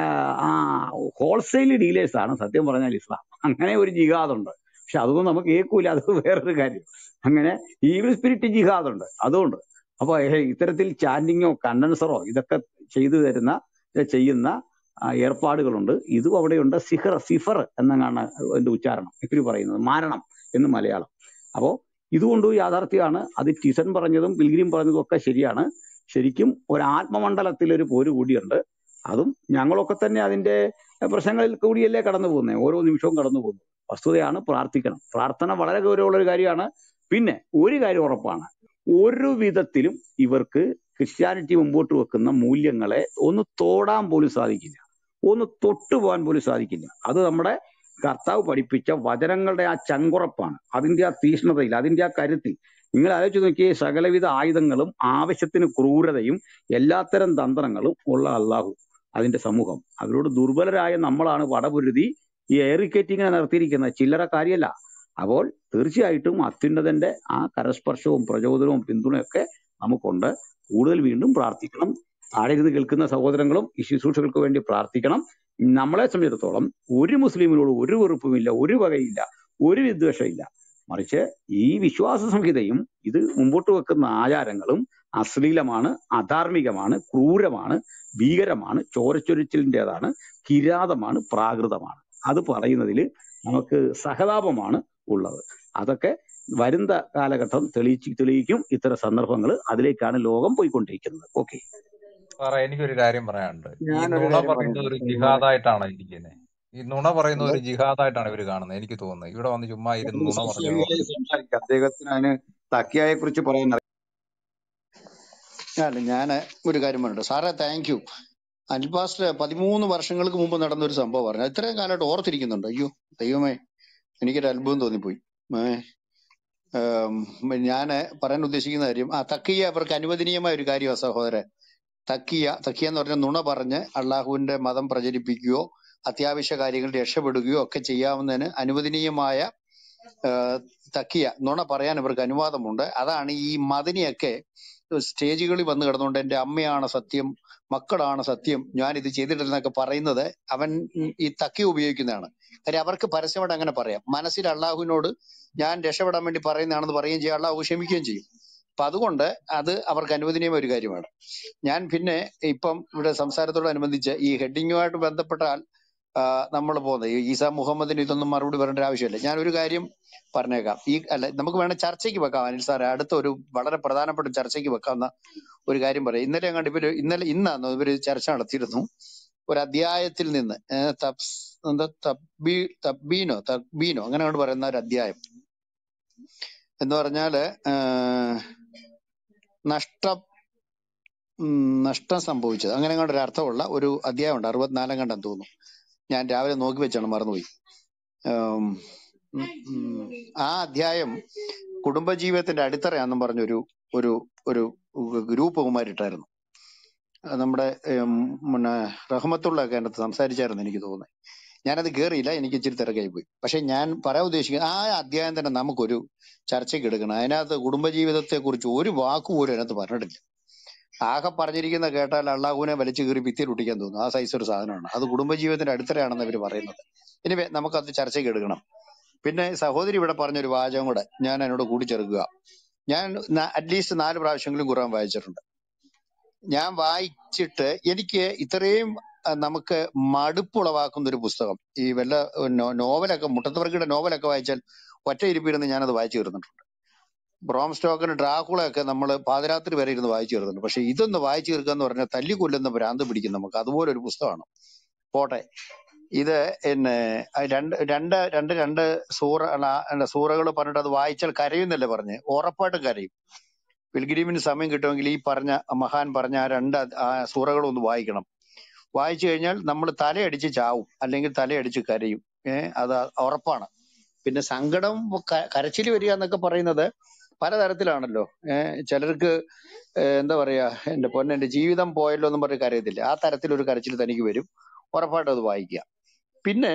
ഹോൾസെയിൽ ഡീലേഴ്സ് ആണ് സത്യം പറഞ്ഞാൽ ഇസ്ലാം. അങ്ങനെ ഒരു ജിഹാദുണ്ട്. പക്ഷെ അതൊന്നും നമുക്ക് കേൾക്കൂല, അത് വേറൊരു കാര്യം. അങ്ങനെ ഈവിൾ സ്പിരിറ്റ് ജിഹാദുണ്ട്. അതുകൊണ്ട് അപ്പൊ ഏഹ്, ഇത്തരത്തിൽ ചാൻഡിങ്ങോ കണ്ടൻസറോ ഇതൊക്കെ ചെയ്തു തരുന്ന ഇത് ചെയ്യുന്ന ആ, ഏർപ്പാടുകളുണ്ട്. ഇതും അവിടെയുണ്ട്. സിഹർ സിഫർ എന്നാണ് അതിന്റെ ഉച്ചാരണം, ഇവര് പറയുന്നത് മാരണം എന്ന് മലയാളം. അപ്പോ ഇതുകൊണ്ട് യാഥാർത്ഥ്യമാണ്. അത് ടിസൺ പറഞ്ഞതും പിൽഗ്രിം പറഞ്ഞതും ഒക്കെ ശരിയാണ്. ശരിക്കും ഒരു ആത്മമണ്ഡലത്തിൽ ഒരു പോര് കൂടിയുണ്ട്. അതും ഞങ്ങളൊക്കെ തന്നെ അതിന്റെ പ്രശ്നങ്ങളിൽ കൂടിയല്ലേ കടന്നു പോകുന്നത്, ഓരോ നിമിഷവും കടന്നു പോകുന്നു. വസ്തുതയാണ്, പ്രാർത്ഥിക്കണം. പ്രാർത്ഥന വളരെ ഗൗരവമുള്ള ഒരു കാര്യമാണ്. പിന്നെ ഒരു കാര്യം ഉറപ്പാണ്, ഒരു വിധത്തിലും ഇവർക്ക് ക്രിസ്ത്യാനിറ്റി മുമ്പോട്ട് വെക്കുന്ന മൂല്യങ്ങളെ ഒന്ന് തോടാൻ പോലും സാധിക്കില്ല, ഒന്ന് തൊട്ടുപോകാൻ പോലും സാധിക്കില്ല. അത് നമ്മുടെ കർത്താവ് പഠിപ്പിച്ച വചനങ്ങളുടെ ആ ചങ്കുറപ്പാണ്, അതിന്റെ ആ തീഷ്ണതയിൽ, അതിന്റെ ആ കരുത്തിൽ. നിങ്ങൾ ആലോചിച്ച് നോക്കിയേ, സകലവിധ ആയുധങ്ങളും ആവശ്യത്തിന് ക്രൂരതയും എല്ലാത്തരം തന്ത്രങ്ങളും ഉള്ള അള്ളാഹു, അതിന്റെ സമൂഹം, അവരോട് ദുർബലരായ നമ്മളാണ് വടപുരുതി ഈ എയറിക്കേറ്റിങ്ങിനെ നിർത്തിയിരിക്കുന്നത്, ചില്ലറ കാര്യമല്ല. അപ്പോൾ തീർച്ചയായിട്ടും അത്യുന്നതന്റെ ആ കരസ്പർശവും പ്രചോദനവും പിന്തുണയൊക്കെ നമുക്കുണ്ട്. കൂടുതൽ വീണ്ടും പ്രാർത്ഥിക്കണം. താഴെ ഇരുന്ന് കേൾക്കുന്ന സഹോദരങ്ങളും ഈ ശുശ്രൂഷകൾക്ക് വേണ്ടി പ്രാർത്ഥിക്കണം. നമ്മളെ സംബന്ധിച്ചിടത്തോളം ഒരു മുസ്ലിമിനോട് ഒരു വെറുപ്പുമില്ല, ഒരു വകയില്ല, ഒരു വിദ്വേഷമില്ല. മറിച്ച് ഈ വിശ്വാസ സംഹിതയും ഇത് മുമ്പോട്ട് വെക്കുന്ന ആചാരങ്ങളും അശ്ലീലമാണ്, അധാർമികമാണ്, ക്രൂരമാണ്, ഭീകരമാണ്, ചോരച്ചൊരിച്ചിലിൻ്റെതാണ്, കിരാതമാണ്, പ്രാകൃതമാണ്. അത് പറയുന്നതിൽ നമുക്ക് സഹതാപമാണ് ഉള്ളത്. അതൊക്കെ വരുന്ന കാലഘട്ടം തെളിയിച്ച് തെളിയിക്കും ഇത്തരം സന്ദർഭങ്ങൾ. അതിലേക്കാണ് ലോകം പോയിക്കൊണ്ടിരിക്കുന്നത്. ഓക്കെ സാറേ, എനിക്കൊരു കാര്യം പറയാനുണ്ട്. ഈ ഞാനൊരു നുണ കാര്യം പറയുന്നത് ഒരു പറയട്ടെ. ജിഹാദായിട്ടാണ് ഇരിക്കുന്നത്. ഈ നുണ പറയുന്നത് എന്തോ ഒരു ജിഹാദായിട്ടാണ് ഇവർ കാണുന്നത്, എനിക്ക് തോന്നുന്നത്. ഇവിടെ വന്ന് ചുമ്മാ ഇരുന്ന് നുണ പറഞ്ഞു ശരിയായി സംസാരിക്കാം. അദ്ദേഹത്തിന് അതിന് തക്കിയായെ കുറിച്ച് പറയാൻ അല്ല ഞാൻ ഒരു കാര്യം പറയട്ടെ സാറേ. Thank you. അനിൽ പാസ്റ്റർ പതിമൂന്ന് വർഷങ്ങൾക്ക് മുമ്പ് നടന്ന ഒരു സംഭവം പറഞ്ഞു. ഇത്രയും കാലമായിട്ട് ഓർത്തിരിക്കുന്നുണ്ട്. അയ്യോ ദൈവമേ, എനിക്കൊരു അത്ഭുതം തോന്നിപ്പോയി. ഏ, ഏം, ഞാന് പറയാൻ ഉദ്ദേശിക്കുന്ന കാര്യം, ആ തക്കിയ അവർക്ക് അനുവദനീയമായ ഒരു കാര്യമാണ് സഹോദരൻ. തക്കിയ തക്കിയ എന്ന് പറഞ്ഞ നുണ പറഞ്ഞ് അള്ളാഹുവിന്റെ മതം പ്രചരിപ്പിക്കുകയോ അത്യാവശ്യ കാര്യങ്ങൾ രക്ഷപ്പെടുകയോ ഒക്കെ ചെയ്യാവുന്നതിന് അനുവദനീയമായ ആ, തക്കിയ നുണ പറയാൻ ഇവർക്ക് അനുവാദമുണ്ട്. അതാണ് ഈ മദനിയൊക്കെ സ്റ്റേജുകളിൽ വന്ന് കിടന്നുകൊണ്ട് എന്റെ അമ്മയാണ് സത്യം, മക്കളാണ് സത്യം, ഞാൻ ഇത് ചെയ്തിട്ടില്ലെന്നൊക്കെ പറയുന്നത് അവൻ ഈ തക്കിയ ഉപയോഗിക്കുന്നതാണ്. കാര്യം അവർക്ക് പരസ്യമായിട്ട് അങ്ങനെ പറയാം. മനസ്സിൽ അള്ളാഹുവിനോട് ഞാൻ രക്ഷപ്പെടാൻ വേണ്ടി പറയുന്നതാണെന്ന് പറയുകയും ചെയ്യും, അള്ളാഹു ക്ഷമിക്കുകയും ചെയ്യും. അപ്പൊ അതുകൊണ്ട് അത് അവർക്ക് അനുവദനീയമായ ഒരു കാര്യമാണ്. ഞാൻ പിന്നെ ഇപ്പം ഇവിടെ സംസാരത്തോടനുബന്ധിച്ച് ഈ ഹെഡിങ്ങുമായിട്ട് ബന്ധപ്പെട്ടാൽ നമ്മൾ പോകുന്നത് ഈ ഈസാ മുഹമ്മദിന് ഇതൊന്നും മറുപടി പറയേണ്ട ആവശ്യമില്ല. ഞാൻ ഒരു കാര്യം പറഞ്ഞേക്കാം. ഈ അല്ല നമുക്ക് വേണേൽ ചർച്ചയ്ക്ക് വെക്കാം അനിൽ സാറേ, അടുത്ത ഒരു വളരെ പ്രധാനപ്പെട്ട ചർച്ചയ്ക്ക് വെക്കാവുന്ന ഒരു കാര്യം പറയാം. ഇന്നലെ അങ്ങോട്ട് ഇവര് ഇന്നലെ ഇന്നാന്ന് ഇവര് ചർച്ച നടത്തിയിരുന്നു ഒരു അധ്യായത്തിൽ നിന്ന്. ഏഹ് തബ്സ് എന്താ തബ്ബീ തബ്ബീനോ തബ്ബീനോ അങ്ങനെ കൊണ്ട് പറയുന്ന ഒരു അധ്യായം എന്ന് പറഞ്ഞാല് ഏഹ് നഷ്ടം ഉം, നഷ്ടം സംഭവിച്ചത് അങ്ങനെ കണ്ട ഒരു അർത്ഥമുള്ള ഒരു അധ്യായം ഉണ്ട്. അറുപത്തിനാലാം കണ്ടെന്ന് തോന്നുന്നു. ഞാൻ രാവിലെ നോക്കി വെച്ചാണ് മറന്നുപോയി. ഉം, ഉം, ഉം. ആ അധ്യായം കുടുംബജീവിതത്തിന്റെ അടിത്തറയാണെന്നും പറഞ്ഞൊരു ഒരു ഒരു ഗ്രൂപ്പ് കുമാരിട്ടായിരുന്നു. അത് നമ്മുടെ ഉം, പിന്നെ റഹ്മത്തുള്ള ഒക്കെ അതിനകത്ത് സംസാരിച്ചായിരുന്നു എനിക്ക് തോന്നുന്നത്. ഞാനത് കേറിയില്ല, എനിക്ക് ഇച്ചിരി തിരക്കായി പോയി. പക്ഷെ ഞാൻ പറയാൻ ഉദ്ദേശിക്കുന്നത് ആ അധ്യായം തന്നെ നമുക്കൊരു ചർച്ചയ്ക്ക് എടുക്കണം. അതിനകത്ത് കുടുംബജീവിതത്തെ കുറിച്ച് ഒരു വാക്കുപോലും അതിനകത്ത് പറഞ്ഞിട്ടില്ല. ആകെ പറഞ്ഞിരിക്കുന്ന കേട്ടാൽ അള്ളാഹുവിനെ വലിച്ചു കീറി ഭിത്തിയിൽ ഒട്ടിക്കാൻ തോന്നുന്നു. ആ സൈസ് ഒരു സാധനമാണ് അത്. കുടുംബജീവിതത്തിന്റെ അടിത്തറയാണെന്ന് അവർ പറയുന്നത്. ഇനി വേ- നമുക്കത് ചർച്ചയ്ക്ക് എടുക്കണം. പിന്നെ സഹോദരി ഇവിടെ പറഞ്ഞൊരു വാചകം കൂടെ ഞാൻ എന്നോട് കൂട്ടിച്ചേർക്കുക. ഞാൻ അറ്റ്ലീസ്റ്റ് നാല് പ്രാവശ്യമെങ്കിലും ഖുർആൻ വായിച്ചിട്ടുണ്ട്. ഞാൻ വായിച്ചിട്ട് എനിക്ക് ഇത്രയും അഹ് നമുക്ക് മടുപ്പുളവാക്കുന്ന ഒരു പുസ്തകം ഈ വല്ല നോ- നോവലൊക്കെ മുട്ടത്തുവർക്കിയുടെ നോവലൊക്കെ വായിച്ചാൽ ഒറ്റ ഇരിപ്പിരുന്ന് ഞാനത് വായിച്ചു തീർന്നിട്ടുണ്ട്. ബ്രോം സ്റ്റോക്കിന് ഡ്രാക്കുളയൊക്കെ നമ്മൾ പാതിരാത്രി വരെ ഇരുന്ന് വായിച്ചു തീർന്നിട്ടുണ്ട്. പക്ഷെ ഇതൊന്ന് വായിച്ചു തീർക്കുക എന്ന് പറഞ്ഞാൽ തല്ലിക്കൊല്ലുന്ന ഭ്രാന്ത് പിടിക്കും നമുക്ക്. അതുപോലെ ഒരു പുസ്തകമാണ്. പോട്ടെ, ഇത് പിന്നെ അത് രണ്ട് രണ്ട് രണ്ട് രണ്ട് സൂറ സൂറകൾ പറഞ്ഞിട്ട് അത് വായിച്ചാൽ കരയുന്നല്ലേ പറഞ്ഞ്, ഉറപ്പായിട്ടും കരയും. പിൽഗ്രീമിന് സമയം കിട്ടുമെങ്കിൽ ഈ പറഞ്ഞ മഹാൻ പറഞ്ഞ ആ രണ്ട് അത് ആ സൂറകളും ഒന്ന് വായിക്കണം. വായിച്ചു കഴിഞ്ഞാൽ നമ്മൾ തലയടിച്ച് ചാവും, അല്ലെങ്കിൽ തലയടിച്ച് കരയും. ഏഹ് അത് ഉറപ്പാണ്. പിന്നെ സങ്കടം ക- കരച്ചില് വരിക എന്നൊക്കെ പറയുന്നത് പലതരത്തിലാണല്ലോ. ഏഹ് ചിലർക്ക് ഏഹ് എന്താ പറയാ, എന്റെ പൊന്നെ എന്റെ ജീവിതം പോയല്ലോ എന്നും പറഞ്ഞ് കരയത്തില്ല. ആ തരത്തിലൊരു കരച്ചിൽ തനിക്ക് വരും. ഉറപ്പായിട്ടും അത് വായിക്കുക. പിന്നെ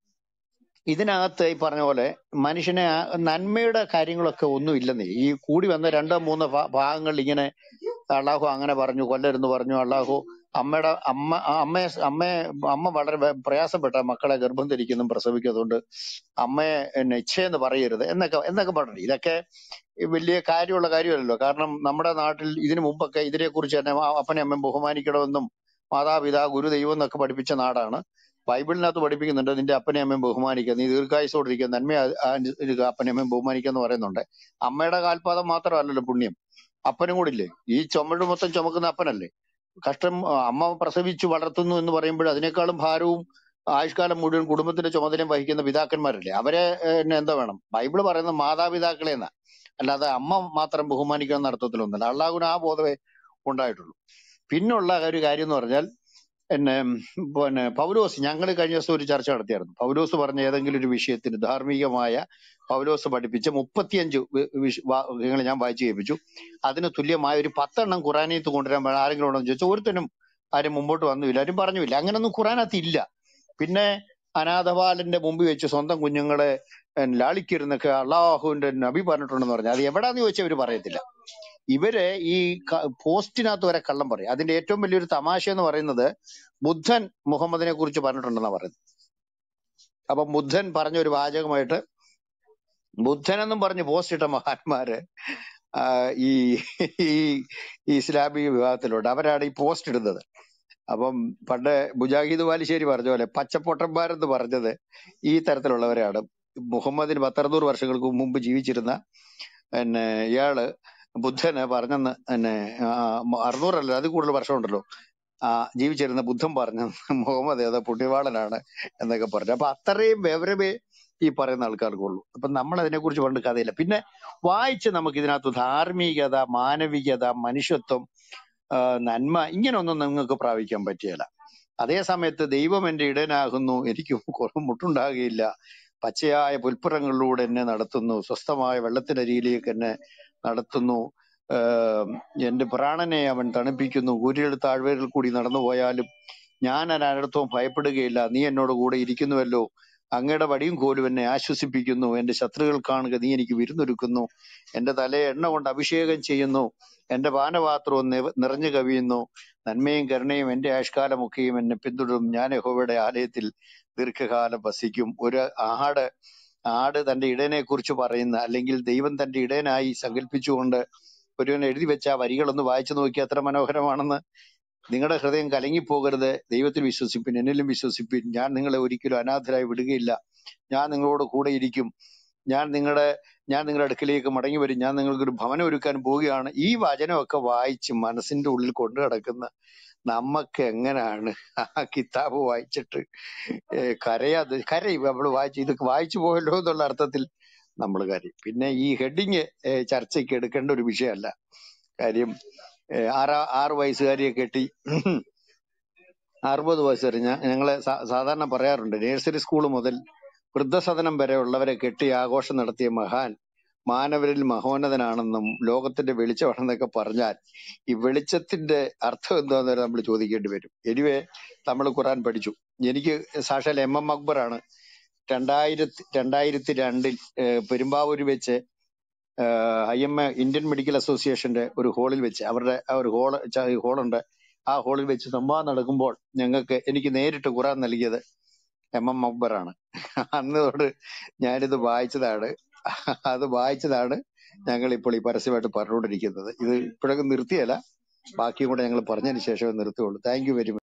ഇതിനകത്ത് ഈ പറഞ്ഞ പോലെ മനുഷ്യനെ ആ നന്മയുടെ കാര്യങ്ങളൊക്കെ ഒന്നും ഇല്ലെന്നേ. ഈ കൂടി വന്ന രണ്ടോ മൂന്നോ ഭാ- ഭാഗങ്ങളിൽ ഇങ്ങനെ അള്ളാഹു അങ്ങനെ പറഞ്ഞു, കൊല്ലരുന്ന് പറഞ്ഞു, അള്ളാഹു അമ്മയുടെ അമ്മ ആ അമ്മയെ അമ്മയെ അമ്മ വളരെ വേ- പ്രയാസപ്പെട്ട മക്കളെ ഗർഭം ധരിക്കുന്നതും പ്രസവിക്കും, അതുകൊണ്ട് അമ്മയെ എന്നെ ഇച്ഛയെന്ന് പറയരുത് എന്നൊക്കെ എന്നൊക്കെ പറഞ്ഞു. ഇതൊക്കെ വലിയ കാര്യമുള്ള കാര്യമല്ലല്ലോ. കാരണം നമ്മുടെ നാട്ടിൽ ഇതിനു മുമ്പൊക്കെ ഇതിനെക്കുറിച്ച് തന്നെ ആ അപ്പനെ അമ്മയും ബഹുമാനിക്കണമെന്നും മാതാപിതാ ഗുരു ദൈവം എന്നൊക്കെ പഠിപ്പിച്ച നാടാണ്. ബൈബിളിനകത്ത് പഠിപ്പിക്കുന്നുണ്ട് നിന്റെ അപ്പനെ അമ്മയും ബഹുമാനിക്കുക, നീ ദീർഘായുസോടിരിക്കുക, നന്മ അപ്പനെ അമ്മയും ബഹുമാനിക്കുക എന്ന് പറയുന്നുണ്ട്. അമ്മയുടെ കാൽപാദം മാത്രമല്ലല്ലോ പുണ്യം, അപ്പനും കൂടി ഇല്ലേ? ഈ ചുമട് മൊത്തം ചുമക്കുന്ന അപ്പനല്ലേ. കഷ്ടം. ആ, അമ്മ പ്രസവിച്ചു വളർത്തുന്നു എന്ന് പറയുമ്പോൾ അതിനേക്കാളും ഭാരവും ആയുഷ്കാലം മുഴുവൻ കുടുംബത്തിന്റെ ചുമതലയും വഹിക്കുന്ന പിതാക്കന്മാരല്ലേ. അവരെ ഏഹ്, പിന്നെ എന്താ വേണം? ബൈബിള് പറയുന്നത് മാതാപിതാക്കളെ എന്നാ, അല്ലാതെ അമ്മ മാത്രം ബഹുമാനിക്കുക എന്ന അർത്ഥത്തിലൊന്നല്ല. അള്ളാഹുവിന് ആ ബോധമേ ഉണ്ടായിട്ടുള്ളൂ. പിന്നുള്ള ഒരു കാര്യം എന്ന് പറഞ്ഞാൽ പിന്നെ ഉം, പിന്നെ പൗലോസ്, ഞങ്ങൾ കഴിഞ്ഞ ദിവസം ഒരു ചർച്ച നടത്തിയായിരുന്നു. പൗലോസ് പറഞ്ഞ ഏതെങ്കിലും ഒരു വിഷയത്തിന് ധാർമ്മികമായ പൗലോസ് പഠിപ്പിച്ച മുപ്പത്തിയഞ്ച് വാക്യങ്ങൾ ഞാൻ വായിച്ചു കേൾപ്പിച്ചു. അതിന് തുല്യമായ ഒരു പത്തെണ്ണം ഖുറാനകത്ത് കൊണ്ടുവരാൻ വേണം ആരെങ്കിലും ഉണ്ടോ എന്ന് ചോദിച്ചാൽ ഒരുത്തനും ആരും മുമ്പോട്ട് വന്നുമില്ല, ആരും പറഞ്ഞില്ല. അങ്ങനൊന്നും ഖുറാനകത്ത് ഇല്ല. പിന്നെ അനാഥബാലന്റെ മുമ്പിൽ വെച്ച് സ്വന്തം കുഞ്ഞുങ്ങളെ ഏഹ്, ലാളിക്കരുന്നൊക്കെ അള്ളാഹുവിന്റെ നബി പറഞ്ഞിട്ടുണ്ടെന്ന് പറഞ്ഞാൽ അത് എവിടാന്ന് ചോദിച്ചാൽ ഇവര് പറയത്തില്ല. ഇവര് ഈ ക- പോസ്റ്റിനകത്ത് വരെ കള്ളം പറയും. അതിന്റെ ഏറ്റവും വലിയൊരു തമാശ എന്ന് പറയുന്നത് ബുദ്ധൻ മുഹമ്മദിനെ കുറിച്ച് പറഞ്ഞിട്ടുണ്ടെന്നാ പറയുന്നത്. അപ്പൊ ബുദ്ധൻ പറഞ്ഞ ഒരു വാചകമായിട്ട് ബുദ്ധനെന്നും പറഞ്ഞ് പോസ്റ്റ് ഇട്ട മഹാന്മാര് ആ, ഈ ഈ ഇസ്ലാമിക വിഭാഗത്തിലുണ്ട്. അവരാണ് ഈ പോസ്റ്റ് ഇടുന്നത്. അപ്പം പണ്ട് മുജാഹിദ് വാലിശ്ശേരി പറഞ്ഞ പോലെ പച്ചപ്പൊട്ടന്മാരെന്ന് പറഞ്ഞത് ഈ തരത്തിലുള്ളവരാണ്. മുഹമ്മദിന് പത്തറുന്നൂറ് വർഷങ്ങൾക്ക് മുമ്പ് ജീവിച്ചിരുന്ന പിന്നെ ഇയാള് ബുദ്ധന് പറഞ്ഞെന്ന് പിന്നെ ആ, അറുന്നൂറല്ല അത് കൂടുതൽ വർഷമുണ്ടല്ലോ ആ ജീവിച്ചിരുന്ന ബുദ്ധൻ പറഞ്ഞ മുഹമ്മദ് ഏതോ പുണ്യവാളനാണ് എന്നൊക്കെ പറഞ്ഞു. അപ്പൊ അത്രയും വിവരമേ ഈ പറയുന്ന ആൾക്കാർക്കുള്ളൂ. അപ്പൊ നമ്മൾ അതിനെക്കുറിച്ച് പണ്ട് കഥയില്ല. പിന്നെ വായിച്ച് നമുക്ക് ഇതിനകത്ത് ധാർമ്മികത, മാനവികത, മനുഷ്യത്വം, ആ, നന്മ ഇങ്ങനെയൊന്നും നിങ്ങൾക്ക് പ്രാപിക്കാൻ പറ്റിയല്ല. അതേ സമയത്ത് ദൈവം എൻ്റെ ഇടയനാകുന്നു, എനിക്ക് കുറവ് മുട്ടുണ്ടാകുകയില്ല. പച്ചയായ പുൽപ്പുറങ്ങളിലൂടെ എന്നെ നടത്തുന്നു, സ്വസ്ഥമായ വെള്ളത്തിനരിയിലേക്ക് എന്നെ നടത്തുന്നു. ആഹ് എന്റെ പ്രാണനെ അവൻ തണുപ്പിക്കുന്നു. ഊരിൽ താഴ്വരയിൽ കൂടി നടന്നു പോയാലും ഞാൻ അനർത്ഥവും ഭയപ്പെടുകയില്ല. നീ എന്നോട് കൂടെ ഇരിക്കുന്നുവല്ലോ. അങ്ങയുടെ വടിയും കോലും എന്നെ ആശ്വസിപ്പിക്കുന്നു. എന്റെ ശത്രുക്കൾ കാണുക, നീ എനിക്ക് വിരുന്നൊരുക്കുന്നു. എന്റെ തലയെ എണ്ണ കൊണ്ട് അഭിഷേകം ചെയ്യുന്നു. എന്റെ പാനപാത്രവും നിറ- നിറഞ്ഞു കവിയുന്നു. നന്മയും കരുണയും എന്റെ ആയുഷ്കാലമൊക്കെയും എന്നെ പിന്തുടരും. ഞാൻ യഹോവയുടെ ആലയത്തിൽ ദീർഘകാലം വസിക്കും. ഒരു ആട് ആട് തന്റെ ഇടയനെ കുറിച്ച് പറയുന്ന, അല്ലെങ്കിൽ ദൈവം തന്റെ ഇടയനായി സങ്കല്പിച്ചുകൊണ്ട് ഒരുവൻ എഴുതി വെച്ച ആ വരികളൊന്ന് വായിച്ചു നോക്കി, അത്ര മനോഹരമാണെന്ന്. നിങ്ങളുടെ ഹൃദയം കലങ്ങിപ്പോകരുത്, ദൈവത്തിൽ വിശ്വസിപ്പിൻ, എന്നിലും വിശ്വസിപ്പിൻ. ഞാൻ നിങ്ങളെ ഒരിക്കലും അനാഥരായി വിടുകയില്ല. ഞാൻ നിങ്ങളോട് കൂടെ ഇരിക്കും. ഞാൻ നിങ്ങളുടെ ഞാൻ നിങ്ങളുടെ അടുക്കിലേക്ക് മടങ്ങി വരും. ഞാൻ നിങ്ങൾക്കൊരു ഭവനം ഒരുക്കാൻ പോവുകയാണ്. ഈ വചനമൊക്കെ വായിച്ച് മനസ്സിന്റെ ഉള്ളിൽ കൊണ്ടു കിടക്കുന്ന നമുക്ക് എങ്ങനെയാണ് ആ കിതാബ് വായിച്ചിട്ട് ഏഹ് കരയാതെ കരയും? നമ്മൾ വായിച്ച് ഇതൊക്കെ വായിച്ചു പോയല്ലോ എന്നുള്ള അർത്ഥത്തിൽ നമ്മൾ കരയും. പിന്നെ ഈ ഹെഡിങ് ചർച്ചയ്ക്ക് എടുക്കേണ്ട ഒരു വിഷയമല്ല. കാര്യം ഏഹ് ആറാ ആറ് വയസ്സുകാരിയെ കെട്ടി അറുപത് വയസ്സ് വരെ ഞ- ഞങ്ങളെ സാ- സാധാരണ പറയാറുണ്ട്, നഴ്സറി സ്കൂൾ മുതൽ വൃദ്ധസദനം വരെ ഉള്ളവരെ കെട്ടി ആഘോഷം നടത്തിയ മഹാൻ മാനവരിൽ മഹോന്നതനാണെന്നും ലോകത്തിന്റെ വെളിച്ചമാണെന്നൊക്കെ പറഞ്ഞാൽ ഈ വെളിച്ചത്തിന്റെ അർത്ഥം എന്താന്ന് വരെ നമ്മൾ ചോദിക്കേണ്ടി വരും. എനിവേ, നമ്മൾ ഖുറാൻ പഠിച്ചു. എനിക്ക് സാക്ഷാൽ എം എം അക്ബറാണ് രണ്ടായിരത്തി രണ്ടായിരത്തി രണ്ടിൽ ഏഹ് പെരുമ്പാവൂർ വെച്ച് I M A Indian medical അസോസിയേഷന്റെ ഒരു ഹാളിൽ വെച്ച്, അവരുടെ ആ ഒരു ഹോള് ഹോളുണ്ട്, ആ ഹാളിൽ വെച്ച് സംവാദം നടക്കുമ്പോൾ ഞങ്ങൾക്ക് എനിക്ക് നേരിട്ട് ഖുറാൻ നൽകിയത് എം എം അക്ബറാണ്. അന്ന് തൊട്ട് ഞാനിത് വായിച്ചതാണ്. അത് വായിച്ചതാണ് ഞങ്ങൾ ഇപ്പോൾ ഈ പരസ്യമായിട്ട് പറഞ്ഞുകൊണ്ടിരിക്കുന്നത്. ഇത് ഇപ്പോഴൊക്കെ നിർത്തിയല്ല, ബാക്കിയും കൂടെ ഞങ്ങൾ പറഞ്ഞതിന് ശേഷമേ നിർത്തുകയുള്ളൂ. Thank you very much.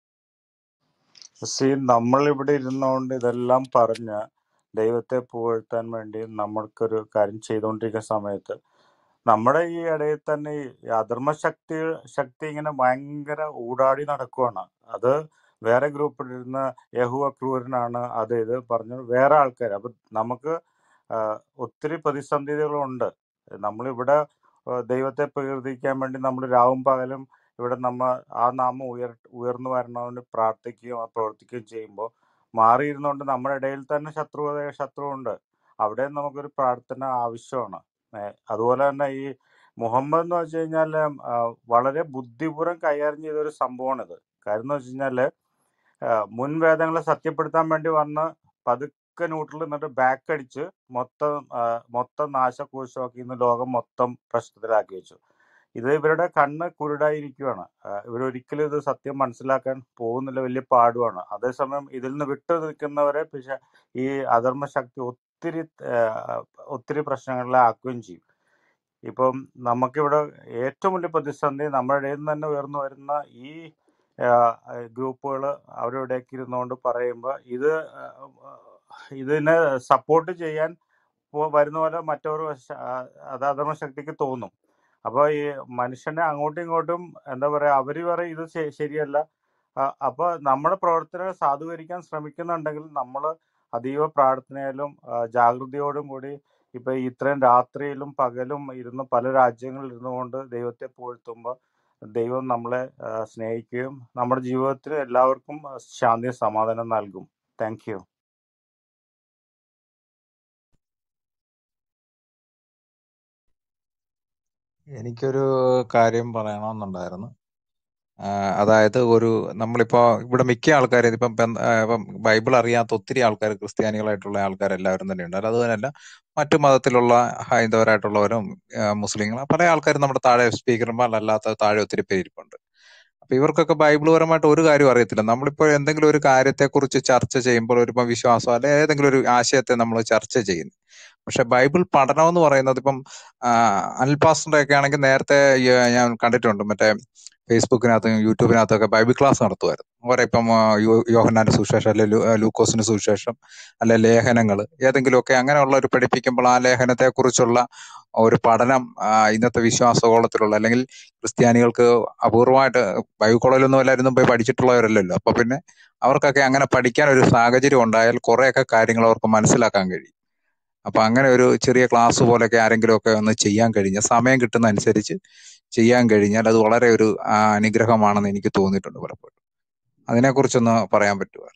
സി നമ്മൾ ഇവിടെ ഇരുന്നുകൊണ്ട് ഇതെല്ലാം പറഞ്ഞ് ദൈവത്തെ പുകഴ്ത്താൻ വേണ്ടി നമ്മൾക്കൊരു കാര്യം ചെയ്തുകൊണ്ടിരിക്കുന്ന സമയത്ത് നമ്മുടെ ഈ ഇടയിൽ തന്നെ ഈ അധർമ്മ ശക്തി ശക്തി ഇങ്ങനെ ഭയങ്കര ഊടാടി നടക്കുവാണ്. അത് വേറെ ഗ്രൂപ്പിൽ ഇരുന്ന് യഹൂവ ക്രൂരനാണ് അത് ഇത് പറഞ്ഞു വേറെ ആൾക്കാർ. അപ്പൊ നമുക്ക് ആ, ഒത്തിരി പ്രതിസന്ധികളുണ്ട്. നമ്മളിവിടെ ആ, ദൈവത്തെ പ്രകീർത്തിക്കാൻ വേണ്ടി നമ്മൾ രാവും പകലും ഇവിടെ നമ്മ ആ നാമം ഉയർ ഉയർന്നു വരണമെന്ന് പ്രാർത്ഥിക്കുകയും അത് പ്രവർത്തിക്കുകയും ചെയ്യുമ്പോൾ മാറിയിരുന്നുകൊണ്ട് നമ്മുടെ ഇടയിൽ തന്നെ ശത്രു ശത്രുവുണ്ട്. അവിടെ നമുക്കൊരു പ്രാർത്ഥന ആവശ്യമാണ്. ഏഹ് അതുപോലെ തന്നെ ഈ മുഹമ്മദ് എന്ന് വെച്ച് കഴിഞ്ഞാൽ വളരെ ബുദ്ധിപൂർവ്വം കൈകാര്യം ചെയ്ത ഒരു സംഭവമാണിത്. കാര്യം എന്ന് വെച്ച് കഴിഞ്ഞാല് ആഹ് മുൻ വേദങ്ങളെ സത്യപ്പെടുത്താൻ വേണ്ടി വന്ന് പതുക്കെ ന്യൂട്രൽ എന്നിട്ട് ബാക്ക് അടിച്ച് മൊത്തം ആഹ് മൊത്തം നാശകോശമാക്കി ഇന്ന് ലോകം മൊത്തം പ്രശ്നത്തിലാക്കി വെച്ചു. ഇത് ഇവരുടെ കണ്ണ് കുരുടായിരിക്കുകയാണ്. ആഹ് ഇവരൊരിക്കലും ഇത് സത്യം മനസ്സിലാക്കാൻ പോകുന്നില്ല, വലിയ പാടുമാണ്. അതേസമയം ഇതിൽ നിന്ന് വിട്ടു നിൽക്കുന്നവരെ പക്ഷെ ഈ അധർമ്മ ശക്തി ഒത്തിരി ആഹ് ഒത്തിരി പ്രശ്നങ്ങളിലാക്കുകയും ചെയ്യും. ഇപ്പം നമുക്കിവിടെ ഏറ്റവും വലിയ പ്രതിസന്ധി നമ്മുടെ ഇടയിൽ നിന്ന് തന്നെ ഉയർന്നു വരുന്ന ഈ ഗ്രൂപ്പുകൾ അവരിവിടേക്ക് ഇരുന്നുകൊണ്ട് പറയുമ്പോൾ ഇത് ആഹ് ഇതിനെ സപ്പോർട്ട് ചെയ്യാൻ പോ- വരുന്ന പോലെ മറ്റൊരു ശ- ആ, അത് അധർമ്മ ശക്തിക്ക് തോന്നും. അപ്പോൾ ഈ മനുഷ്യനെ അങ്ങോട്ടും ഇങ്ങോട്ടും എന്താ പറയാ, അവര് പറയും ഇത് ശ- ശരിയല്ല. ആ, അപ്പൊ നമ്മുടെ പ്രവർത്തനങ്ങൾ സാധൂകരിക്കാൻ ശ്രമിക്കുന്നുണ്ടെങ്കിൽ നമ്മൾ അതീവ പ്രാർത്ഥനയിലും ആ, ജാഗ്രതയോടും കൂടി ഇപ്പൊ ഇത്രയും രാത്രിയിലും പകലും ഇരുന്ന് പല രാജ്യങ്ങളിൽ ഇരുന്നുകൊണ്ട് ദൈവത്തെ പുകഴ്ത്തുമ്പോൾ ദൈവം നമ്മളെ ആ, സ്നേഹിക്കുകയും നമ്മുടെ ജീവിതത്തിൽ എല്ലാവർക്കും ശാന്തിയും സമാധാനം നൽകും. Thank you. എനിക്കൊരു കാര്യം പറയണമെന്നുണ്ടായിരുന്നു. ആ, അതായത് ഒരു നമ്മളിപ്പോ ഇവിടെ മിക്ക ആൾക്കാരും ഇപ്പം പെന്ത- ആ, ഇപ്പം ബൈബിൾ അറിയാത്ത ഒത്തിരി ആൾക്കാർ ക്രിസ്ത്യാനികളായിട്ടുള്ള ആൾക്കാരെല്ലാവരും തന്നെ ഉണ്ട്. അത് തന്നെയല്ല, മറ്റു മതത്തിലുള്ള ഹൈന്ദവരായിട്ടുള്ളവരും ആ, മുസ്ലിങ്ങളും പല ആൾക്കാരും നമ്മുടെ താഴെ സ്പീക്കർമാർ അല്ലാത്ത താഴെ ഒത്തിരി പേര് ഇരിപ്പുണ്ട്. അപ്പൊ ഇവർക്കൊക്കെ ബൈബിൾ പരമായിട്ട് ഒരു കാര്യം അറിയത്തില്ല. നമ്മളിപ്പോ എന്തെങ്കിലും ഒരു കാര്യത്തെക്കുറിച്ച് ചർച്ച ചെയ്യുമ്പോൾ ഒരു ഇപ്പം വിശ്വാസം അല്ലെ ഏതെങ്കിലും ഒരു ആശയത്തെ നമ്മൾ ചർച്ച ചെയ്യുന്നു. പക്ഷെ ബൈബിൾ പഠനം എന്ന് പറയുന്നത് ഇപ്പം അനിൽ പാസ്റ്ററിന്റെ ഒക്കെ ആണെങ്കിൽ നേരത്തെ ഈ ഞാൻ കണ്ടിട്ടുണ്ട്, മറ്റേ ഫേസ്ബുക്കിനകത്തും യൂട്യൂബിനകത്തൊക്കെ ബൈബിൾ ക്ലാസ് നടത്തുമായിരുന്നു. ഓരോ ഇപ്പം ആ, യോ- യോഹന്നാന്റെ സുവിശേഷം അല്ലെ ലൂ- ലൂക്കോസിന്റെ സുവിശേഷം അല്ലെ ലേഖനങ്ങൾ ഏതെങ്കിലുമൊക്കെ അങ്ങനെയുള്ള ഒരു പഠിപ്പിക്കുമ്പോൾ ആ ലേഖനത്തെ കുറിച്ചുള്ള ഒരു പഠനം ആ, ഇന്നത്തെ വിശ്വാസകോളത്തിലുള്ള അല്ലെങ്കിൽ ക്രിസ്ത്യാനികൾക്ക് അപൂർവമായിട്ട് ബൈബിൾ കോളേജിലൊന്നും എല്ലാവരും പോയി പഠിച്ചിട്ടുള്ളവരല്ലല്ലോ. അപ്പൊ പിന്നെ അവർക്കൊക്കെ അങ്ങനെ പഠിക്കാൻ ഒരു സാഹചര്യം ഉണ്ടായാൽ കുറെയൊക്കെ കാര്യങ്ങൾ അവർക്ക് മനസ്സിലാക്കാൻ കഴിയും. അപ്പൊ അങ്ങനെ ഒരു ചെറിയ ക്ലാസ് പോലൊക്കെ ആരെങ്കിലും ഒക്കെ ഒന്ന് ചെയ്യാൻ കഴിഞ്ഞാൽ, സമയം കിട്ടുന്ന അനുസരിച്ച് ചെയ്യാൻ കഴിഞ്ഞാൽ അത് വളരെ ഒരു ആ, അനുഗ്രഹമാണെന്ന് എനിക്ക് തോന്നിയിട്ടുണ്ട് പലപ്പോഴും. അതിനെക്കുറിച്ചൊന്ന് പറയാൻ പറ്റുമോ?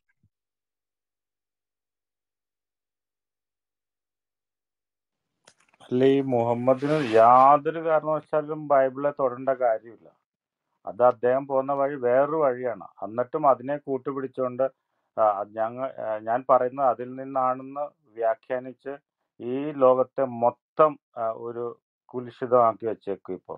അല്ല, ഈ മുഹമ്മദിന് യാതൊരു കാരണവശാലും ബൈബിളെ തൊടേണ്ട കാര്യമില്ല. അത് അദ്ദേഹം പോകുന്ന വഴി വേറൊരു വഴിയാണ്. എന്നിട്ടും അതിനെ കൂട്ടുപിടിച്ചുകൊണ്ട് ആ, ഞങ്ങൾ ആ, ഞാൻ പറയുന്നത് അതിൽ നിന്നാണെന്ന് വ്യാഖ്യാനിച്ച് ഈ ലോകത്തെ മൊത്തം ആ, ഒരു കുലുഷിതമാക്കി വെച്ചേക്കും. ഇപ്പോൾ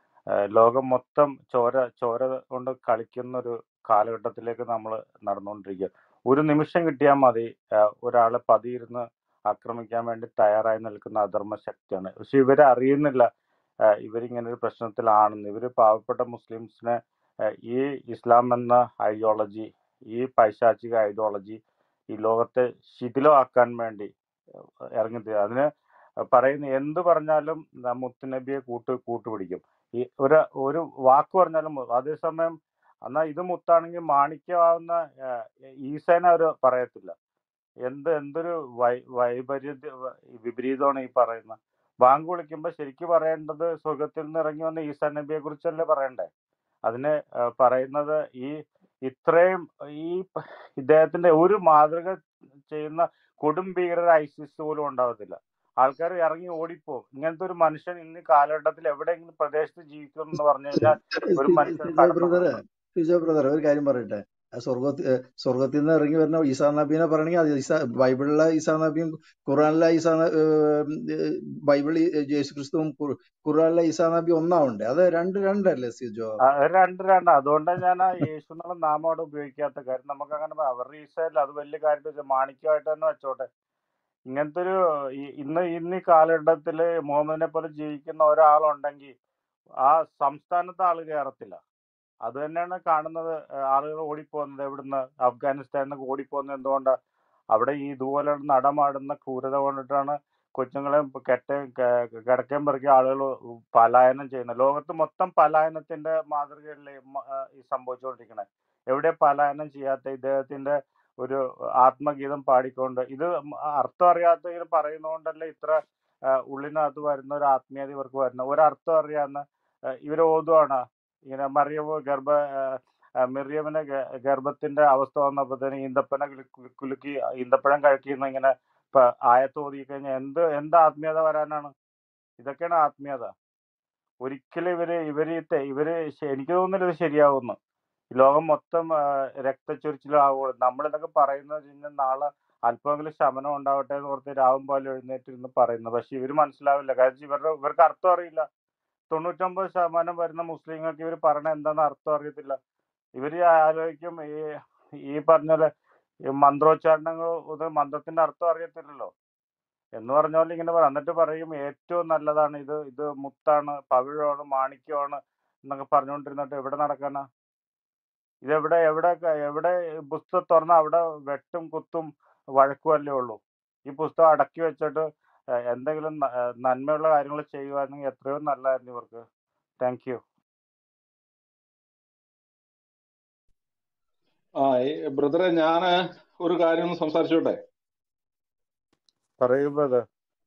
ലോകം മൊത്തം ചോര ചോര കൊണ്ട് കളിക്കുന്ന ഒരു കാലഘട്ടത്തിലേക്ക് നമ്മൾ നടന്നുകൊണ്ടിരിക്കുക. ഒരു നിമിഷം കിട്ടിയാൽ മതി ആ, ഒരാളെ പതിയിരുന്ന് ആക്രമിക്കാൻ വേണ്ടി തയ്യാറായി നിൽക്കുന്ന അധർമ്മ ശക്തിയാണ്. പക്ഷെ ഇവരെ അറിയുന്നില്ല ആ, ഇവരിങ്ങനെ ഒരു പ്രശ്നത്തിലാണെന്ന്. ഇവര് പാവപ്പെട്ട മുസ്ലിംസിനെ ആ, ഈ ഇസ്ലാം എന്ന ഐഡിയോളജി, ഈ പൈശാചിക ഐഡിയോളജി ഈ ലോകത്തെ ശിഥിലമാക്കാൻ വേണ്ടി ഇറങ്ങി. അതിന് പറയുന്ന എന്ത് പറഞ്ഞാലും ന- മുത്തുനബിയെ കൂട്ട് കൂട്ടുപിടിക്കും. ഈ ഒരു ഒരു വാക്ക് പറഞ്ഞാലും മു- അതേസമയം എന്നാ ഇത് മുത്താണെങ്കിൽ മാണിക്യമാവുന്ന ആ, ഈസേനെ അവർ പറയത്തില്ല. എന്ത് എന്തൊരു വൈ വൈപര്യ വിപരീതമാണ് ഈ പറയുന്നത്. ബാങ്ക് വിളിക്കുമ്പോൾ ശരിക്കും പറയേണ്ടത് സ്വർഗത്തിൽ നിന്ന് ഇറങ്ങി വന്ന ഈസാ നബിയെ കുറിച്ചല്ലേ പറയണ്ടേ? അതിന് ആ, പറയുന്നത് ഈ ഇത്രയും ഈ പ- ഇദ്ദേഹത്തിന്റെ ഒരു മാതൃക ചെയ്യുന്ന കൊടും ഭീകരർ ഐസിസ് പോലും ഉണ്ടാവത്തില്ല. ആൾക്കാർ ഇറങ്ങി ഓടിപ്പോവും. ഇങ്ങനത്തെ ഒരു മനുഷ്യൻ ഇന്ന് ഈ കാലഘട്ടത്തിൽ എവിടെയെങ്കിലും പ്രദേശത്ത് ജീവിക്കണം എന്ന് പറഞ്ഞു കഴിഞ്ഞാൽ ഒരു മനുഷ്യൻ സിജോ കടന്നു ബ്രദറെ പോകണം. സിജോ ബ്രദറെ ഒരു കാര്യം പറയട്ടെ. ആ സ്വർഗത്തി ഏ, സ്വർഗത്തിൽ നിന്ന് ഇറങ്ങി വരുന്ന ഈസാ നബീനെ പറയണെങ്കിൽ അത് ഈസാ ബൈബിളിലെ ഈസാ നബിയും ഖുറാനിലെ ഈസാ ന- ഏ, ഏ, ബൈബിൾ യേശു ക്രിസ്തുവും ഖു- ഖുറാനിലെ ഈസാ നബി ഒന്നാവണ്ടേ? അത് രണ്ട് രണ്ടല്ലേ സിജോ? ആ, അത് രണ്ട് രണ്ട് അതുകൊണ്ടാണ് ഞാൻ ആ യേശു എന്നുള്ള നാമം അവിടെ ഉപയോഗിക്കാത്ത കാര്യം. നമുക്ക് അങ്ങനെ അവരുടെ ഈസയല്ല, അത് വലിയ കാര്യമായിട്ട് മാണിക്യമായിട്ട് തന്നെ വെച്ചോട്ടെ. ഇങ്ങനത്തെ ഒരു ഈ- ഇന്ന് ഇന്ന് ഈ കാലഘട്ടത്തില് മുഹമ്മദിനെ പോലെ ജീവിക്കുന്ന ഒരാളുണ്ടെങ്കിൽ ആ സംസ്ഥാനത്ത് ആള് കയറത്തില്ല. അത് തന്നെയാണ് കാണുന്നത്. ഏഹ് ആളുകൾ ഓടിപ്പോകുന്നത് എവിടുന്ന്, അഫ്ഗാനിസ്ഥാനിൽ നിന്ന് ഓടിപ്പോകുന്നത് എന്തുകൊണ്ടാണ്? അവിടെ ഈ ഇതുപോലെ നടമാടുന്ന ക്രൂരത കൊണ്ടിട്ടാണ് കൊച്ചുങ്ങളെ കെട്ട കിടക്കയും പെറുക്കി ആളുകൾ പലായനം ചെയ്യുന്നത്. ലോകത്ത് മൊത്തം പലായനത്തിന്റെ മാതൃകയല്ലേ മ- ആ ഈ സംഭവിച്ചുകൊണ്ടിരിക്കുന്നത്. എവിടെ പലായനം ചെയ്യാത്ത ഇദ്ദേഹത്തിന്റെ ഒരു ആത്മഗീതം പാടിക്കൊണ്ട് ഇത് അർത്ഥം അറിയാത്ത ഇങ്ങനെ പറയുന്നതുകൊണ്ടല്ലേ ഇത്ര ആ, ഉള്ളിനകത്ത് വരുന്ന ഒരു ആത്മീയത ഇവർക്ക് വരുന്ന ഒരർത്ഥം അറിയാവുന്ന ഇവർ ഓതുവാണ്. ഇങ്ങനെ മറിയം ഗർഭ ആ, ആ, മിറിയമിനെ ഗ- ഗർഭത്തിന്റെ അവസ്ഥ വന്നപ്പോഴത്തേന് ഈന്തപ്പന കുലു- കുലുക്കി ഈന്തപ്പഴം കഴിക്കുന്ന ഇങ്ങനെ ഇപ്പൊ ആയത്ത് ഓതി കഴിഞ്ഞാൽ എന്ത് എന്ത് ആത്മീയത വരാനാണ്? ഇതൊക്കെയാണ് ആത്മീയത. ഒരിക്കലും ഇവര് ഇവര് ഈ തെ- ഇവര് ശ- എനിക്ക് തോന്നുന്നില്ല ഇത് ശരിയാവുന്നു. ഈ ലോകം മൊത്തം ആ, രക്തച്ചൊരിച്ചിലാവുക. നമ്മളിതൊക്കെ പറയുന്നത് വെച്ച് കഴിഞ്ഞാൽ നാളെ അല്പമെങ്കിലും ശമനം ഉണ്ടാവട്ടെ എന്ന് ഓർത്ത് രാവും പോലെ എഴുന്നേറ്റിരുന്ന് പറയുന്നത്. പക്ഷെ ഇവര് മനസ്സിലാവില്ല. കാരണം ഇവരുടെ ഇവർക്ക് അർത്ഥം അറിയില്ല. തൊണ്ണൂറ്റൊമ്പത് ശതമാനം വരുന്ന മുസ്ലിങ്ങൾക്ക് ഇവർ പറഞ്ഞ എന്താണെന്ന് അർത്ഥം അറിയത്തില്ല. ഇവര് ആലോചിക്കും ഈ ഈ പറഞ്ഞ പോലെ ഈ മന്ത്രോച്ചാരണങ്ങൾ ഇത് മന്ത്രത്തിന്റെ അർത്ഥം അറിയത്തില്ലല്ലോ എന്ന് പറഞ്ഞ പോലെ ഇങ്ങനെ പറ- എന്നിട്ട് പറയും ഏറ്റവും നല്ലതാണ് ഇത്, ഇത് മുത്താണ്, പവിഴമാണ്, മാണിക്യമാണ് എന്നൊക്കെ പറഞ്ഞുകൊണ്ടിരുന്നിട്ട് എവിടെ നടക്കാനാ? ഇതെവിടെ എവിടെ ക- എവിടെ പുസ്തകം തുറന്ന അവിടെ വെട്ടും കുത്തും വഴക്കുമല്ലേ ഉള്ളൂ. ഈ പുസ്തകം അടക്കി വെച്ചിട്ട് ഏഹ്, എന്തെങ്കിലും ന- ഏഹ്, നന്മയുള്ള കാര്യങ്ങൾ ചെയ്യുവാണെങ്കിൽ എത്രയോ നല്ലതായിരുന്നു ഇവർക്ക്. Thank you. ആ ബ്രദറെ, ഞാന് ഒരു കാര്യം ഒന്ന് സംസാരിച്ചോട്ടെ. പറയൂ ബ്രദർ.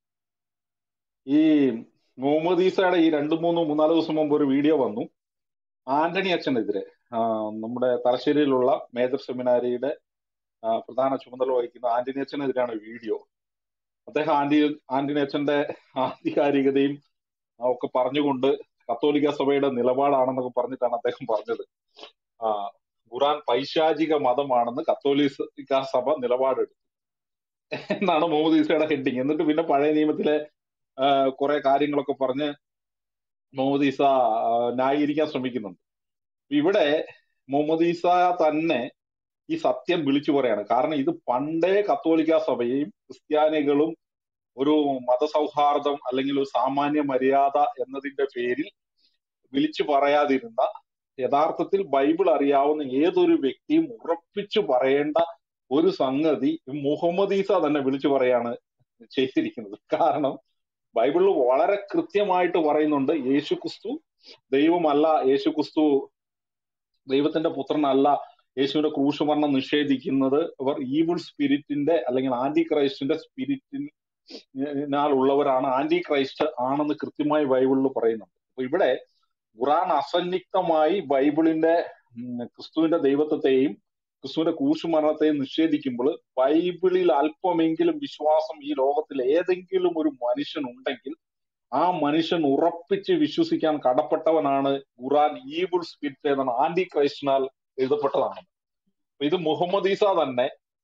ഈ മുഹമ്മദ് ഈസയുടെ ഈ രണ്ടു മൂന്ന് മൂന്നാല് ദിവസം മുമ്പ് ഒരു വീഡിയോ വന്നു ആന്റണി അച്ഛനെതിരെ. ആ, നമ്മുടെ തലശ്ശേരിയിലുള്ള മേജർ സെമിനാരിയുടെ ആ, പ്രധാന ചുമതല വഹിക്കുന്ന ആന്റണി അച്ഛനെതിരാണ് വീഡിയോ. അദ്ദേഹം ആന്റി ആന്റണി അച്ഛന്റെ ആധികാരികതയും ആ, ഒക്കെ പറഞ്ഞുകൊണ്ട് കത്തോലിക്ക സഭയുടെ നിലപാടാണെന്നൊക്കെ പറഞ്ഞിട്ടാണ് അദ്ദേഹം പറഞ്ഞത്. ആ ഖുറാൻ പൈശാചിക മതമാണെന്ന് കത്തോലിക്ക സഭ നിലപാടെടുത്തു എന്നാണ് മുഹമ്മദ് ഈസയുടെ ഹെഡിങ്. എന്നിട്ട് പിന്നെ പഴയ നിയമത്തിലെ ആ, കുറെ കാര്യങ്ങളൊക്കെ പറഞ്ഞ് മുഹമ്മദ് ഈസ ആ, ന്യായീകരിക്കാൻ ശ്രമിക്കുന്നുണ്ട്. ഇവിടെ മുഹമ്മദ് ഈസ തന്നെ ഈ സത്യം വിളിച്ചു പറയാണ്. കാരണം ഇത് പണ്ടേ കത്തോലിക്ക സഭയും ക്രിസ്ത്യാനികളും ഒരു മതസൗഹാർദ്ദം അല്ലെങ്കിൽ ഒരു സാമാന്യ മര്യാദ എന്നതിന്റെ പേരിൽ വിളിച്ചു പറയാതിരുന്ന, യഥാർത്ഥത്തിൽ ബൈബിൾ അറിയാവുന്ന ഏതൊരു വ്യക്തിയും ഉറപ്പിച്ചു പറയേണ്ട ഒരു സംഗതി മുഹമ്മദ് ഈസ തന്നെ വിളിച്ചു പറയാണ് ചെയ്തിരിക്കുന്നത്. കാരണം ബൈബിളിൽ വളരെ കൃത്യമായിട്ട് പറയുന്നുണ്ട് യേശു ക്രിസ്തു ദൈവമല്ല, യേശു ക്രിസ്തു ദൈവത്തിന്റെ പുത്രനല്ല, യേശുവിന്റെ ക്രൂശുമരണം നിഷേധിക്കുന്നത് അവർ ഈവിൾ സ്പിരിറ്റിന്റെ അല്ലെങ്കിൽ ആന്റി ക്രൈസ്റ്റിന്റെ സ്പിരിറ്റിനാൽ ഉള്ളവരാണ്, ആന്റി ക്രൈസ്റ്റ് ആണെന്ന് കൃത്യമായി ബൈബിളിൽ പറയുന്നുണ്ട്. അപ്പൊ ഇവിടെ ഖുറാൻ അസന്നിഗ്ധമായി ബൈബിളിന്റെ ഉം, ക്രിസ്തുവിന്റെ ദൈവത്വത്തെയും ക്രിസ്തുവിന്റെ ക്രൂശുമരണത്തെയും നിഷേധിക്കുമ്പോൾ ബൈബിളിൽ അല്പമെങ്കിലും വിശ്വാസം ഈ ലോകത്തിൽ ഏതെങ്കിലും ഒരു മനുഷ്യൻ ഉണ്ടെങ്കിൽ ആ മനുഷ്യൻ ഉറപ്പിച്ച് വിശ്വസിക്കാൻ കടപ്പെട്ടവനാണ് ഖുറാൻ ഈവിൾ സ്പിരിറ്റ് എന്നാണ് ആന്റി ക്രൈസ്റ്റിനാൽ എഴുതപ്പെട്ടതാണ്. ഇത് മുഹമ്മദ് ഈസ തന്നെ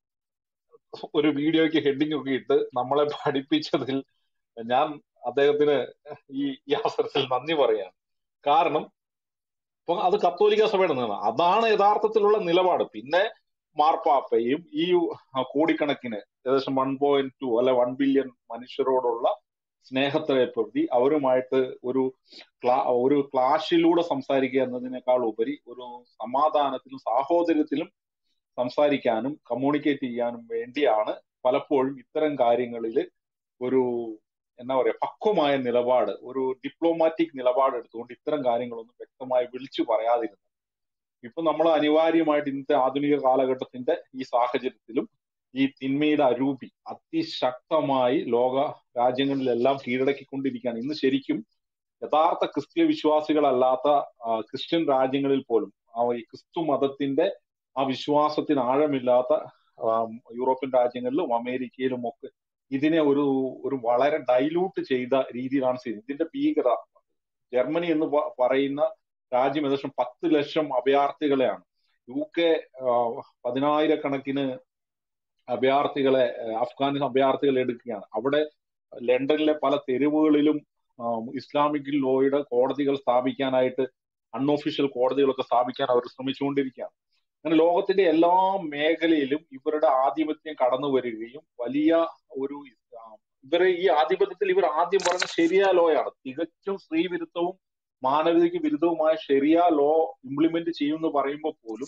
ഒരു വീഡിയോയ്ക്ക് ഹെഡിങ് ഒക്കെ ഇട്ട് നമ്മളെ പഠിപ്പിച്ചതിൽ ഞാൻ അദ്ദേഹത്തിന് ഈ ഈ അവസരത്തിൽ നന്ദി പറയാണ്. കാരണം ഇപ്പൊ അത് കത്തോലിക്ക സഭയുടെ നിന്നാണ്, അതാണ് യഥാർത്ഥത്തിലുള്ള നിലപാട്. പിന്നെ മാർപ്പാപ്പയും ഈ കോടിക്കണക്കിന് ഏകദേശം വൺ പോയിന്റ് ടു അല്ലെ വൺ ബില്യൺ മനുഷ്യരോടുള്ള സ്നേഹത്തെ പ്രതി അവരുമായിട്ട് ഒരു ക്ലാ ഒരു ക്ലാഷിലൂടെ സംസാരിക്കുക എന്നതിനേക്കാൾ ഉപരി ഒരു സമാധാനത്തിലും സാഹോദര്യത്തിലും സംസാരിക്കാനും കമ്മ്യൂണിക്കേറ്റ് ചെയ്യാനും വേണ്ടിയാണ് പലപ്പോഴും ഇത്തരം കാര്യങ്ങളിൽ ഒരു എന്താ പറയാ പക്വമായ നിലപാട്, ഒരു ഡിപ്ലോമാറ്റിക് നിലപാട് എടുത്തുകൊണ്ട് ഇത്തരം കാര്യങ്ങളൊന്നും വ്യക്തമായി വിളിച്ചു പറയാതിരുന്നത്. ഇപ്പൊ നമ്മൾ അനിവാര്യമായിട്ട് ഇന്നത്തെ ആധുനിക കാലഘട്ടത്തിന്റെ ഈ സാഹചര്യത്തിലും ഈ തിന്മയുടെ അരൂപി അതിശക്തമായി ലോക രാജ്യങ്ങളിലെല്ലാം കീഴടക്കിക്കൊണ്ടിരിക്കുകയാണ്. ഇന്ന് ശരിക്കും യഥാർത്ഥ ക്രിസ്തീയ വിശ്വാസികളല്ലാത്ത ക്രിസ്ത്യൻ രാജ്യങ്ങളിൽ പോലും ആ ഈ ക്രിസ്തു മതത്തിന്റെ ആ വിശ്വാസത്തിന് ആഴമില്ലാത്ത യൂറോപ്യൻ രാജ്യങ്ങളിലും അമേരിക്കയിലും ഒക്കെ ഇതിനെ ഒരു ഒരു വളരെ ഡൈലൂട്ട് ചെയ്ത രീതിയിലാണ് ചെയ്യുന്നത്. ഇതിന്റെ ഭീകരത, ജർമ്മനി എന്ന് പറയുന്ന രാജ്യം ഏകദേശം പത്ത് ലക്ഷം അഭയാർത്ഥികളെയാണ്, യു കെ പതിനായിരക്കണക്കിന് അഭയാർത്ഥികളെ അഫ്ഗാൻ അഭയാർത്ഥികളെ എടുക്കുകയാണ്. അവിടെ ലണ്ടനിലെ പല തെരുവുകളിലും ഇസ്ലാമിക് ലോയുടെ കോടതികൾ സ്ഥാപിക്കാനായിട്ട് അൺഒഫീഷ്യൽ കോടതികളൊക്കെ സ്ഥാപിക്കാൻ അവർ ശ്രമിച്ചുകൊണ്ടിരിക്കുകയാണ്. അങ്ങനെ ലോകത്തിന്റെ എല്ലാ മേഖലയിലും ഇവരുടെ ആധിപത്യം കടന്നു വരികയും വലിയ ഒരു ഇവരെ ഈ ആധിപത്യത്തിൽ ഇവർ ആദ്യം പറഞ്ഞ ശരിയ ലോയാണ്, തികച്ചും സ്ത്രീ വിരുദ്ധവും മാനവികതയ്ക്ക് വിരുദ്ധവുമായ ശരിയ ലോ ഇംപ്ലിമെന്റ് ചെയ്യുമെന്ന് പറയുമ്പോൾ പോലും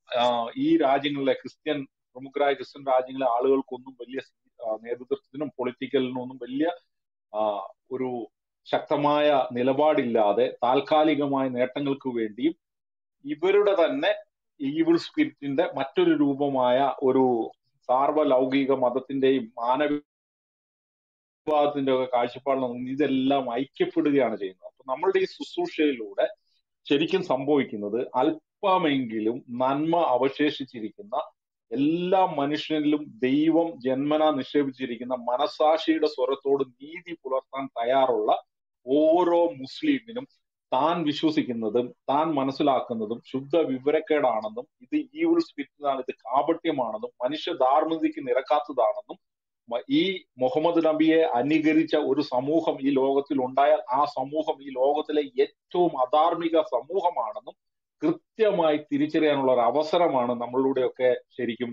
ഈ രാജ്യങ്ങളിലെ ക്രിസ്ത്യൻ പ്രമുഖരായ ക്രിസ്ത്യൻ രാജ്യങ്ങളിലെ ആളുകൾക്കൊന്നും വലിയ നേതൃത്വത്തിനും പൊളിറ്റിക്കലിനും ഒന്നും വലിയ ഒരു ശക്തമായ നിലപാടില്ലാതെ താൽക്കാലികമായ നേട്ടങ്ങൾക്ക് വേണ്ടിയും ഇവരുടെ തന്നെ ഈവിൾ സ്പിരിറ്റിന്റെ മറ്റൊരു രൂപമായ ഒരു സാർവലൗകിക മതത്തിന്റെയും മാനവവാദത്തിന്റെ ഒക്കെ കാഴ്ചപ്പാടിൽ ഇതെല്ലാം ഐക്യപ്പെടുകയാണ് ചെയ്യുന്നത്. അപ്പൊ നമ്മളുടെ ഈ ശുശ്രൂഷയിലൂടെ ശരിക്കും സംഭവിക്കുന്നത് അല്പമെങ്കിലും നന്മ അവശേഷിച്ചിരിക്കുന്ന എല്ലാ മനുഷ്യനിലും ദൈവം ജന്മന നിക്ഷേപിച്ചിരിക്കുന്ന മനസാക്ഷിയുടെ സ്വരത്തോട് നീതി പുലർത്താൻ തയ്യാറുള്ള ഓരോ മുസ്ലിമിനും താൻ വിശ്വസിക്കുന്നതും താൻ മനസ്സിലാക്കുന്നതും ശുദ്ധ വിവരക്കേടാണെന്നും ഇത് ഈവിൾ സ്പിരിറ്റിനാണ്, ഇത് കാപട്യമാണെന്നും മനുഷ്യ ധാർമ്മികതയ്ക്ക് നിരക്കാത്തതാണെന്നും ഈ മുഹമ്മദ് നബിയെ അനുകരിച്ച ഒരു സമൂഹം ഈ ലോകത്തിൽ ഉണ്ടായാൽ ആ സമൂഹം ഈ ലോകത്തിലെ ഏറ്റവും അധാർമിക സമൂഹമാണെന്നും കൃത്യമായി തിരിച്ചറിയാനുള്ള ഒരു അവസരമാണ് നമ്മളിലൂടെയൊക്കെ ശരിക്കും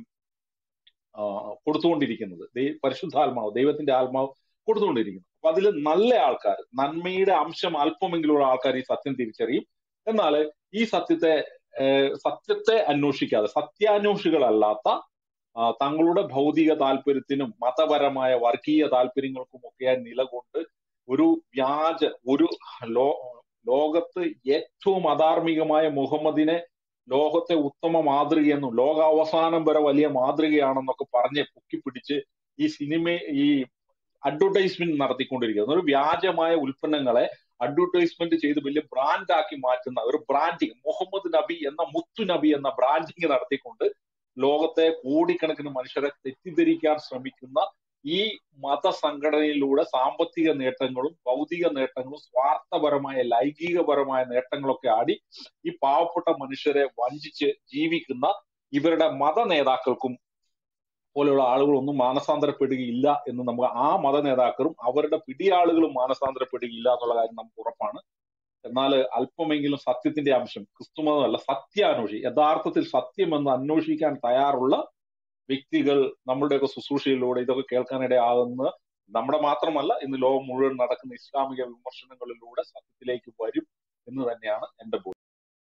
കൊടുത്തുകൊണ്ടിരിക്കുന്നത്. പരിശുദ്ധാത്മാവ്, ദൈവത്തിന്റെ ആത്മാവ് കൊടുത്തുകൊണ്ടിരിക്കുന്നത്. അപ്പൊ അതിൽ നല്ല ആൾക്കാർ, നന്മയുടെ അംശം അല്പമെങ്കിലുള്ള ആൾക്കാർ ഈ സത്യം തിരിച്ചറിയും. എന്നാൽ ഈ സത്യത്തെ സത്യത്തെ അന്വേഷിക്കാതെ, സത്യാന്വേഷികളല്ലാത്ത തങ്ങളുടെ ഭൗതിക താല്പര്യത്തിനും മതപരമായ വർഗീയ താല്പര്യങ്ങൾക്കും ഒക്കെയായി നിലകൊണ്ട് ഒരു വ്യാജ ഒരു ലോ ലോകത്ത് ഏറ്റവും അധാർമികമായ മുഹമ്മദിനെ ലോകത്തെ ഉത്തമ മാതൃകയെന്നും ലോകാവസാനം വരെ വലിയ മാതൃകയാണെന്നൊക്കെ പറഞ്ഞ് പൊക്കിപ്പിടിച്ച് ഈ സിനിമ ഈ അഡ്വർടൈസ്മെന്റ് നടത്തിക്കൊണ്ടിരിക്കുന്നത്, ഒരു വ്യാജമായ ഉൽപ്പന്നങ്ങളെ അഡ്വർടൈസ്മെന്റ് ചെയ്ത് വലിയ ബ്രാൻഡാക്കി മാറ്റുന്ന ഒരു ബ്രാൻഡിങ്, മുഹമ്മദ് നബി എന്ന മുത്തു നബി എന്ന ബ്രാൻഡിങ് നടത്തിക്കൊണ്ട് ലോകത്തെ കോടിക്കണക്കിന് മനുഷ്യരെ തെറ്റിദ്ധരിക്കാൻ ശ്രമിക്കുന്ന ഈ മതസംഘടനയിലൂടെ സാമ്പത്തിക നേട്ടങ്ങളും ഭൗതിക നേട്ടങ്ങളും സ്വാർത്ഥപരമായ ലൈംഗികപരമായ നേട്ടങ്ങളൊക്കെ ആടി ഈ പാവപ്പെട്ട മനുഷ്യരെ വഞ്ചിച്ച് ജീവിക്കുന്ന ഇവരുടെ മത നേതാക്കൾക്കും പോലെയുള്ള ആളുകളൊന്നും മാനസാന്തരപ്പെടുകയില്ല എന്ന് നമുക്ക്, ആ മത നേതാക്കളും അവരുടെ പിടിയാളുകളും മാനസാന്തരപ്പെടുകയില്ല എന്നുള്ള കാര്യം നമുക്ക് ഉറപ്പാണ്. എന്നാൽ അല്പമെങ്കിലും സത്യത്തിന്റെ അംശം, ക്രിസ്തുമതമല്ല സത്യാന്വേഷി, യഥാർത്ഥത്തിൽ സത്യമെന്ന് അന്വേഷിക്കാൻ തയ്യാറുള്ള വ്യക്തികൾ നമ്മളുടെയൊക്കെ ശുശ്രൂഷയിലൂടെ ഇതൊക്കെ കേൾക്കാനിടയാകുന്ന നമ്മുടെ മാത്രമല്ല ഇന്ന് ലോകം മുഴുവൻ നടക്കുന്ന ഇസ്ലാമിക വിമർശനങ്ങളിലൂടെ സത്യത്തിലേക്ക് വരും എന്ന് തന്നെയാണ് എന്റെ ബോധ്യം.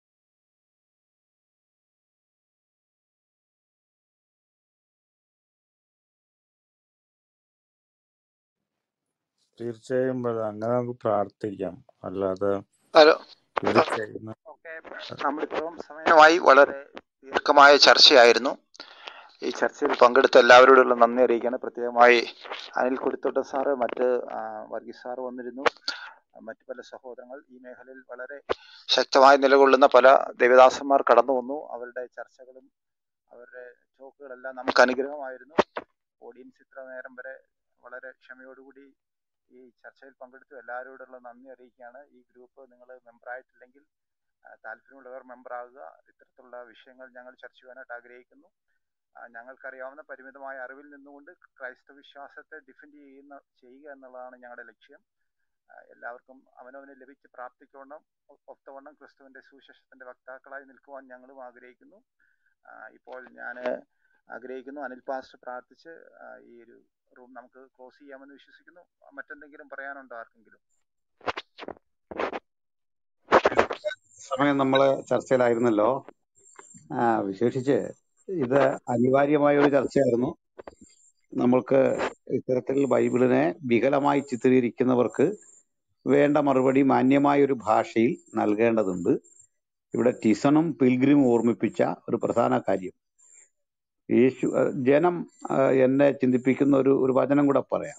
തീർച്ചയായും brother. അങ്ങനെ നമുക്ക് പ്രാർത്ഥിക്കാം. അല്ലാതെ ഹലോ, ഇത് ചെയ്യുന്ന നമ്മളിപ്പം സമയമായി വളരെ ദീർഘമായ ചർച്ചയായിരുന്നു. ഈ ചർച്ചയിൽ പങ്കെടുത്ത എല്ലാവരോടുള്ള നന്ദി അറിയിക്കുകയാണ്. പ്രത്യേകമായി അനിൽ കുരുത്തോട്ടം സാറ്, മറ്റ് വർഗീസ് സാറ് വന്നിരുന്നു, മറ്റു പല സഹോദരങ്ങൾ ഈ മേഖലയിൽ വളരെ ശക്തമായി നിലകൊള്ളുന്ന പല ദേവദാസന്മാർ കടന്നു വന്നു. അവരുടെ ചർച്ചകളും അവരുടെ ടോക്കുകളെല്ലാം നമുക്ക് അനുഗ്രഹമായിരുന്നു. ഓഡിയൻസ് ഇത്ര നേരം വരെ വളരെ ക്ഷമയോടുകൂടി ഈ ചർച്ചയിൽ പങ്കെടുത്തു. എല്ലാവരോടുള്ള നന്ദി അറിയിക്കുകയാണ്. ഈ ഗ്രൂപ്പ് നിങ്ങൾ മെമ്പറായിട്ടില്ലെങ്കിൽ താല്പര്യമുള്ളവർ മെമ്പർ ആകുക. ഇത്തരത്തിലുള്ള വിഷയങ്ങൾ ഞങ്ങൾ ചർച്ച ചെയ്യാനായിട്ട് ആഗ്രഹിക്കുന്നു. ഞങ്ങൾക്കറിയാവുന്ന പരിമിതമായ അറിവിൽ നിന്നുകൊണ്ട് ക്രൈസ്തവ വിശ്വാസത്തെ ഡിഫെൻഡ് ചെയ്യുന്ന ചെയ്യുക എന്നുള്ളതാണ് ഞങ്ങളുടെ ലക്ഷ്യം. എല്ലാവർക്കും അവനവന് ലഭിച്ച് പ്രാപ്തിക്കോണം ഒത്തവണ്ണം ക്രിസ്തുവിന്റെ സുവിശേഷത്തിന്റെ വക്താക്കളായി നിൽക്കുവാൻ ഞങ്ങളും ആഗ്രഹിക്കുന്നു. ഇപ്പോൾ ഞാൻ ആഗ്രഹിക്കുന്നു അനിൽ പാസ്റ്റർ പ്രാർത്ഥിച്ച് ഈ ഒരു റൂം നമുക്ക് ക്ലോസ് ചെയ്യാമെന്ന് വിശ്വസിക്കുന്നു. മറ്റെന്തെങ്കിലും പറയാനുണ്ടോ ആർക്കെങ്കിലും? സമയം നമ്മളെ ചർച്ചയിലായിരുന്നല്ലോ. ആ വിശേഷിച്ച് ഇത് അനിവാര്യമായ ഒരു ചർച്ചയായിരുന്നു. നമ്മൾക്ക് ഇത്തരത്തിൽ ബൈബിളിനെ വികലമായി ചിത്രീകരിക്കുന്നവർക്ക് വേണ്ട മറുപടി മാന്യമായ ഒരു ഭാഷയിൽ നൽകേണ്ടതുണ്ട്. ഇവിടെ ടിസണും പിൽഗ്രിമും ഓർമ്മിപ്പിച്ച ഒരു പ്രധാന കാര്യം, യേശു ജനം എന്നെ ചിന്തിപ്പിക്കുന്ന ഒരു ഒരു വചനം കൂടെ പറയാം.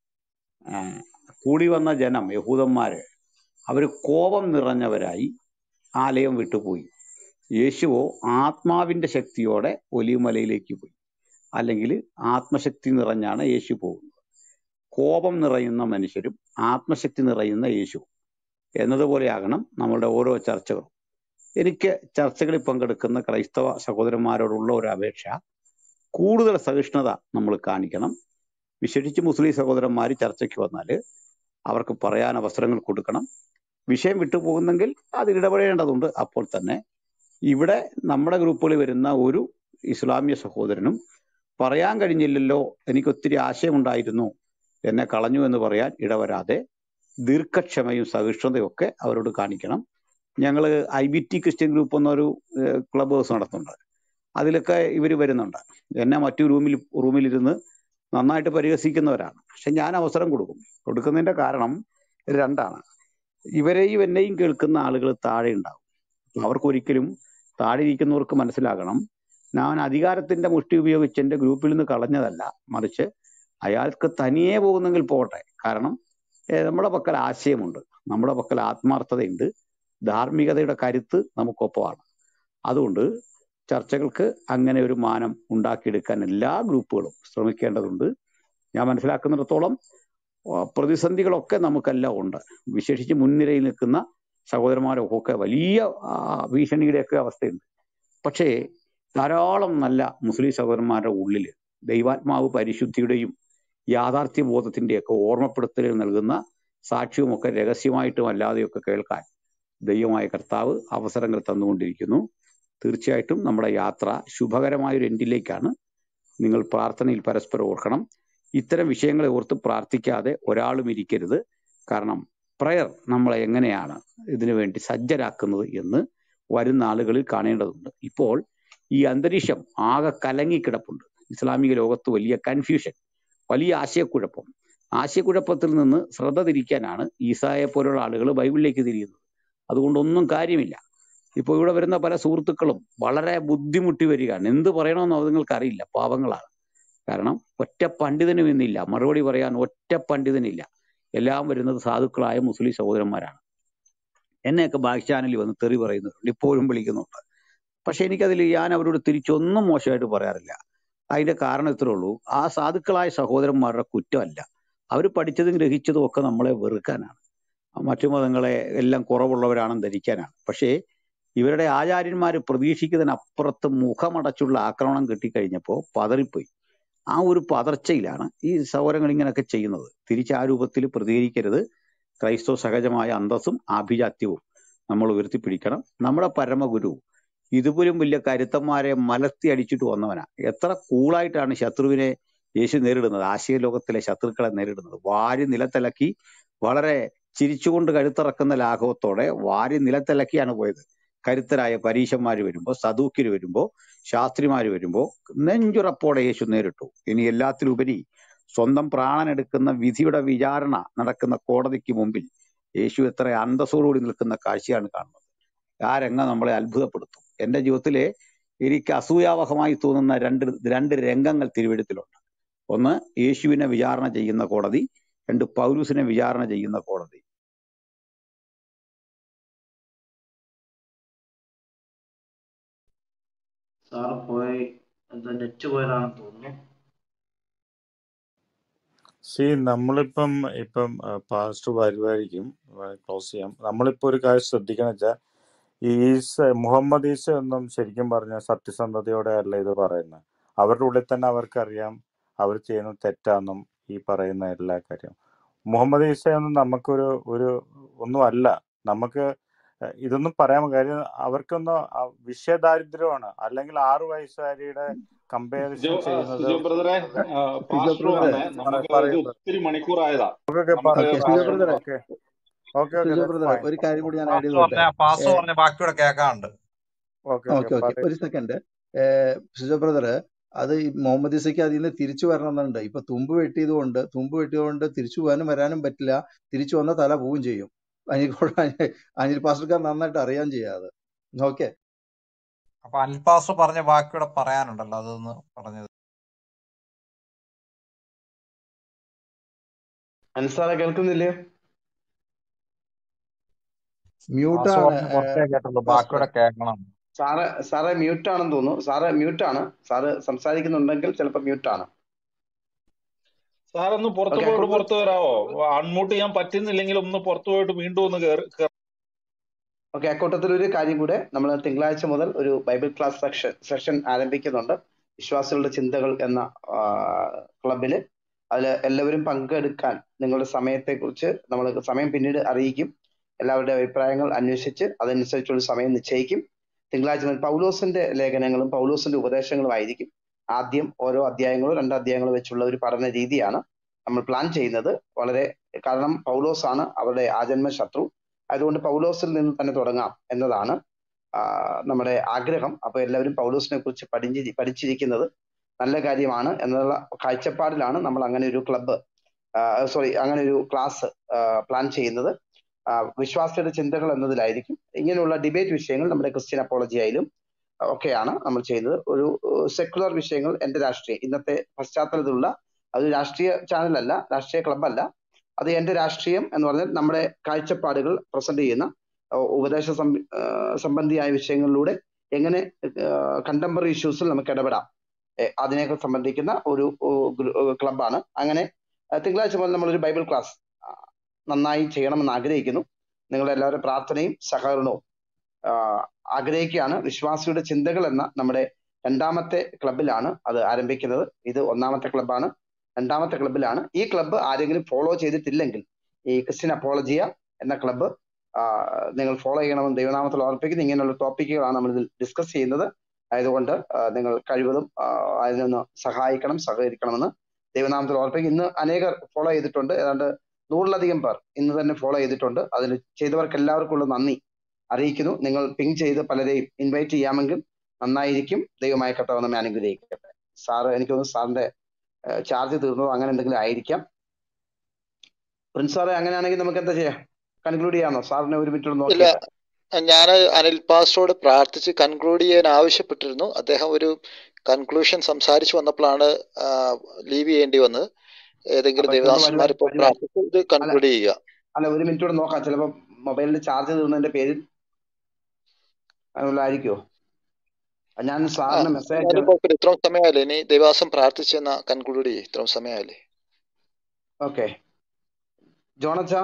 കൂടി വന്ന ജനം യഹൂദന്മാര് അവര് കോപം നിറഞ്ഞവരായി ആലയം വിട്ടുപോയി. യേശുവോ ആത്മാവിന്റെ ശക്തിയോടെ ഒലിവുമലയിലേക്ക് പോയി. അല്ലെങ്കിൽ ആത്മശക്തി നിറഞ്ഞാണ് യേശു പോകുന്നത്. കോപം നിറയുന്ന മനുഷ്യരും ആത്മശക്തി നിറയുന്ന യേശു എന്നതുപോലെയാകണം നമ്മളുടെ ഓരോ ചർച്ചകളും. എനിക്ക് ചർച്ചകളിൽ പങ്കെടുക്കുന്ന ക്രൈസ്തവ സഹോദരന്മാരോടുള്ള ഒരു അപേക്ഷ, കൂടുതൽ സഹിഷ്ണുത നമ്മൾ കാണിക്കണം. വിശേഷിച്ച് മുസ്ലിം സഹോദരന്മാർ ചർച്ചയ്ക്ക് വന്നാൽ അവർക്ക് പറയാൻ അവസരങ്ങൾ കൊടുക്കണം. വിഷയം വിട്ടുപോകുന്നെങ്കിൽ അതിൽ ഇടപെടേണ്ടതുണ്ട്. അപ്പോൾ തന്നെ ഇവിടെ നമ്മുടെ ഗ്രൂപ്പുകളിൽ വരുന്ന ഒരു ഇസ്ലാമിക സഹോദരനും പറയാൻ കഴിഞ്ഞില്ലല്ലോ, എനിക്ക് ഒത്തിരി ആശയമുണ്ടായിരുന്നു, എന്നെ കളഞ്ഞു എന്ന് പറയാൻ ഇടവരാതെ ദീർഘക്ഷമയും സഹിഷ്ണുതയും ഒക്കെ അവരോട് കാണിക്കണം. ഞങ്ങൾ I B T Christian group എന്നൊരു ക്ലബ് ഹൗസ് നടത്തുന്നുണ്ട്. അതിലൊക്കെ ഇവർ വരുന്നുണ്ട്. എന്നെ മറ്റു റൂമിൽ റൂമിലിരുന്ന് നന്നായിട്ട് പരിഹസിക്കുന്നവരാണ്. പക്ഷെ ഞാൻ അവസരം കൊടുക്കും. കൊടുക്കുന്നതിന്റെ കാരണം രണ്ടാണ്. ഇവരെയും എന്നെയും കേൾക്കുന്ന ആളുകൾ താഴെ ഉണ്ടാവും. അവർക്കൊരിക്കലും താഴെ ഇരിക്കുന്നവർക്ക് മനസ്സിലാകണം, ഞാൻ അധികാരത്തിന്റെ മുഷ്ടി ഉപയോഗിച്ച് എന്റെ ഗ്രൂപ്പിൽ നിന്ന് കളഞ്ഞതല്ല, മറിച്ച് അയാൾക്ക് തനിയെ പോകുന്നെങ്കിൽ പോകട്ടെ. കാരണം നമ്മുടെ പക്കൽ ആശയമുണ്ട്, നമ്മുടെ പക്കൽ ആത്മാർത്ഥതയുണ്ട്, ധാർമ്മികതയുടെ കരുത്ത് നമുക്കൊപ്പമാണ്. അതുകൊണ്ട് ചർച്ചകൾക്ക് അങ്ങനെ ഒരു മാനം ഉണ്ടാക്കിയെടുക്കാൻ എല്ലാ ഗ്രൂപ്പുകളും ശ്രമിക്കേണ്ടതുണ്ട്. ഞാൻ മനസ്സിലാക്കുന്നിടത്തോളം പ്രതിസന്ധികളൊക്കെ നമുക്കെല്ലാം ഉണ്ട്. വിശേഷിച്ച് മുൻനിരയിൽ നിൽക്കുന്ന സഹോദരന്മാരൊക്കെ വലിയ ഭീഷണിയുടെയൊക്കെ അവസ്ഥയുണ്ട്. പക്ഷേ ധാരാളം നല്ല മുസ്ലിം സഹോദരന്മാരുടെ ഉള്ളിൽ ദൈവാത്മാവ് പരിശുദ്ധിയുടെയും യാഥാർത്ഥ്യ ബോധത്തിന്റെയൊക്കെ ഓർമ്മപ്പെടുത്തലുകൾ നൽകുന്ന സാക്ഷ്യവുമൊക്കെ രഹസ്യമായിട്ടും അല്ലാതെയൊക്കെ കേൾക്കാൻ ദൈവമായ കർത്താവ് അവസരങ്ങൾ തന്നുകൊണ്ടിരിക്കുന്നു. തീർച്ചയായിട്ടും നമ്മുടെ യാത്ര ശുഭകരമായൊരു എൻഡിലേക്കാണ്. നിങ്ങൾ പ്രാർത്ഥനയിൽ പരസ്പരം ഓർക്കണം. ഇത്തരം വിഷയങ്ങളെ ഓർത്ത് പ്രാർത്ഥിക്കാതെ ഒരാളും ഇരിക്കരുത്. കാരണം പ്രയർ നമ്മളെ എങ്ങനെയാണ് ഇതിനു വേണ്ടി സജ്ജരാക്കുന്നത് എന്ന് വരുന്ന ആളുകളിൽ കാണേണ്ടതുണ്ട്. ഇപ്പോൾ ഈ അന്തരീക്ഷം ആകെ കലങ്ങിക്കിടപ്പുണ്ട്. ഇസ്ലാമിക ലോകത്ത് വലിയ കൺഫ്യൂഷൻ, വലിയ ആശയക്കുഴപ്പം. ആശയക്കുഴപ്പത്തിൽ നിന്ന് ശ്രദ്ധ തിരിക്കാനാണ് ഈസായെ പോലുള്ള ആളുകൾ ബൈബിളിലേക്ക് തിരിയുന്നത്. അതുകൊണ്ടൊന്നും കാര്യമില്ല. ഇപ്പോൾ ഇവിടെ വരുന്ന പല സുഹൃത്തുക്കളും വളരെ ബുദ്ധിമുട്ടി വരികയാണ്. എന്ത് പറയണമെന്ന് നിങ്ങൾക്ക് അറിയില്ല, പാവങ്ങളാണ്. കാരണം ഒറ്റ പണ്ഡിതനും ഇന്നില്ല, മറുപടി പറയാൻ ഒറ്റ പണ്ഡിതനില്ല. എല്ലാം വരുന്നത് സാധുക്കളായ മുസ്ലിം സഹോദരന്മാരാണ്. എന്നെയൊക്കെ ബാക്ക് ചാനലിൽ വന്ന് തെറി പറയുന്നുണ്ട്, ഇപ്പോഴും വിളിക്കുന്നുണ്ട്. പക്ഷെ എനിക്കതിൽ ഞാൻ അവരോട് തിരിച്ചൊന്നും മോശമായിട്ട് പറയാറില്ല. അതിന്റെ കാരണം ഇത്രേ ഉള്ളൂ, ആ സാധുക്കളായ സഹോദരന്മാരുടെ കുറ്റമല്ല, അവർ പഠിച്ചതും ഗ്രഹിച്ചതും ഒക്കെ നമ്മളെ വെറുക്കാനാണ്, മറ്റു മതങ്ങളെ എല്ലാം കുറവുള്ളവരാണെന്ന് ധരിക്കാനാണ്. പക്ഷേ ഇവരുടെ ആചാര്യന്മാർ പ്രതീക്ഷിക്കുന്നതിനപ്പുറത്ത് മുഖമടച്ചുള്ള ആക്രമണം കിട്ടിക്കഴിഞ്ഞപ്പോൾ പതറിപ്പോയി. ആ ഒരു പതർച്ചയിലാണ് ഈ സൗരങ്ങൾ ഇങ്ങനെയൊക്കെ ചെയ്യുന്നത്. തിരിച്ച് ആ രൂപത്തിൽ പ്രതികരിക്കരുത്. ക്രൈസ്തവ സഹജമായ അന്തസ്സും ആഭിജാത്യവും നമ്മൾ ഉയർത്തിപ്പിടിക്കണം. നമ്മുടെ പരമഗുരു ഇതുപോലും വലിയ കരുത്തന്മാരെ മലർത്തി അടിച്ചിട്ട് വന്നവനാ. എത്ര കൂളായിട്ടാണ് ശത്രുവിനെ യേശു നേരിടുന്നത്, ആശയ ലോകത്തിലെ ശത്രുക്കളെ നേരിടുന്നത്. വാരി നിലത്തിളക്കി, വളരെ ചിരിച്ചുകൊണ്ട് കഴുത്തിറക്കുന്ന ലാഘവത്തോടെ വാരി നിലത്തിളക്കിയാണ് പോയത്. കരുത്തരായ പരീശന്മാര് വരുമ്പോ, സദൂക്യര് വരുമ്പോ, ശാസ്ത്രിമാര് വരുമ്പോ നെഞ്ചുറപ്പോടെ യേശു നേരിട്ടു. ഇനി എല്ലാത്തിലുപരി സ്വന്തം പ്രാണനെടുക്കുന്ന വിധിയുടെ വിചാരണ നടക്കുന്ന കോടതിക്ക് മുമ്പിൽ യേശു എത്ര അന്തസ്സോടുകൂടി നിൽക്കുന്ന കാഴ്ചയാണ് കാണുന്നത്. ആ രംഗം നമ്മളെ അത്ഭുതപ്പെടുത്തും. എന്റെ ജീവിതത്തിലെ എനിക്ക് അസൂയാവഹമായി തോന്നുന്ന രണ്ട് രണ്ട് രംഗങ്ങൾ തിരുവെഴുത്തിലുണ്ട്. ഒന്ന് യേശുവിനെ വിചാരണ ചെയ്യുന്ന കോടതി, രണ്ട് പൗലൂസിനെ വിചാരണ ചെയ്യുന്ന കോടതി. സാർ പോയി എന്താ നെറ്റ് പോയതാണെന്ന് തോന്നുന്നു. സി നമ്മളിപ്പം ഇപ്പം പാസ്റ്റ് വരുമായിരിക്കും, ക്ലോസ് ചെയ്യാം. നമ്മളിപ്പോ ഒരു കാര്യം ശ്രദ്ധിക്കണം വെച്ചാൽ ഈ ഈസ മുഹമ്മദ് ഈസ ഒന്നും ശരിക്കും പറഞ്ഞ സത്യസന്ധതയോടെ അല്ല ഇത് പറയുന്നത്. അവരുടെ ഉള്ളിൽ തന്നെ അവർക്കറിയാം അവർ ചെയ്യുന്നത് തെറ്റാന്നും ഈ പറയുന്ന എല്ലാ കാര്യം. മുഹമ്മദ് ഈസ ഒന്നും നമുക്കൊരു ഒരു ഒന്നും അല്ല. നമുക്ക് ഏഹ് ഇതൊന്നും പറയാൻ കാര്യം അവർക്കൊന്നും ആ വിഷയദാരിദ്ര്യമാണ്. അല്ലെങ്കിൽ ആറു വയസ്സുകാരിയുടെ കമ്പാരിസൺ സിജോ ആ, ചെയ്യുന്നത് സിജോ ബ്രദറെ, ആ, സിജോ പാസ്റ്റർ ബ്രദറെ വന്നേ. പറ- നമുക്ക് ഇത് പറയൂ brother. ഒത്തിരി മണിക്കൂറായതാ. ഓക്കെ നമുക്ക് ഓക്കെ സിജോ പാസ്റ്റർ ബ്രദറെ okay okay okay Sijo that's ബ്രദറെ ഫൈൻ. ഒരു കാര്യം കൂടി ഞാൻ ആഡ് പാസ്റ്റർ ചെയ്തോട്ടെ. പറഞ്ഞ പാസ്റ്റർ ഏ, പറഞ്ഞ ബാക്കിയൂടെ കേൾക്കാറുണ്ട്. ഓക്കെ ഓക്കെ ഓക്കെ ഓക്കെ പറയൂ. ഒരു സെക്കൻഡ്. സിജോ ബ്രദറെ, അത് ഈ മുഹമ്മദ് ഇസയ്ക്ക് അതിൽ നിന്ന് തിരിച്ചു വരണമെന്നുണ്ട്. ഇപ്പൊ തുമ്പ് വെട്ടിയത് കൊണ്ട് തുമ്പ് വെട്ടിയതുകൊണ്ട് തിരിച്ചു പോകാനും വരാനും പറ്റില്ല. തിരിച്ചു വന്ന തല പോവും ചെയ്യും. അനിൽ കോ- അനിൽ പാസ്റ്റർക്കാർ നന്നായിട്ട് അറിയാൻ ചെയ്യാതെ. ഓക്കെ അപ്പൊ അനിൽ പാസ്റ്റർ പറഞ്ഞ ബാക്കിയൂടെ പറയാനുണ്ടല്ലോ, അതൊന്ന് പറഞ്ഞത്. അൻസാറെ കേൾക്കുന്നില്ലയോ? പാസ്റ്റർ മ്യൂട്ടാണ് പറഞ്ഞ കുറച്ചേ കേട്ടുള്ളൂ, പാസ്റ്ററെ. ബാക്കിയൂടെ കേൾക്കണം. സാറ് സാറെ മ്യൂട്ട് ആണെന്ന് തോന്നുന്നു. സാറ് മ്യൂട്ടാണ്. സാറ് സംസാരിക്കുന്നുണ്ടെങ്കിൽ ചിലപ്പോൾ മ്യൂട്ടാണ്. സാർ ഒന്ന് പുറത്തു ഓക്കെ, പോയിട്ട് അക്കൗണ്ട് പുറത്തു വരാവോ? അൺമ്യൂട്ട് ചെയ്യാൻ പറ്റുന്നില്ലെങ്കിൽ ഒന്ന് പുറത്തു പോയിട്ട് വീണ്ടും ഒന്ന് കയറി. ഓക്കെ അക്കൂട്ടത്തിൽ ഒരു കാര്യം കൂടെ, നമ്മൾ തിങ്കളാഴ്ച മുതൽ ഒരു ബൈബിൾ ക്ലാസ് സെക്ഷൻ സെഷൻ ആരംഭിക്കുന്നുണ്ട്. വിശ്വാസികളുടെ ചിന്തകൾ എന്ന ക്ലബിൽ. അതിൽ എല്ലാവരും പങ്കെടുക്കാൻ നിങ്ങളുടെ സമയത്തെക്കുറിച്ച് നമ്മൾ സമയം പിന്നീട് അറിയിക്കും. എല്ലാവരുടെ അഭിപ്രായങ്ങൾ അന്വേഷിച്ച് അതനുസരിച്ചുള്ള സമയം നിശ്ചയിക്കും. തിങ്കളാഴ്ച മുതൽ പൗലോസിന്റെ ലേഖനങ്ങളും പൗലോസിന്റെ ഉപദേശങ്ങളും ആയിരിക്കും. ആദ്യം ഓരോ അധ്യായങ്ങളോ രണ്ട് അധ്യായങ്ങളോ വെച്ചുള്ള ഒരു പഠന രീതിയാണ് നമ്മൾ പ്ലാൻ ചെയ്യുന്നത്. വളരെ കാരണം പൗലോസാണ് അവരുടെ ആജന്മ ശത്രു. അതുകൊണ്ട് പൗലോസിൽ നിന്ന് തന്നെ തുടങ്ങാം എന്നതാണ് ആ, നമ്മുടെ ആഗ്രഹം. അപ്പൊ എല്ലാവരും പൗലോസിനെ കുറിച്ച് പഠിഞ്ചി പഠിച്ചിരിക്കുന്നത് നല്ല കാര്യമാണ് എന്നുള്ള കാഴ്ചപ്പാടിലാണ് നമ്മൾ അങ്ങനെ ഒരു ക്ലബ്ബ് സോറി അങ്ങനെ ഒരു ക്ലാസ് പ്ലാൻ ചെയ്യുന്നത്. ആ, വിശ്വാസിയുടെ ചിന്തകൾ എന്നതിലായിരിക്കും. ഇങ്ങനെയുള്ള ഡിബേറ്റ് വിഷയങ്ങൾ നമ്മുടെ ക്രിസ്ത്യൻ അപ്പോളജി ആയാലും ഒക്കെയാണ് നമ്മൾ ചെയ്യുന്നത്. ഒരു സെക്കുലർ വിഷയങ്ങൾ, എന്റെ രാഷ്ട്രീയം, ഇന്നത്തെ പശ്ചാത്തലത്തിലുള്ള അത് രാഷ്ട്രീയ ചാനലല്ല, രാഷ്ട്രീയ ക്ലബ്ബല്ല. അത് എന്റെ രാഷ്ട്രീയം എന്ന് പറഞ്ഞാൽ നമ്മുടെ കാഴ്ചപ്പാടുകൾ പ്രസന്റ് ചെയ്യുന്ന ഏഹ് ഉപദേശ സം- ഏഹ് സംബന്ധിയായ വിഷയങ്ങളിലൂടെ എങ്ങനെ കണ്ടംപററി ഇഷ്യൂസിൽ നമുക്ക് ഇടപെടാം, ഏഹ് അതിനെയൊക്കെ സംബന്ധിക്കുന്ന ഒരു ക്ലബ്ബാണ്. അങ്ങനെ ഏഹ് തിങ്കളാഴ്ച മുതൽ നമ്മളൊരു ബൈബിൾ ക്ലാസ് നന്നായി ചെയ്യണമെന്ന് ആഗ്രഹിക്കുന്നു. നിങ്ങളുടെ എല്ലാവരുടെ പ്രാർത്ഥനയും സഹകരണവും ആഹ് ആഗ്രഹിക്കുകയാണ്. വിശ്വാസിയുടെ ചിന്തകൾ എന്ന നമ്മുടെ രണ്ടാമത്തെ ക്ലബിലാണ് അത് ആരംഭിക്കുന്നത്. ഇത് ഒന്നാമത്തെ ക്ലബ്ബാണ്, രണ്ടാമത്തെ ക്ലബിലാണ്. ഈ ക്ലബ്ബ് ആരെങ്കിലും ഫോളോ ചെയ്തിട്ടില്ലെങ്കിൽ ഈ ക്രിസ്ത്യൻ അപ്പോളജിയ എന്ന ക്ലബ്ബ് നിങ്ങൾ ഫോളോ ചെയ്യണമെന്ന് ദൈവനാമത്തിൽ ഓർപ്പിക്കുന്നു. ഇങ്ങനെയുള്ള ടോപ്പിക്കുകളാണ് നമ്മൾ ഇതിൽ ഡിസ്കസ് ചെയ്യുന്നത്. ആയതുകൊണ്ട് ആ, നിങ്ങൾ കഴിവതും ആ, അതിനൊന്ന് സഹായിക്കണം, സഹകരിക്കണമെന്ന് ദൈവനാമത്തിൽ ഓർപ്പിക്കും. ഇന്ന് അനേകർ ഫോളോ ചെയ്തിട്ടുണ്ട്. ഏതാണ്ട് നൂറിലധികം പേർ ഇന്ന് തന്നെ ഫോളോ ചെയ്തിട്ടുണ്ട്. അതിൽ ചെയ്തവർക്ക് എല്ലാവർക്കും ഉള്ള നന്ദി അറിയിക്കുന്നു. നിങ്ങൾ പിങ് ചെയ്ത് പലരെയും ഇൻവൈറ്റ് ചെയ്യാമെങ്കിൽ നന്നായിരിക്കും. ദൈവമായ കർത്താവ് നമ്മെ അനുഗ്രഹിക്കട്ടെ. സാറ് എനിക്ക് തോന്നുന്നു സാറിന്റെ ചാർജ് തീർന്നതോ അങ്ങനെ എന്തെങ്കിലും ആയിരിക്കാം. പ്രിൻസ് സാറേ, അങ്ങനെയാണെങ്കിൽ നമുക്ക് എന്താ ചെയ്യാം? കൺക്ലൂഡ് ചെയ്യാമോ? സാറിനെ ഒരു മിനിറ്റ് ഒന്ന് ഇല്ല, നോക്കിയിട്ട്. ഞാൻ അനിൽ പാസ്റ്ററോട് പ്രാർത്ഥിച്ച് കൺക്ലൂഡ് ചെയ്യാൻ ആവശ്യപ്പെട്ടിരുന്നു. അദ്ദേഹം ഒരു കൺക്ലൂഷൻ സംസാരിച്ചു വന്നപ്പോഴാണ് ലീവ് ചെയ്യേണ്ടി വന്നത്. ഏതെങ്കിലും അപ്പൊ ചിലപ്പോൾ ദേവദാസന്മാർ ഇപ്പോൾ വരുവായിരിക്കും. പ്രാർത്ഥിച്ച് ഇത് അല്ല കൺക്ലൂഡ് ചെയ്യുക. അല്ല ഒരു മിനിറ്റ് കൂടെ നോക്കാം. ചിലപ്പോൾ മൊബൈലിൽ ചാർജ് തീർന്നതിന്റെ പേരിൽ അതുകൊണ്ടായിരിക്കുമോ? ഞാൻ ആ സാറിന് മെസ്സേജ് എന്നാലും അയച്ച കുഴപ്പമില്ല. ഇത്രയും സമയമല്ലേ, ഇനി ദേവദാസം പ്രാർത്ഥിച്ചെന്ന കൺക്ലൂഡ് ചെയ്യും. ഇത്രയും സമയമല്ലേ. ഓക്കെ. ജോണച്ച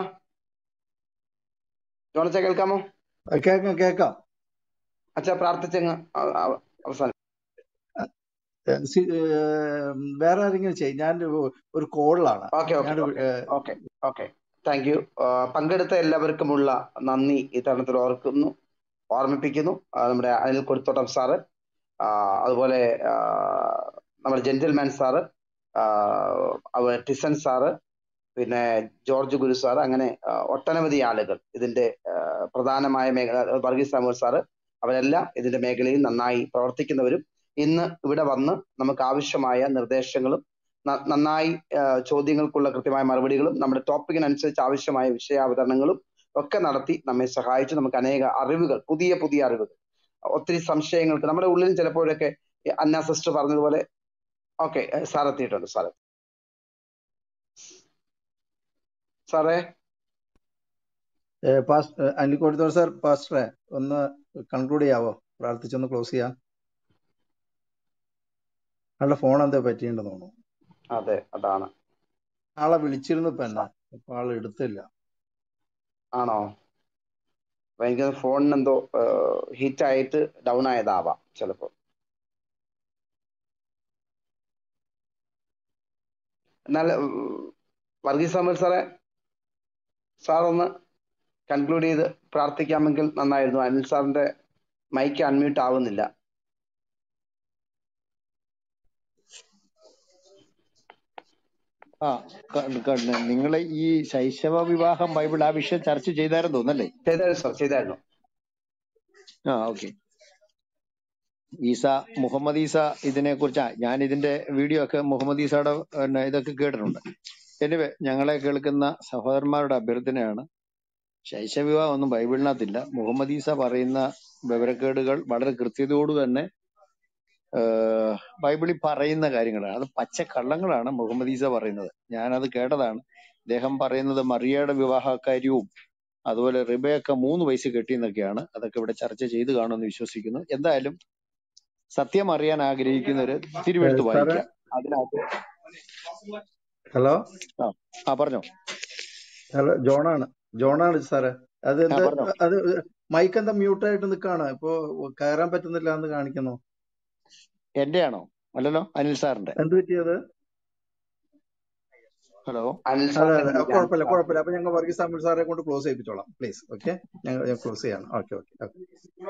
ജോണച്ച കേൾക്കാമോ? കേൾക്കാം കേൾക്കാം. അച്ഛാ പ്രാർത്ഥിച്ചങ്ങ് അ- അ- അവസാനം. ഏ, സി- ഏ, വേറെ ആരെങ്കിലും ചെയ്യും. ഞാൻ ഒരു- ഒരു കോളിലാണ്. ഓക്കെ ഓക്കെ ഞാൻ okay okay okay thank you. പങ്കെടുത്ത എല്ലാവർക്കുമുള്ള നന്ദി ഈ തരുണത്തിൽ ഓർക്കുന്നു ഓർമ്മിപ്പിക്കുന്നു. ആ, നമ്മുടെ അനിൽ കൊടുത്തോട്ടം സാറ്, ആ, അതുപോലെ ആ, നമ്മുടെ ജെന്റിൽമാൻ സാറ്, ആ, അതുപോലെ ടിസൺ സാറ്, പിന്നെ ജോർജ് ഗുരു സാർ, അങ്ങനെ ആ, ഒട്ടനവധി ആളുകൾ ഇതിന്റെ ആ, പ്രധാനമായ മേഖല, വർഗീസ് സാമുവൽ സാറ്, അവരെല്ലാം ഇതിന്റെ മേഖലയിൽ നന്നായി പ്രവർത്തിക്കുന്നവരും ഇന്ന് ഇവിടെ വന്ന് നമുക്ക് ആവശ്യമായ നിർദ്ദേശങ്ങളും ന- നന്നായി ആ, ചോദ്യങ്ങൾക്കുള്ള കൃത്യമായ മറുപടികളും നമ്മുടെ ടോപ്പിക്കിനനുസരിച്ച് ആവശ്യമായ വിഷയാവതരണങ്ങളും ഒക്കെ നടത്തി നമ്മെ സഹായിച്ചു. നമുക്ക് അനേക അറിവുകൾ, പുതിയ പുതിയ അറിവുകൾ, ഒത്തിരി സംശയങ്ങൾക്ക് നമ്മുടെ ഉള്ളിൽ ചിലപ്പോഴൊക്കെ ഈ അന്ന സിസ്റ്റർ പറഞ്ഞതുപോലെ. ഓക്കെ, സാർ എത്തിയിട്ടുണ്ട്. സാറ് സാറേ ഏ, പാസ് ഏ, അനിൽ കൊടുത്തോൾ സാർ, പാസ്റ്ററെ ഒന്ന് കൺക്ലൂഡ് ചെയ്യാവോ? പ്രാർത്ഥിച്ചൊന്ന് ക്ലോസ് ചെയ്യാം. ആളുടെ ഫോൺ എന്താ പറ്റിയിട്ടുണ്ടെന്ന് തോന്നുന്നു. അതെ, അതാണ്. ആളെ വിളിച്ചിരുന്നു ഇപ്പൊ എന്നെ, സ- അപ്പൊ ആള് എടുത്തില്ല. ആണോ? അപ്പൊ എനിക്ക് ഫോണിന് എന്തോ ഹിറ്റ് ആയിട്ട് ഡൗൺ ആയതാവാം ചിലപ്പോ. എന്നാൽ ഉം, വർഗീസ് സാമുവൽ സാറേ, സാർ ഒന്ന് കൺക്ലൂഡ് ചെയ്ത് പ്രാർത്ഥിക്കാമെങ്കിൽ നന്നായിരുന്നു. അനിൽ സാറിന്റെ മൈക്ക് അൺമ്യൂട്ട് ആവുന്നില്ല. ആ നിങ്ങൾ ഈ ശൈശവ വിവാഹം ബൈബിൾ ആ വിഷയം ചർച്ച ചെയ്തായിരുന്നു തോന്നല്ലേ? ചെയ്തായിരുന്നു സാർ, ചെയ്തായിരുന്നു. ആ ഓക്കെ. ഈസ മുഹമ്മദ് ഈസ ഇതിനെ കുറിച്ച് ഞാൻ ഇതിന്റെ വീഡിയോ ഒക്കെ മുഹമ്മദ് ഈസയുടെ പിന്നെ ഇതൊക്കെ കേട്ടിട്ടുണ്ട്. എനിവേ ഞങ്ങളെ കേൾക്കുന്ന സഹോദരന്മാരുടെ അഭ്യർത്ഥനയാണ്, ശൈശവിവാഹം ഒന്നും ബൈബിളിനകത്തില്ല. മുഹമ്മദ് ഈസ പറയുന്ന വിവരക്കേടുകൾ വളരെ കൃത്യതയോട് തന്നെ ആഹ്, ബൈബിളിൽ പറയുന്ന കാര്യങ്ങളാണ്. അത് പച്ചക്കള്ളങ്ങളാണ് മുഹമ്മദ് ഈസ പറയുന്നത്. ഞാനത് കേട്ടതാണ്. അദ്ദേഹം പറയുന്നത് മറിയയുടെ വിവാഹകാര്യവും അതുപോലെ റിബയൊക്കെ മൂന്ന് വയസ്സ് കെട്ടിയെന്നൊക്കെയാണ്. അതൊക്കെ ഇവിടെ ചർച്ച ചെയ്ത് കാണുമെന്ന് വിശ്വസിക്കുന്നു. എന്തായാലും സത്യം അറിയാൻ ആഗ്രഹിക്കുന്നവര് തിരുവെഴുത്ത് സാറേ, വായിക്കാം. അതിനകത്ത് ഹലോ ആ ആ പറഞ്ഞോ. ഹലോ, ജോണാണ്. ജോണാണ് സാറേ. അത് ആ എന്താ, പറഞ്ഞോ. അത് മൈക്ക് എന്താ മ്യൂട്ടായിട്ട് നിൽക്കാണ്, ഇപ്പൊ കയറാൻ പറ്റുന്നില്ല എന്ന് കാണിക്കുന്നു. എന്റെ ആണോ? അല്ലല്ലോ, അനിൽ സാറിന്റെ. എന്ത് പറ്റിയത്? ഹലോ. അനിൽ അതെ സാറിന്റെ അതെ, കണ്ടില്ല, അനിൽ കുഴപ്പമില്ല സാർ. കുഴപ്പമില്ല. അപ്പൊ ഞങ്ങൾ വർഗീസ് സാമുൽ സാറെ കൊണ്ട് ക്ലോസ് ചെയ്യിപ്പിച്ചോളാം പ്ലീസ്. ഓക്കെ, ഞങ്ങൾ ക്ലോസ് ചെയ്യാണ്. Okay okay okay.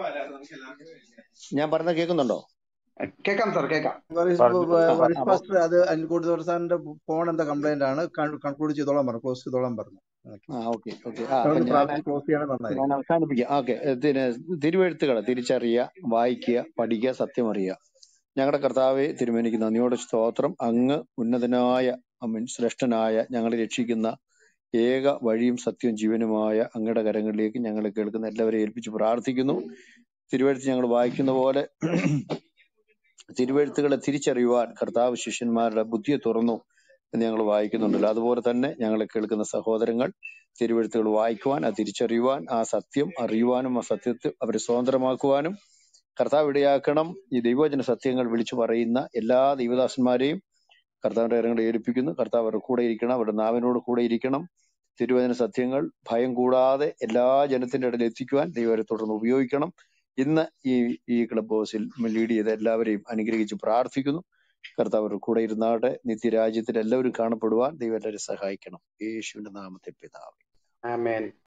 ഞാൻ പറഞ്ഞ കേൾക്കുന്നുണ്ടോ? കേക്കാം സാർ, കേക്കാം. വർഗീസ് പറഞ്ഞു ആ വർഗീസ് അപ്പൊ പാസ്റ്റർ, അത് അനിൽകുടി സാറിന്റെ ഫോൺ എന്താ കംപ്ലൈന്റ് ആണ്, കൺക്ലൂഡ് ചെയ്തോളാൻ പറഞ്ഞു, ക്ലോസ് ചെയ്തോളാൻ പറഞ്ഞു. ഓക്കെ, ആ ഓക്കെ ഓക്കെ. ആ അപ്പൊ ഞങ്ങളൊന്ന് ഞാൻ പ്രാർത്ഥിച്ച് ക്ലോസ് ചെയ്യണത് ഞാൻ നന്നായിരിക്കും. അവസാനിപ്പിക്കാം. ഓക്കെ. തിരുവെഴുത്തുകളെ തിരിച്ചറിയുക, വായിക്കുക, പഠിക്കുക, സത്യം അറിയുക. ഞങ്ങളുടെ കർത്താവെ തിരുമേനിക്ക് നന്ദിയോടെ സ്തോത്രം. അങ്ങ് ഉന്നതനായ അമീൻ ശ്രേഷ്ഠനായ ഞങ്ങളെ രക്ഷിക്കുന്ന ഏക വഴിയും സത്യവും ജീവനുമായ അങ്ങയുടെ കരങ്ങളിലേക്ക് ഞങ്ങളെ കേൾക്കുന്ന എല്ലാവരെയും ഏൽപ്പിച്ച് പ്രാർത്ഥിക്കുന്നു. തിരുവെഴുത്ത് ഞങ്ങൾ വായിക്കുന്ന പോലെ തിരുവെഴുത്തുകളെ തിരിച്ചറിയുവാൻ കർത്താവ് ശിഷ്യന്മാരുടെ ബുദ്ധിയെ തുറന്നു എന്ന് ഞങ്ങൾ വായിക്കുന്നുണ്ടല്ലോ. അതുപോലെ തന്നെ ഞങ്ങളെ കേൾക്കുന്ന സഹോദരങ്ങൾ തിരുവെഴുത്തുകൾ വായിക്കുവാൻ, അത് തിരിച്ചറിയുവാൻ, ആ സത്യം അറിയുവാനും ആ സത്യത്തെ അവരെ സ്വതന്ത്രമാക്കുവാനും കർത്താവ് ഇടയാക്കണം. ഈ ദൈവവചന സത്യങ്ങൾ വിളിച്ചു പറയുന്ന എല്ലാ ദൈവദാസന്മാരെയും കർത്താവിന്റെ കരങ്ങളെ ഏൽപ്പിക്കുന്നു. കർത്താവ് അവരുടെ കൂടെ ഇരിക്കണം, അവരുടെ നാവിനോട് കൂടെ ഇരിക്കണം. തിരുവചന സത്യങ്ങൾ ഭയം കൂടാതെ എല്ലാ ജനത്തിന്റെ ഇടയിൽ എത്തിക്കുവാൻ ദൈവരെ തുടർന്ന് ഉപയോഗിക്കണം. ഇന്ന് ഈ ഈ ക്ലബ് ഹൗസിൽ ലീഡ് ചെയ്ത എല്ലാവരെയും അനുഗ്രഹിച്ച് പ്രാർത്ഥിക്കുന്നു. കർത്താവ് അവരുടെ കൂടെ ഇരുന്നാട്ടെ. നിത്യരാജ്യത്തിൽ എല്ലാവരും കാണപ്പെടുവാൻ ദൈവം എല്ലാവരും സഹായിക്കണം. യേശുവിന്റെ നാമത്തിൽ പിതാവേ. ആമേൻ.